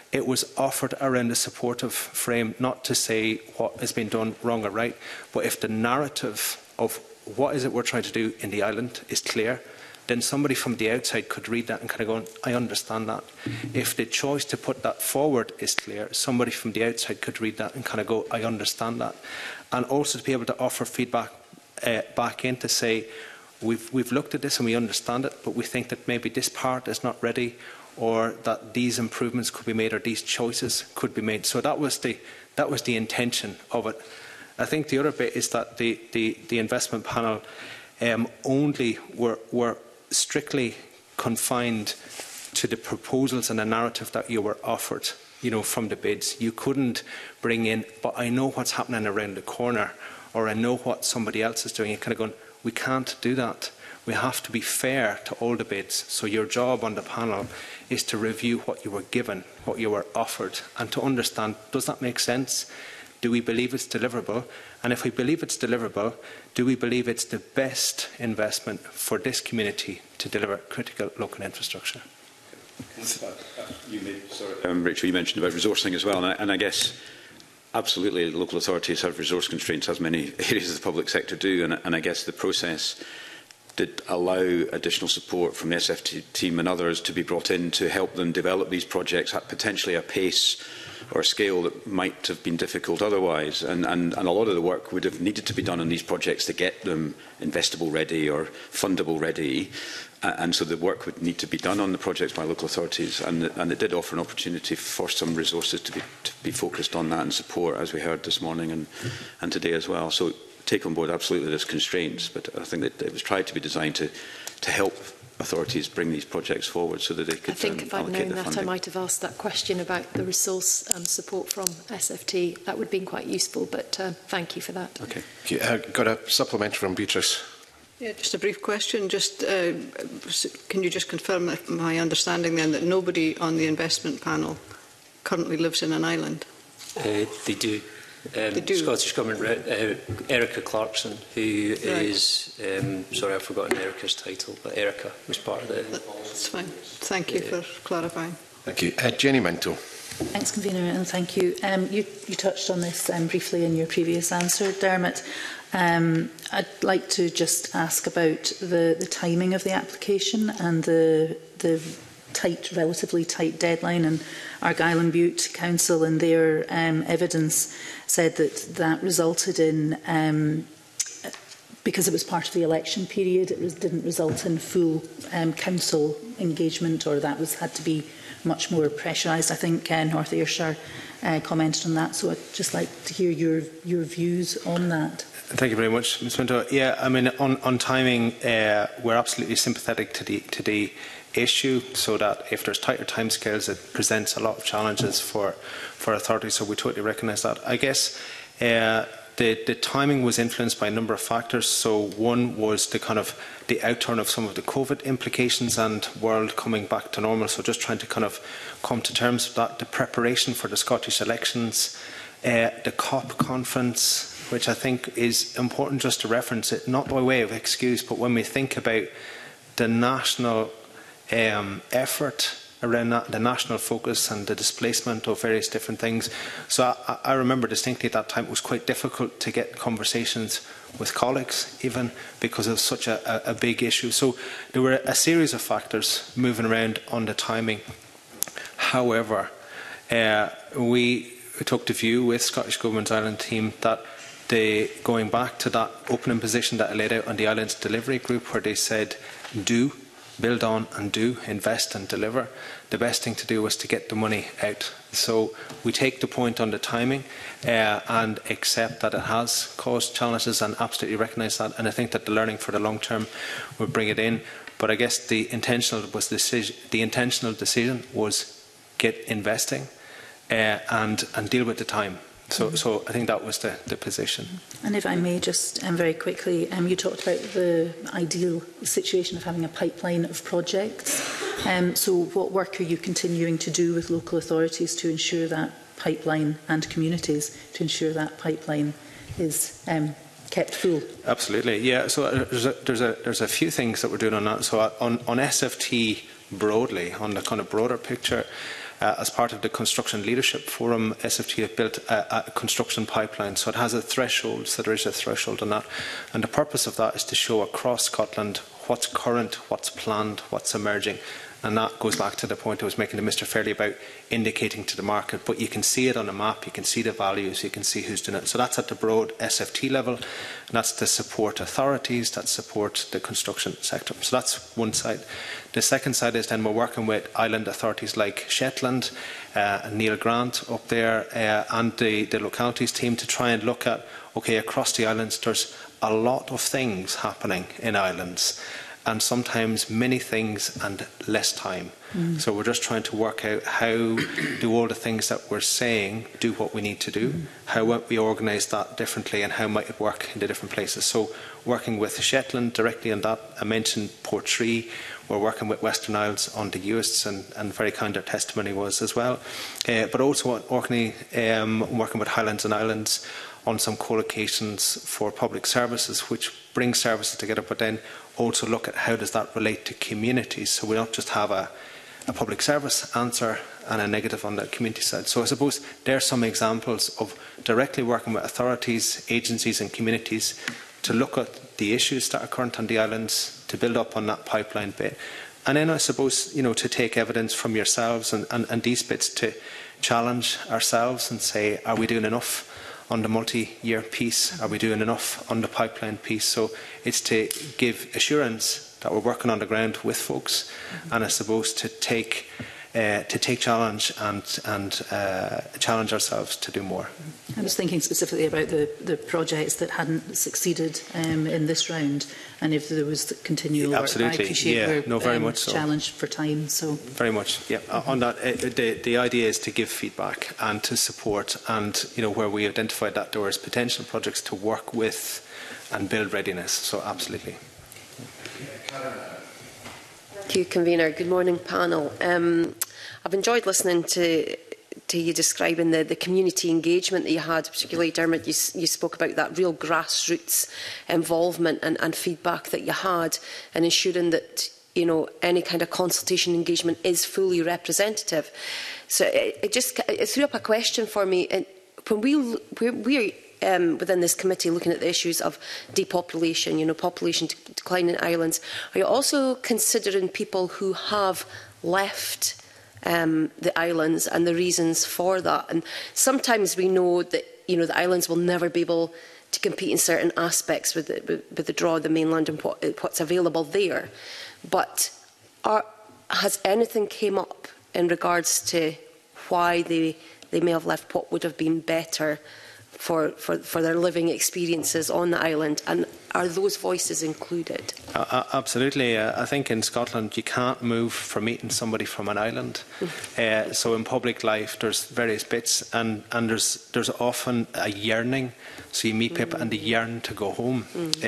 it was offered around a supportive frame, not to say what has been done wrong or right, but if the narrative of what is it we're trying to do in the island is clear, then somebody from the outside could read that and kind of go, I understand that. If the choice to put that forward is clear, somebody from the outside could read that and kind of go, I understand that. And also to be able to offer feedback back in to say, we've looked at this and we understand it, but we think that maybe this part is not ready, or that these improvements could be made, or these choices could be made. So that was the intention of it. I think the other bit is that the investment panel only were strictly confined to the proposals and the narrative that you were offered, from the bids. You couldn't bring in, but I know what's happening around the corner, or I know what somebody else is doing. You're kind of going, we can't do that. We have to be fair to all the bids. So your job on the panel is to review what you were given, what you were offered, and to understand, does that make sense? Do we believe it's deliverable? And if we believe it's deliverable, do we believe it's the best investment for this community to deliver critical local infrastructure? Rachel, you mentioned about resourcing as well, and I guess absolutely local authorities have resource constraints, as many areas of the public sector do, and I guess the process did allow additional support from the SFT team and others to be brought in to help them develop these projects at potentially a pace or a scale that might have been difficult otherwise. And a lot of the work would have needed to be done on these projects to get them investable ready or fundable ready. And so the work would need to be done on the projects by local authorities. And it did offer an opportunity for some resources to be focused on that and support, as we heard this morning and today as well. So take on board absolutely there's constraints, but I think that it was tried to be designed to help authorities bring these projects forward so that they could allocate the funding. I think if I'd known that, I might have asked that question about the resource support from SFT. That would have been quite useful, but thank you for that. Okay. Got a supplementary from Beatrice. Yeah, just a brief question. Just can you just confirm my understanding then that nobody on the investment panel currently lives in an island? They do. Scottish Government, Erica Clarkson, who is, sorry, I've forgotten Erica's title, but Erica was part of the... That's fine. Thank you for clarifying. Thank you. Jenny Minto. Thanks, Convener, and thank you. You touched on this briefly in your previous answer, Dermot. I'd like to just ask about the timing of the application and the relatively tight deadline, and Argyll and Bute Council in their evidence said that resulted in, because it was part of the election period, it didn't result in full council engagement, or that had to be much more pressurised. I think North Ayrshire commented on that, so I'd just like to hear your views on that. Thank you very much, Ms. Minto. Yeah, I mean, on timing, we're absolutely sympathetic to the issue, so that if there's tighter timescales, it presents a lot of challenges for authorities, so we totally recognise that. I guess the timing was influenced by a number of factors. So one was the outturn of some of the COVID implications and world coming back to normal, so just trying to come to terms with that. The preparation for the Scottish elections, the COP conference, which I think is important just to reference it, not by way of excuse, but when we think about the national effort around that, the national focus and the displacement of various different things. So I remember distinctly at that time it was quite difficult to get conversations with colleagues, even because it was such a big issue. So there were a series of factors moving around on the timing. However, we took the view with Scottish Government's Island team that going back to that opening position that I laid out on the Islands Delivery Group, where they said, do build on and do invest and deliver, the best thing to do was to get the money out. So we take the point on the timing and accept that it has caused challenges and absolutely recognise that, and I think that the learning for the long term will bring it in. But I guess the intentional decision was get investing and deal with the time. So I think that was the position. And if I may just very quickly, you talked about the ideal situation of having a pipeline of projects. So what work are you continuing to do with local authorities to ensure that pipeline, and communities to ensure that pipeline is kept full? Absolutely, yeah. So there's a few things that we're doing on that. So on SFT broadly, on the kind of broader picture, As part of the Construction Leadership Forum, SFT have built a construction pipeline, so it has a threshold, so there is a threshold on that. And the purpose of that is to show across Scotland what's current, what's planned, what's emerging. And that goes back to the point I was making to Mr Fairley about indicating to the market. But you can see it on a map, you can see the values, you can see who's doing it. So that's at the broad SFT level, and that's to support authorities, that support the construction sector. So that's one side. The second side is then we're working with island authorities like Shetland, Neil Grant up there, and the localities team to try and look at, okay, across the islands there's a lot of things happening in islands, and sometimes many things and less time. So we're just trying to work out how do all the things that we're saying do what we need to do, how we organise that differently, and how might it work in the different places. So working with Shetland directly on that, I mentioned Portree, we're working with Western Isles on the Uists, and very kind their testimony was as well. But also at Orkney, working with Highlands and Islands on some co-locations for public services, which bring services together, but then also look at how does that relate to communities, so we don't just have a public service answer and a negative on the community side. So I suppose there are some examples of directly working with authorities, agencies and communities to look at the issues that are current on the islands, to build up on that pipeline bit. And then I suppose, you know, to take evidence from yourselves and these bits to challenge ourselves and say, are we doing enough on the multi-year piece? Are we doing enough on the pipeline piece? So it's to give assurance that we're working on the ground with folks, and I suppose to take challenge and challenge ourselves to do more. I was thinking specifically about the projects that hadn't succeeded in this round, and if there was continual work. Absolutely, I appreciate we're very much so. challenged for time. So very much, yeah. On that, the idea is to give feedback and to support, and you know where we identified that there was potential projects to work with and build readiness. So absolutely. Thank you, Convener. Good morning, panel. I've enjoyed listening to you describing the community engagement that you had, particularly, Dermot, you spoke about that real grassroots involvement and feedback that you had, and ensuring that, you know, any kind of consultation engagement is fully representative. So it threw up a question for me. And when we're within this committee looking at the issues of depopulation, you know, population decline in islands, are you also considering people who have left the islands and the reasons for that? And sometimes we know that, you know, the islands will never be able to compete in certain aspects with the draw of the mainland and what's available there. But has anything came up in regards to why they may have left? What would have been better for their living experiences on the island, and are those voices included? Absolutely. I think in Scotland you can't move for meeting somebody from an island. So in public life there's various bits, and there's often a yearning. So you meet people and they yearn to go home.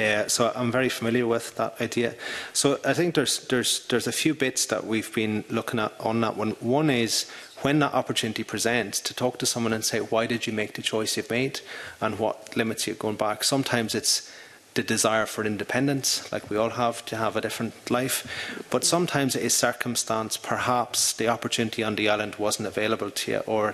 So I'm very familiar with that idea. So I think there's a few bits that we've been looking at on that one. One is, when that opportunity presents, to talk to someone and say, why did you make the choice you've made and what limits you going back? Sometimes it's the desire for independence, like we all have, to have a different life. But sometimes it is circumstance. Perhaps the opportunity on the island wasn't available to you, or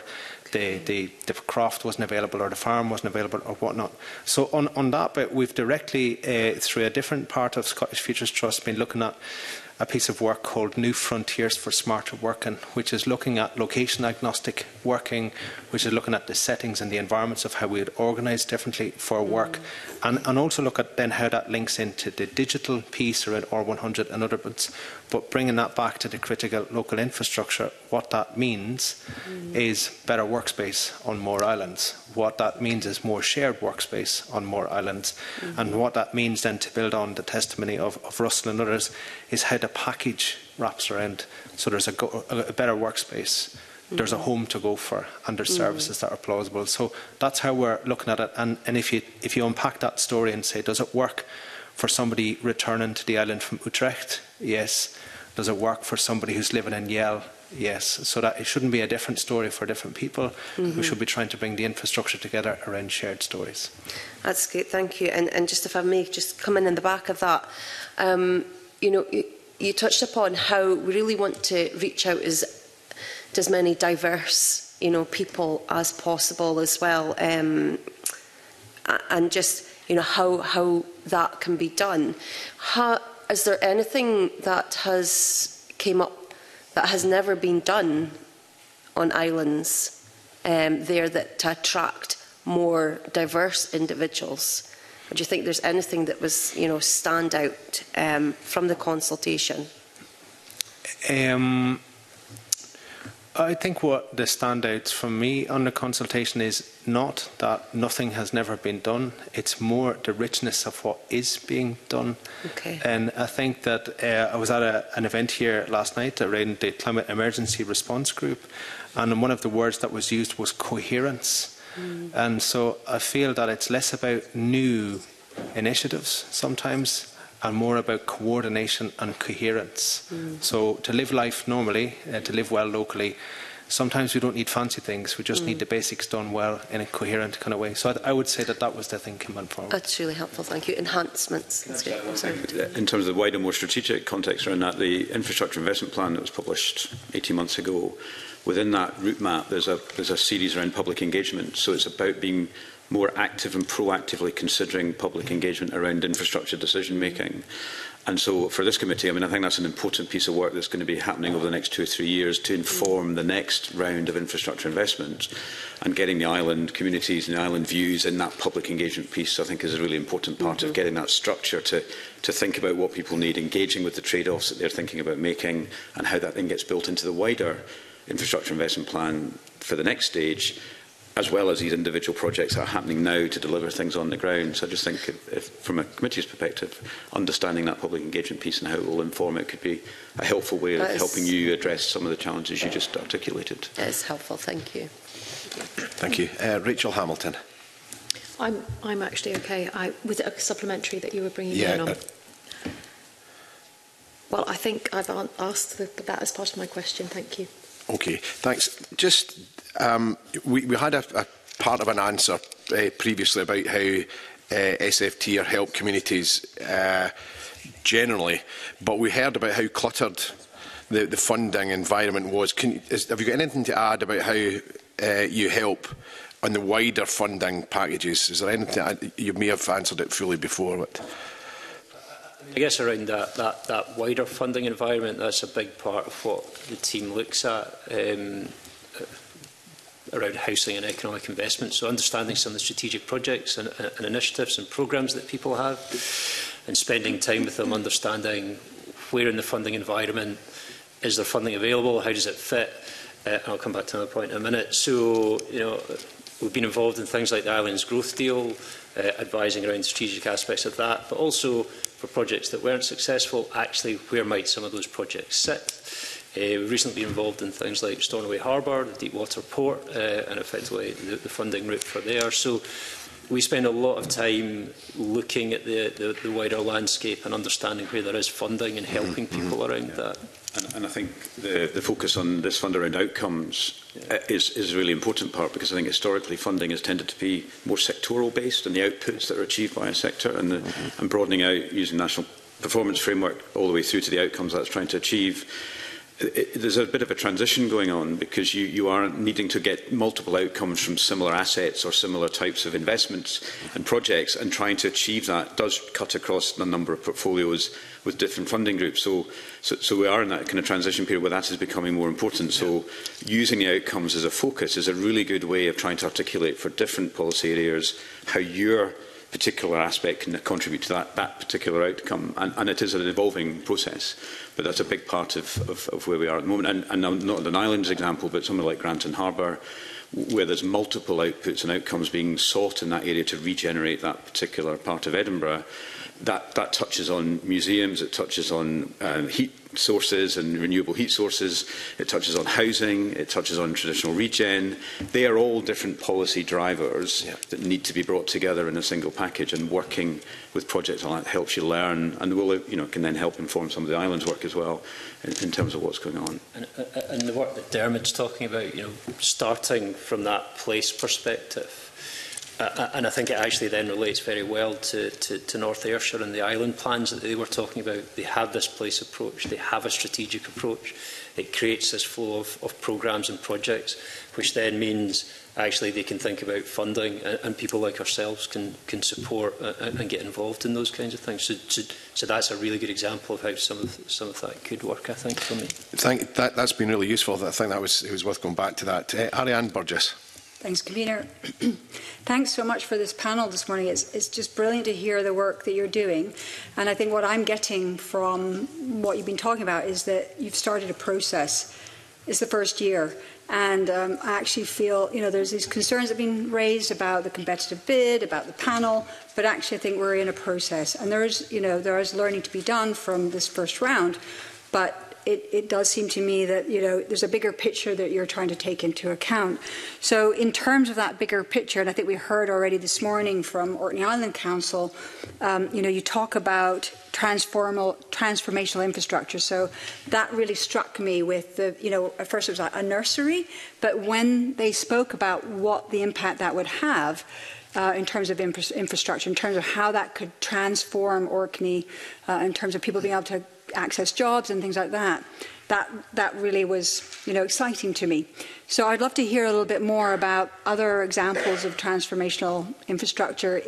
the craft wasn't available, or the farm wasn't available, or whatnot. So on that bit, we've directly, through a different part of Scottish Futures Trust, been looking at a piece of work called New Frontiers for Smarter Working, which is looking at location agnostic working, which is looking at the settings and the environments of how we would organise differently for work, and also look at then how that links into the digital piece around R100 and other bits, but bringing that back to the critical local infrastructure. What that means is better workspace on more islands. What that means is more shared workspace on more islands. And what that means then, to build on the testimony of Russell and others, is how the package wraps around. So there's a better workspace, there's a home to go for, and there's services that are plausible. So that's how we're looking at it. And if you unpack that story and say, does it work for somebody returning to the island from Utrecht? Yes. Does it work for somebody who's living in Yell? Yes. So that it shouldn't be a different story for different people. We should be trying to bring the infrastructure together around shared stories. That's great, thank you. And just if I may just come in the back of that, you know, you touched upon how we really want to reach out as many diverse, people as possible as well, and just, how that can be done. Is there anything that has came up that has never been done on islands there that to attract more diverse individuals? Or do you think there's anything that was, stand out from the consultation? I think what the standouts from me on the consultation is not that nothing has never been done. It's more the richness of what is being done. Okay. And I think that I was at an event here last night around the Climate Emergency Response Group, and one of the words that was used was coherence. And so I feel that it's less about new initiatives sometimes and more about coordination and coherence. So to live life normally, to live well locally, sometimes we don't need fancy things, we just need the basics done well in a coherent kind of way. So I would say that that was the thing coming forward. That's really helpful, thank you. Enhancements. In terms of the wider, more strategic context around that, the infrastructure investment plan that was published 18 months ago, within that route map there's a series around public engagement. So it's about being more active and proactively considering public engagement around infrastructure decision making. And so for this committee, I think that's an important piece of work that's going to be happening over the next 2 or 3 years to inform the next round of infrastructure investment, and getting the island communities and the island views in that public engagement piece, I think, is a really important part of getting that structure to think about what people need, engaging with the trade-offs that they're thinking about making, and how that then gets built into the wider infrastructure investment plan for the next stage, as well as these individual projects that are happening now to deliver things on the ground. So I just think, if from a committee's perspective, understanding that public engagement piece and how it will inform it could be a helpful way of helping you address some of the challenges you just articulated. That is helpful, thank you. Thank you. Rachel Hamilton. I'm actually okay. Was it a supplementary that you were bringing in on? Well, I think I've asked that as part of my question. Thank you. Okay, thanks. Just we had a part of an answer previously about how SFT help communities generally, but we heard about how cluttered the funding environment was. Have you got anything to add about how you help on the wider funding packages? Is there anything? You may have answered it fully before, but I guess around that wider funding environment, that's a big part of what the team looks at around housing and economic investment. So understanding some of the strategic projects and initiatives and programmes that people have, and spending time with them, understanding where in the funding environment is there funding available, how does it fit, and I'll come back to another point in a minute. So, we've been involved in things like the Islands Growth Deal, advising around strategic aspects of that, but also for projects that weren't successful, actually where might some of those projects sit. We've recently been involved in things like Stornoway Harbour, the Deepwater Port, and effectively the funding route for there. So we spend a lot of time looking at the wider landscape and understanding where there is funding and helping people around that. And I think the focus on this fund around outcomes is a really important part, because I think historically funding has tended to be more sectoral based and the outputs that are achieved by a sector, and broadening out using national performance framework all the way through to the outcomes that's trying to achieve. There's a bit of a transition going on, because you are needing to get multiple outcomes from similar assets or similar types of investments and projects, and trying to achieve that does cut across a number of portfolios with different funding groups. So we are in that kind of transition period where that is becoming more important. So using the outcomes as a focus is a really good way of trying to articulate for different policy areas how your particular aspect can contribute to that particular outcome. And it is an evolving process, but that's a big part of where we are at the moment. And not an islands example, but somewhere like Granton Harbour, where there's multiple outputs and outcomes being sought in that area to regenerate that particular part of Edinburgh. That touches on museums, it touches on heat sources and renewable heat sources, it touches on housing, it touches on traditional regen. They are all different policy drivers that need to be brought together in a single package, and working with projects like that helps you learn, and will, can then help inform some of the islands work as well in terms of what's going on. And the work that Dermot's talking about, starting from that place perspective, And I think it actually then relates very well to North Ayrshire and the island plans that they were talking about. They have this place approach, they have a strategic approach. It creates this flow of programmes and projects, which then means actually they can think about funding, and people like ourselves can support and get involved in those kinds of things. So that's a really good example of how some of that could work, I think, for me. That's been really useful. I think it was worth going back to that. Ariane Burgess. Thanks, Convener. Thanks so much for this panel this morning. It's just brilliant to hear the work that you're doing. And I think what I'm getting from what you've been talking about is that you've started a process. It's the first year. And I actually feel, there's these concerns that have been raised about the competitive bid, about the panel, but actually I think we're in a process. And there is learning to be done from this first round. But it does seem to me that there's a bigger picture that you're trying to take into account. So in terms of that bigger picture, and I think we heard already this morning from Orkney Island Council, you talk about transformational infrastructure. So that really struck me with at first it was like a nursery, but when they spoke about what the impact that would have in terms of infrastructure, in terms of how that could transform Orkney, in terms of people being able to access jobs and things like that. That really was, exciting to me. So I'd love to hear a little bit more about other examples of transformational infrastructure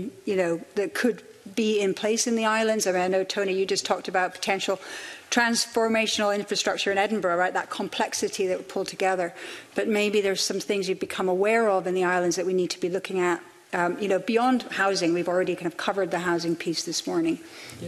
that could be in place in the islands. I mean, I know, Tony, you just talked about potential transformational infrastructure in Edinburgh, right? That complexity that would pull together. But maybe there's some things you've become aware of in the islands that we need to be looking at. Beyond housing, we've already kind of covered the housing piece this morning.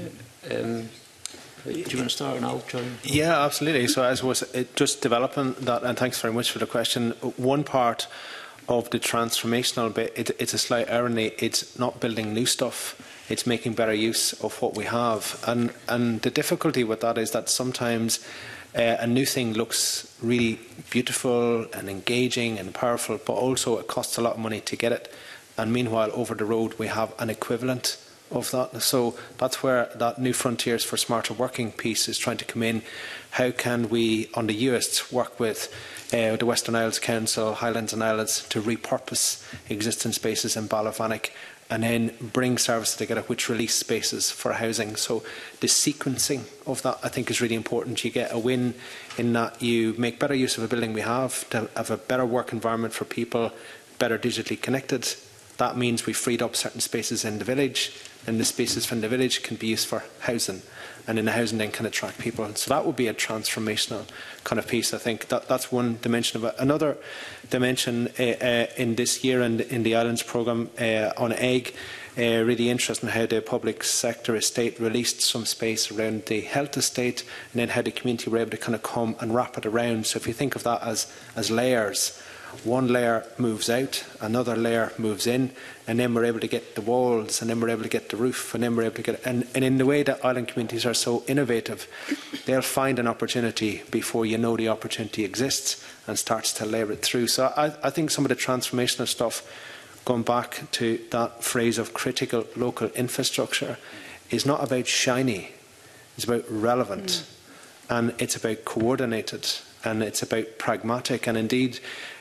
Yeah. Do you want to start and I'll join? Yeah, absolutely. So as was just developing that, and thanks very much for the question. One part of the transformational bit, it's a slight irony. It's not building new stuff. It's making better use of what we have. And the difficulty with that is that sometimes a new thing looks really beautiful and engaging and powerful, but also it costs a lot of money to get it. And meanwhile, over the road, we have an equivalent of that. So that's where that New Frontiers for Smarter Working piece is trying to come in. How can we, on the UIST, work with the Western Isles Council, Highlands and Islands, to repurpose existing spaces in Ballyvannick and then bring services together which release spaces for housing. So the sequencing of that, I think, is really important. You get a win in that you make better use of a building we have, to have a better work environment for people, better digitally connected. That means we freed up certain spaces in the village, and the spaces from the village can be used for housing, and in the housing then can attract people. And so that would be a transformational kind of piece. I think that's one dimension of it. Another dimension in this year and in the Islands programme on EGG, really interesting how the public sector estate released some space around the health estate, and then how the community were able to kind of come and wrap it around. So if you think of that as layers, one layer moves out, another layer moves in, and then we're able to get the walls, and then we're able to get the roof, and then we're able to get... And in the way that island communities are so innovative, they'll find an opportunity before you know the opportunity exists and starts to layer it through. So I think some of the transformational stuff, going back to that phrase of critical local infrastructure, is not about shiny, it's about relevant, and it's about coordinated, and it's about pragmatic, and indeed...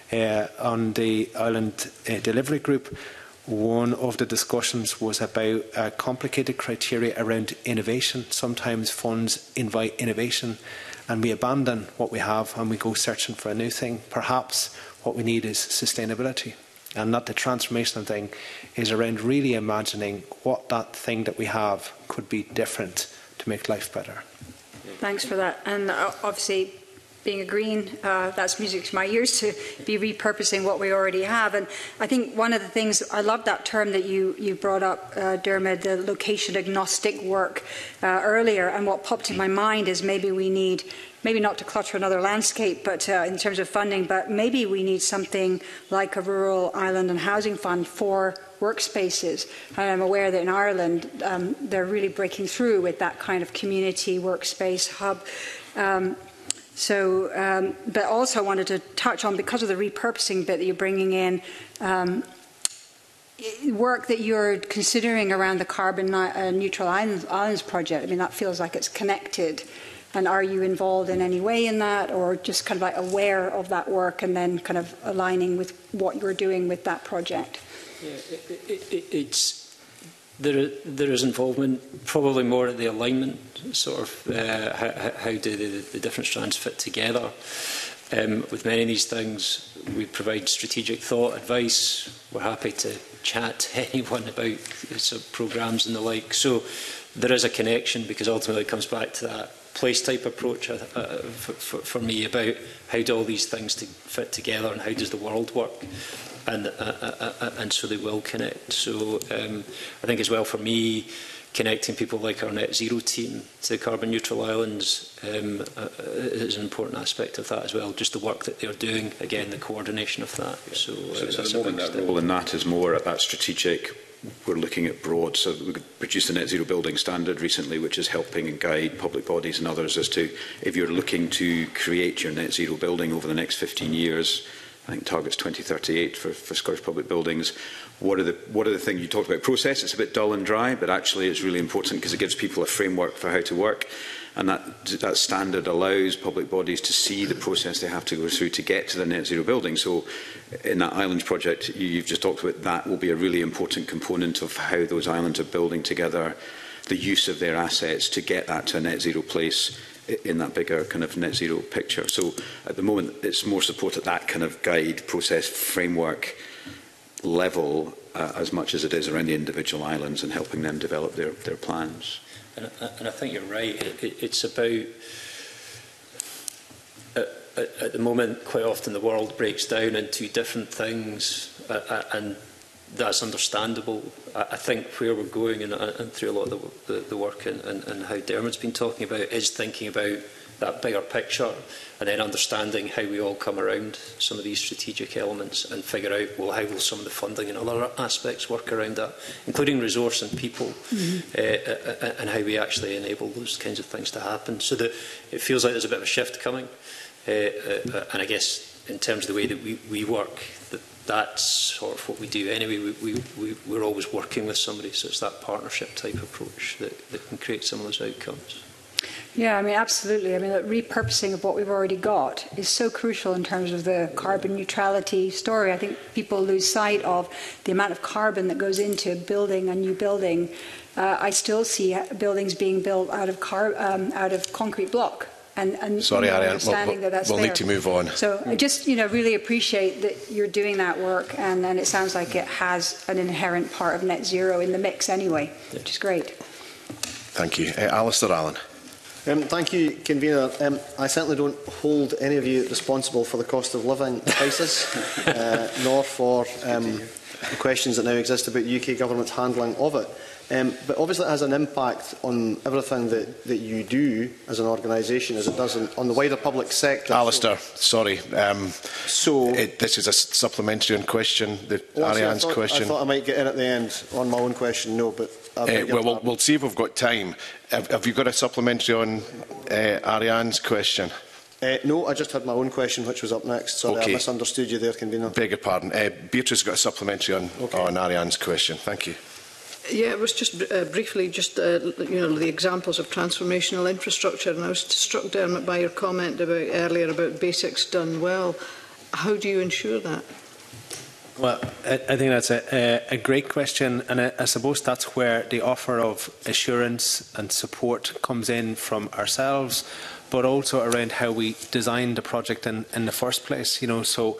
on the Island Delivery Group, one of the discussions was about complicated criteria around innovation. Sometimes funds invite innovation and we abandon what we have and we go searching for a new thing. Perhaps what we need is sustainability, and that the transformational thing is around really imagining what that thing that we have could be different to make life better. Thanks for that. And obviously, being a Green, that's music to my ears to be repurposing what we already have. And I think one of the things, I love that term that you brought up, Dermot, the location agnostic work earlier. And what popped in my mind is maybe we need, maybe not to clutter another landscape, but in terms of funding, but maybe we need something like a rural island and housing fund for workspaces. And I'm aware that in Ireland, they're really breaking through with that kind of community workspace hub. But also I wanted to touch on, because of the repurposing bit that you're bringing in, work that you're considering around the carbon neutral islands project. I mean, that feels like it's connected. And are you involved in any way in that, or just kind of like aware of that work and then kind of aligning with what you're doing with that project? There is involvement, probably more at the alignment, sort of how do the different strands fit together. With many of these things, we provide strategic thought, advice. We're happy to chat to anyone about sort of programmes and the like. So there is a connection, because ultimately it comes back to that place type approach for me about how do all these things fit together and how does the world work. And so they will connect. So I think as well for me, connecting people like our net zero team to carbon neutral islands is an important aspect of that as well. Just the work that they're doing, again, the coordination of that. So at the moment, that role in that is more at that strategic. We're looking at broad. So we produced the net zero building standard recently, which is helping and guide public bodies and others as to if you're looking to create your net zero building over the next 15 years. I think targets 2038 for Scottish public buildings. What are the things you talked about? Process, it's a bit dull and dry, but actually it's really important because it gives people a framework for how to work. And that standard allows public bodies to see the process they have to go through to get to the net zero building. So in that islands project you've just talked about, that will be a really important component of how those islands are building together, the use of their assets to get that to a net zero place in that bigger kind of net zero picture. So at the moment it's more support at that kind of guide, process, framework level as much as it is around the individual islands and helping them develop their plans. And I think you're right. It's about, at the moment, quite often the world breaks down into different things, and that's understandable. I think where we're going, and through a lot of the work and how Dermot's been talking about, is thinking about that bigger picture and then understanding how we all come around some of these strategic elements and figure out, well, how will some of the funding and other aspects work around that, including resource and people, and how we actually enable those kinds of things to happen. So that it feels like there's a bit of a shift coming. And I guess in terms of the way that we work, that's sort of what we do anyway. We're always working with somebody, so it's that partnership type approach that can create some of those outcomes. Yeah, I mean, absolutely. I mean, the repurposing of what we've already got is so crucial in terms of the carbon neutrality story. I think people lose sight of the amount of carbon that goes into building a new building. I still see buildings being built out of concrete block. And sorry, Ariane, we'll need to move on. So I just, really appreciate that you're doing that work, and it sounds like it has an inherent part of net zero in the mix anyway, which is great. Thank you. Alistair Allen. Thank you, Convener. I certainly don't hold any of you responsible for the cost of living crisis, nor for the questions that now exist about UK Government's handling of it. But obviously it has an impact on everything that you do as an organisation, as it does on the wider public sector. Alistair, sorry. This is a supplementary question, Ariane's question. I thought I might get in at the end on my own question. No, but we'll see if we've got time. Have you got a supplementary on Ariane's question? No, I just had my own question, which was up next. Sorry, okay. I misunderstood you there, Convener. Beg your pardon. Beatrice got a supplementary on Ariane's question. Thank you. Yeah, it was just briefly, the examples of transformational infrastructure, and I was struck, Dermot, by your comment earlier about basics done well. How do you ensure that? Well, I think that's a great question, and I suppose that's where the offer of assurance and support comes in from ourselves, but also around how we designed the project in the first place. So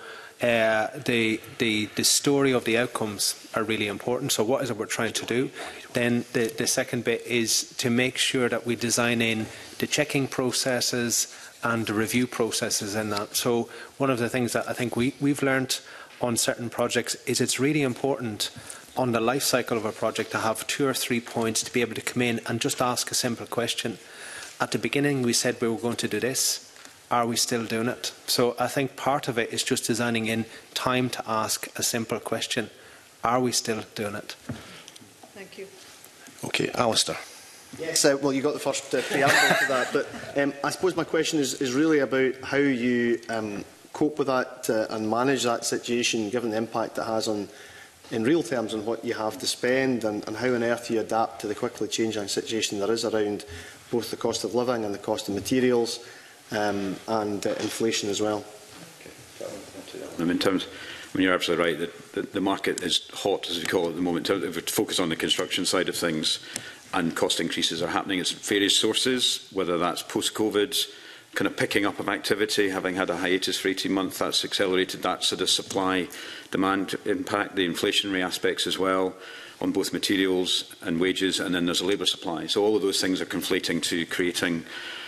the story of the outcomes are really important. So what is it we're trying to do? Then the second bit is to make sure that we design in the checking processes and the review processes in that. So one of the things that I think we've learned on certain projects is it's really important on the life cycle of a project to have 2 or 3 points to be able to come in and just ask a simple question. At the beginning we said we were going to do this. Are we still doing it? So I think part of it is just designing in time to ask a simple question. Are we still doing it? Thank you. Okay, Alistair. Yes, well, you got the first preamble to that, but I suppose my question is really about how you cope with that and manage that situation, given the impact it has on, in real terms, on what you have to spend, and how on earth you adapt to the quickly changing situation there is around both the cost of living and the cost of materials. And inflation as well. In terms, I mean, you're absolutely right that the market is hot, as we call it at the moment. If we focus on the construction side of things, and cost increases are happening at various sources, whether that's post-COVID, kind of picking up of activity, having had a hiatus for 18 months, that's accelerated that sort of supply-demand impact, the inflationary aspects as well, on both materials and wages, and then there's a labour supply. So all of those things are conflating to creating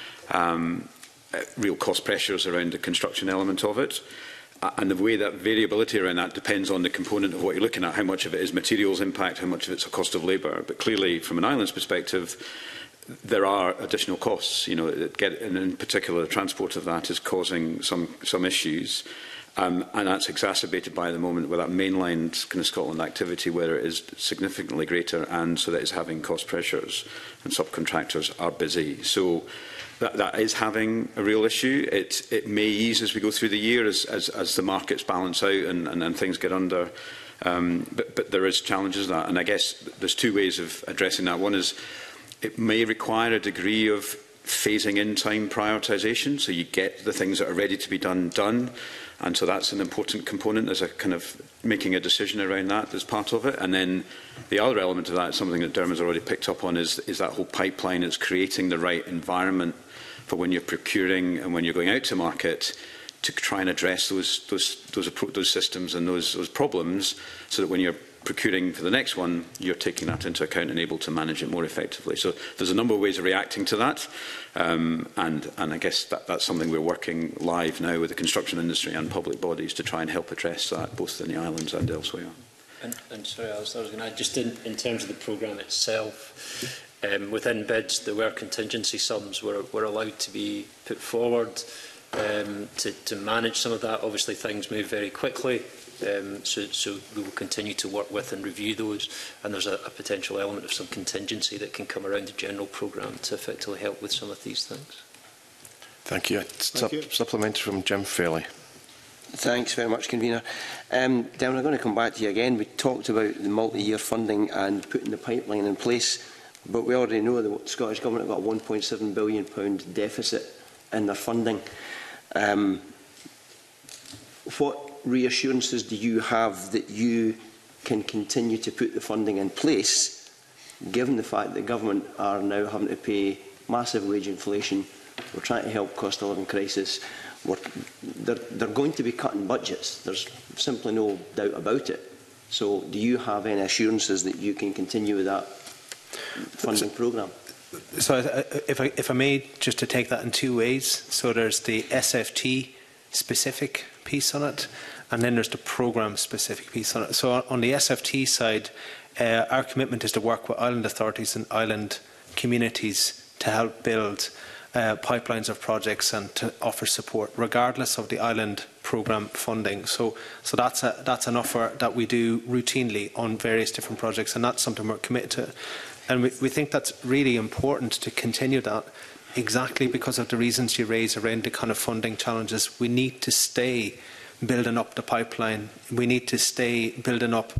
real cost pressures around the construction element of it. And the way that variability around that depends on the component of what you're looking at, how much of it is materials impact, how much of it's a cost of labour. But clearly, from an island's perspective, there are additional costs. You know, and in particular, the transport of that is causing some issues. And that's exacerbated by the moment with that mainland kind of Scotland activity where it is significantly greater, and so that is having cost pressures and subcontractors are busy. So that is having a real issue. It may ease as we go through the year as the markets balance out and things get under. But there is challenges that, and I guess there's two ways of addressing that. One is it may require a degree of phasing in time prioritisation, so you get the things that are ready to be done. And so that's an important component. There's a kind of making a decision around that as part of it. And then the other element of that, something that Dermot's already picked up on, is that whole pipeline. It's creating the right environment for when you're procuring and when you're going out to market to try and address those systems and those problems, so that when you're procuring for the next one, you're taking that into account and able to manage it more effectively. So there's a number of ways of reacting to that, and I guess that's something we're working live now with the construction industry and public bodies to try and help address that, both in the islands and elsewhere. And sorry, I was going to add, just in terms of the programme itself, within bids there were contingency sums were allowed to be put forward to manage some of that. Obviously things move very quickly. So we will continue to work with and review those, and there's a potential element of some contingency that can come around the general programme to effectively help with some of these things. Thank you. Supplementary from Jim Fairley. Thanks very much, Convener. Dermot, I'm going to come back to you again. We talked about the multi-year funding and putting the pipeline in place, but we already know the Scottish Government have got a £1.7 billion deficit in their funding. What reassurances do you have that you can continue to put the funding in place, given the fact that the government are now having to pay massive wage inflation? We're trying to help cost of living crisis. They're going to be cutting budgets. There's simply no doubt about it. So do you have any assurances that you can continue with that funding programme? So if I may, just to take that in two ways. So there's the SFT specific piece on it, and then there's the programme specific piece on it. So on the SFT side, our commitment is to work with island authorities and island communities to help build pipelines of projects and to offer support regardless of the island programme funding. So that's an offer that we do routinely on various different projects, and that's something we're committed to. And we think that's really important to continue that, exactly because of the reasons you raise around the kind of funding challenges. We need to stay building up the pipeline. We need to stay building up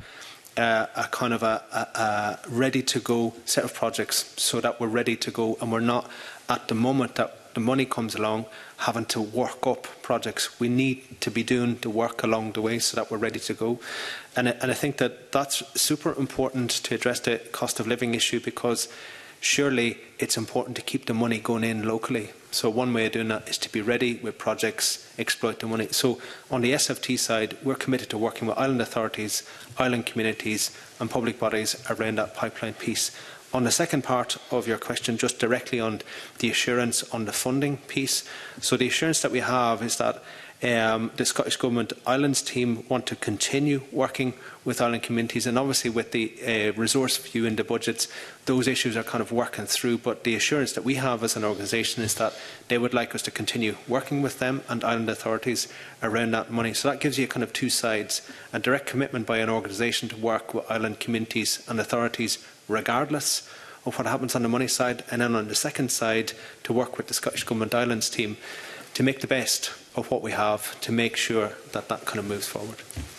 a kind of a ready-to-go set of projects, so that we're ready to go and we're not, at the moment that the money comes along, having to work up projects. We need to be doing the work along the way so that we're ready to go. And I think that that's super important to address the cost of living issue, because surely it's important to keep the money going in locally. So one way of doing that is to be ready with projects, exploit the money. So on the SFT side, we're committed to working with island authorities, island communities and public bodies around that pipeline piece. On the second part of your question, just directly on the assurance on the funding piece, so the assurance that we have is that the Scottish Government Islands team want to continue working with island communities, and obviously with the resource view in the budgets, those issues are kind of working through. But the assurance that we have as an organisation is that they would like us to continue working with them and island authorities around that money. So that gives you kind of two sides: a direct commitment by an organisation to work with island communities and authorities regardless of what happens on the money side, and then on the second side to work with the Scottish Government Islands team to make the best of what we have, to make sure that that kind of moves forward.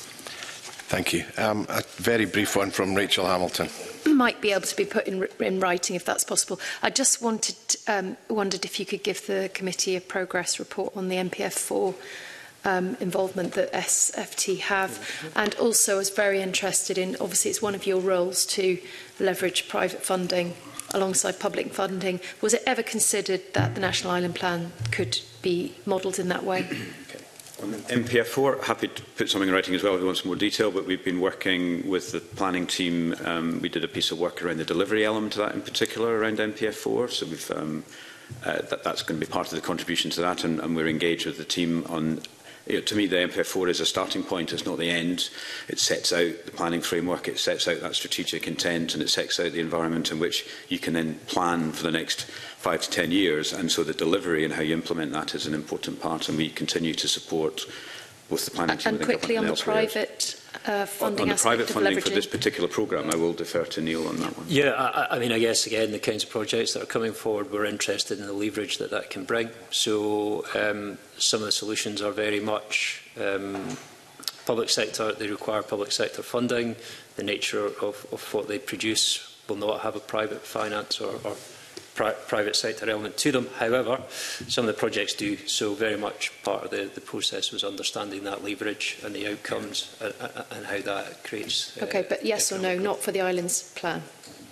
Thank you. A very brief one from Rachel Hamilton. Might be able to be put in writing if that's possible. I just wondered if you could give the committee a progress report on the MPF4 involvement that SFT have, and also I was very interested in, obviously it's one of your roles to leverage private funding alongside public funding. Was it ever considered that the National Island Plan could be modelled in that way? Okay. On MPF4, happy to put something in writing as well if you want some more detail, but we've been working with the planning team. We did a piece of work around the delivery element of that in particular around MPF4, so we've that's going to be part of the contribution to that, and we're engaged with the team on. To me, the MPF4 is a starting point, it's not the end. It sets out the planning framework, it sets out that strategic intent, and it sets out the environment in which you can then plan for the next 5 to 10 years. And so the delivery and how you implement that is an important part, and we continue to support both the planning team and quickly on the private funding on the private funding leveraging. For this particular programme, I will defer to Neil on that one. Yeah, I mean, I guess, again, the kinds of projects that are coming forward, we're interested in the leverage that that can bring. So some of the solutions are very much public sector. They require public sector funding. The nature of what they produce will not have a private finance or private sector element to them. However, some of the projects do, so very much part of the process was understanding that leverage and the outcomes and how that creates... Okay, but yes or no, not for the Islands Plan?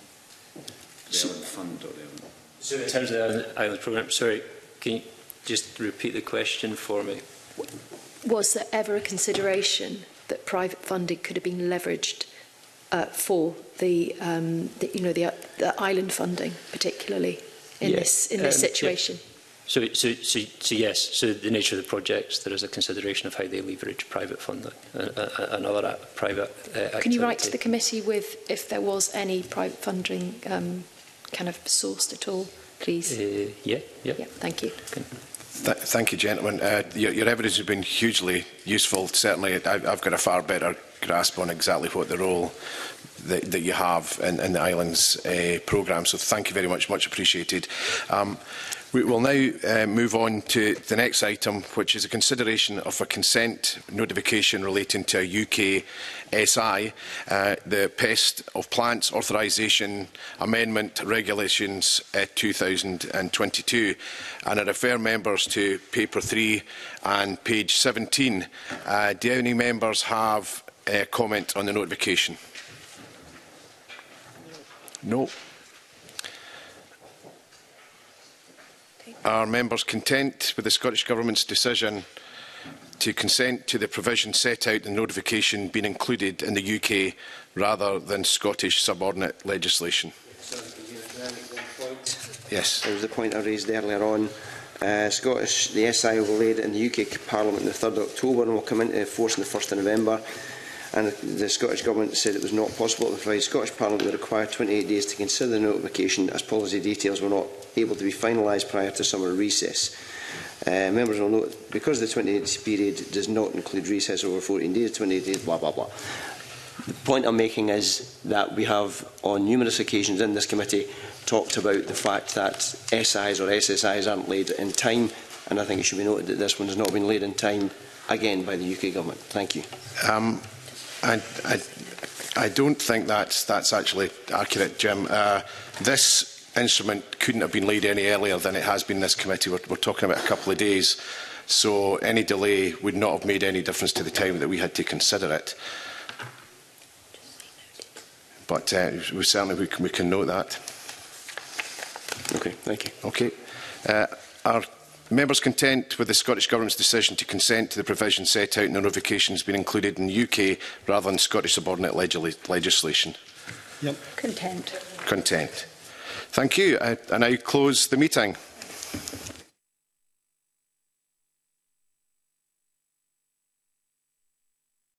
The Island Fund or the Island... So in terms of the Island Programme, sorry, can you just repeat the question for me? Was there ever a consideration that private funding could have been leveraged for the island funding, particularly in this situation? Yeah. So yes. So the nature of the projects, there is a consideration of how they leverage private funding and other private activity. Can you write to the committee with if there was any private funding kind of sourced at all, please? Yeah. Thank you. Okay. Thank you, gentlemen. Your evidence has been hugely useful. Certainly, I've got a far better grasp on exactly what the role that you have in the Islands programme. So thank you very much, much appreciated. We will now move on to the next item, which is a consideration of a consent notification relating to a UK SI, the Pest of Plants Authorisation Amendment Regulations 2022. And I refer members to paper 3 and page 17. Do any members have a comment on the notification? No. Are members content with the Scottish Government's decision to consent to the provision set out in the notification being included in the UK rather than Scottish subordinate legislation? Yes. There was the point I raised earlier on. The SI will be laid in the UK Parliament on the 3rd of October and will come into force on the 1st of November. And the Scottish Government said it was not possible to provide Scottish Parliament with the required 28 days to consider the notification, as policy details were not able to be finalised prior to summer recess. Members will note, because the 28 period does not include recess over 14 days, 28 days, blah, blah, blah. The point I'm making is that we have, on numerous occasions in this committee, talked about the fact that SIs or SSIs aren't laid in time, and I think it should be noted that this one has not been laid in time, again, by the UK Government. Thank you. I don't think that's actually accurate, Jim. This instrument couldn't have been laid any earlier than it has been in this committee. We're talking about a couple of days, so any delay would not have made any difference to the time that we had to consider it. But we can note that. Okay, thank you. Okay. Are members content with the Scottish Government's decision to consent to the provision set out in the notifications being included in the UK rather than Scottish subordinate legislation? Yep. Content. Content. Thank you. I now close the meeting.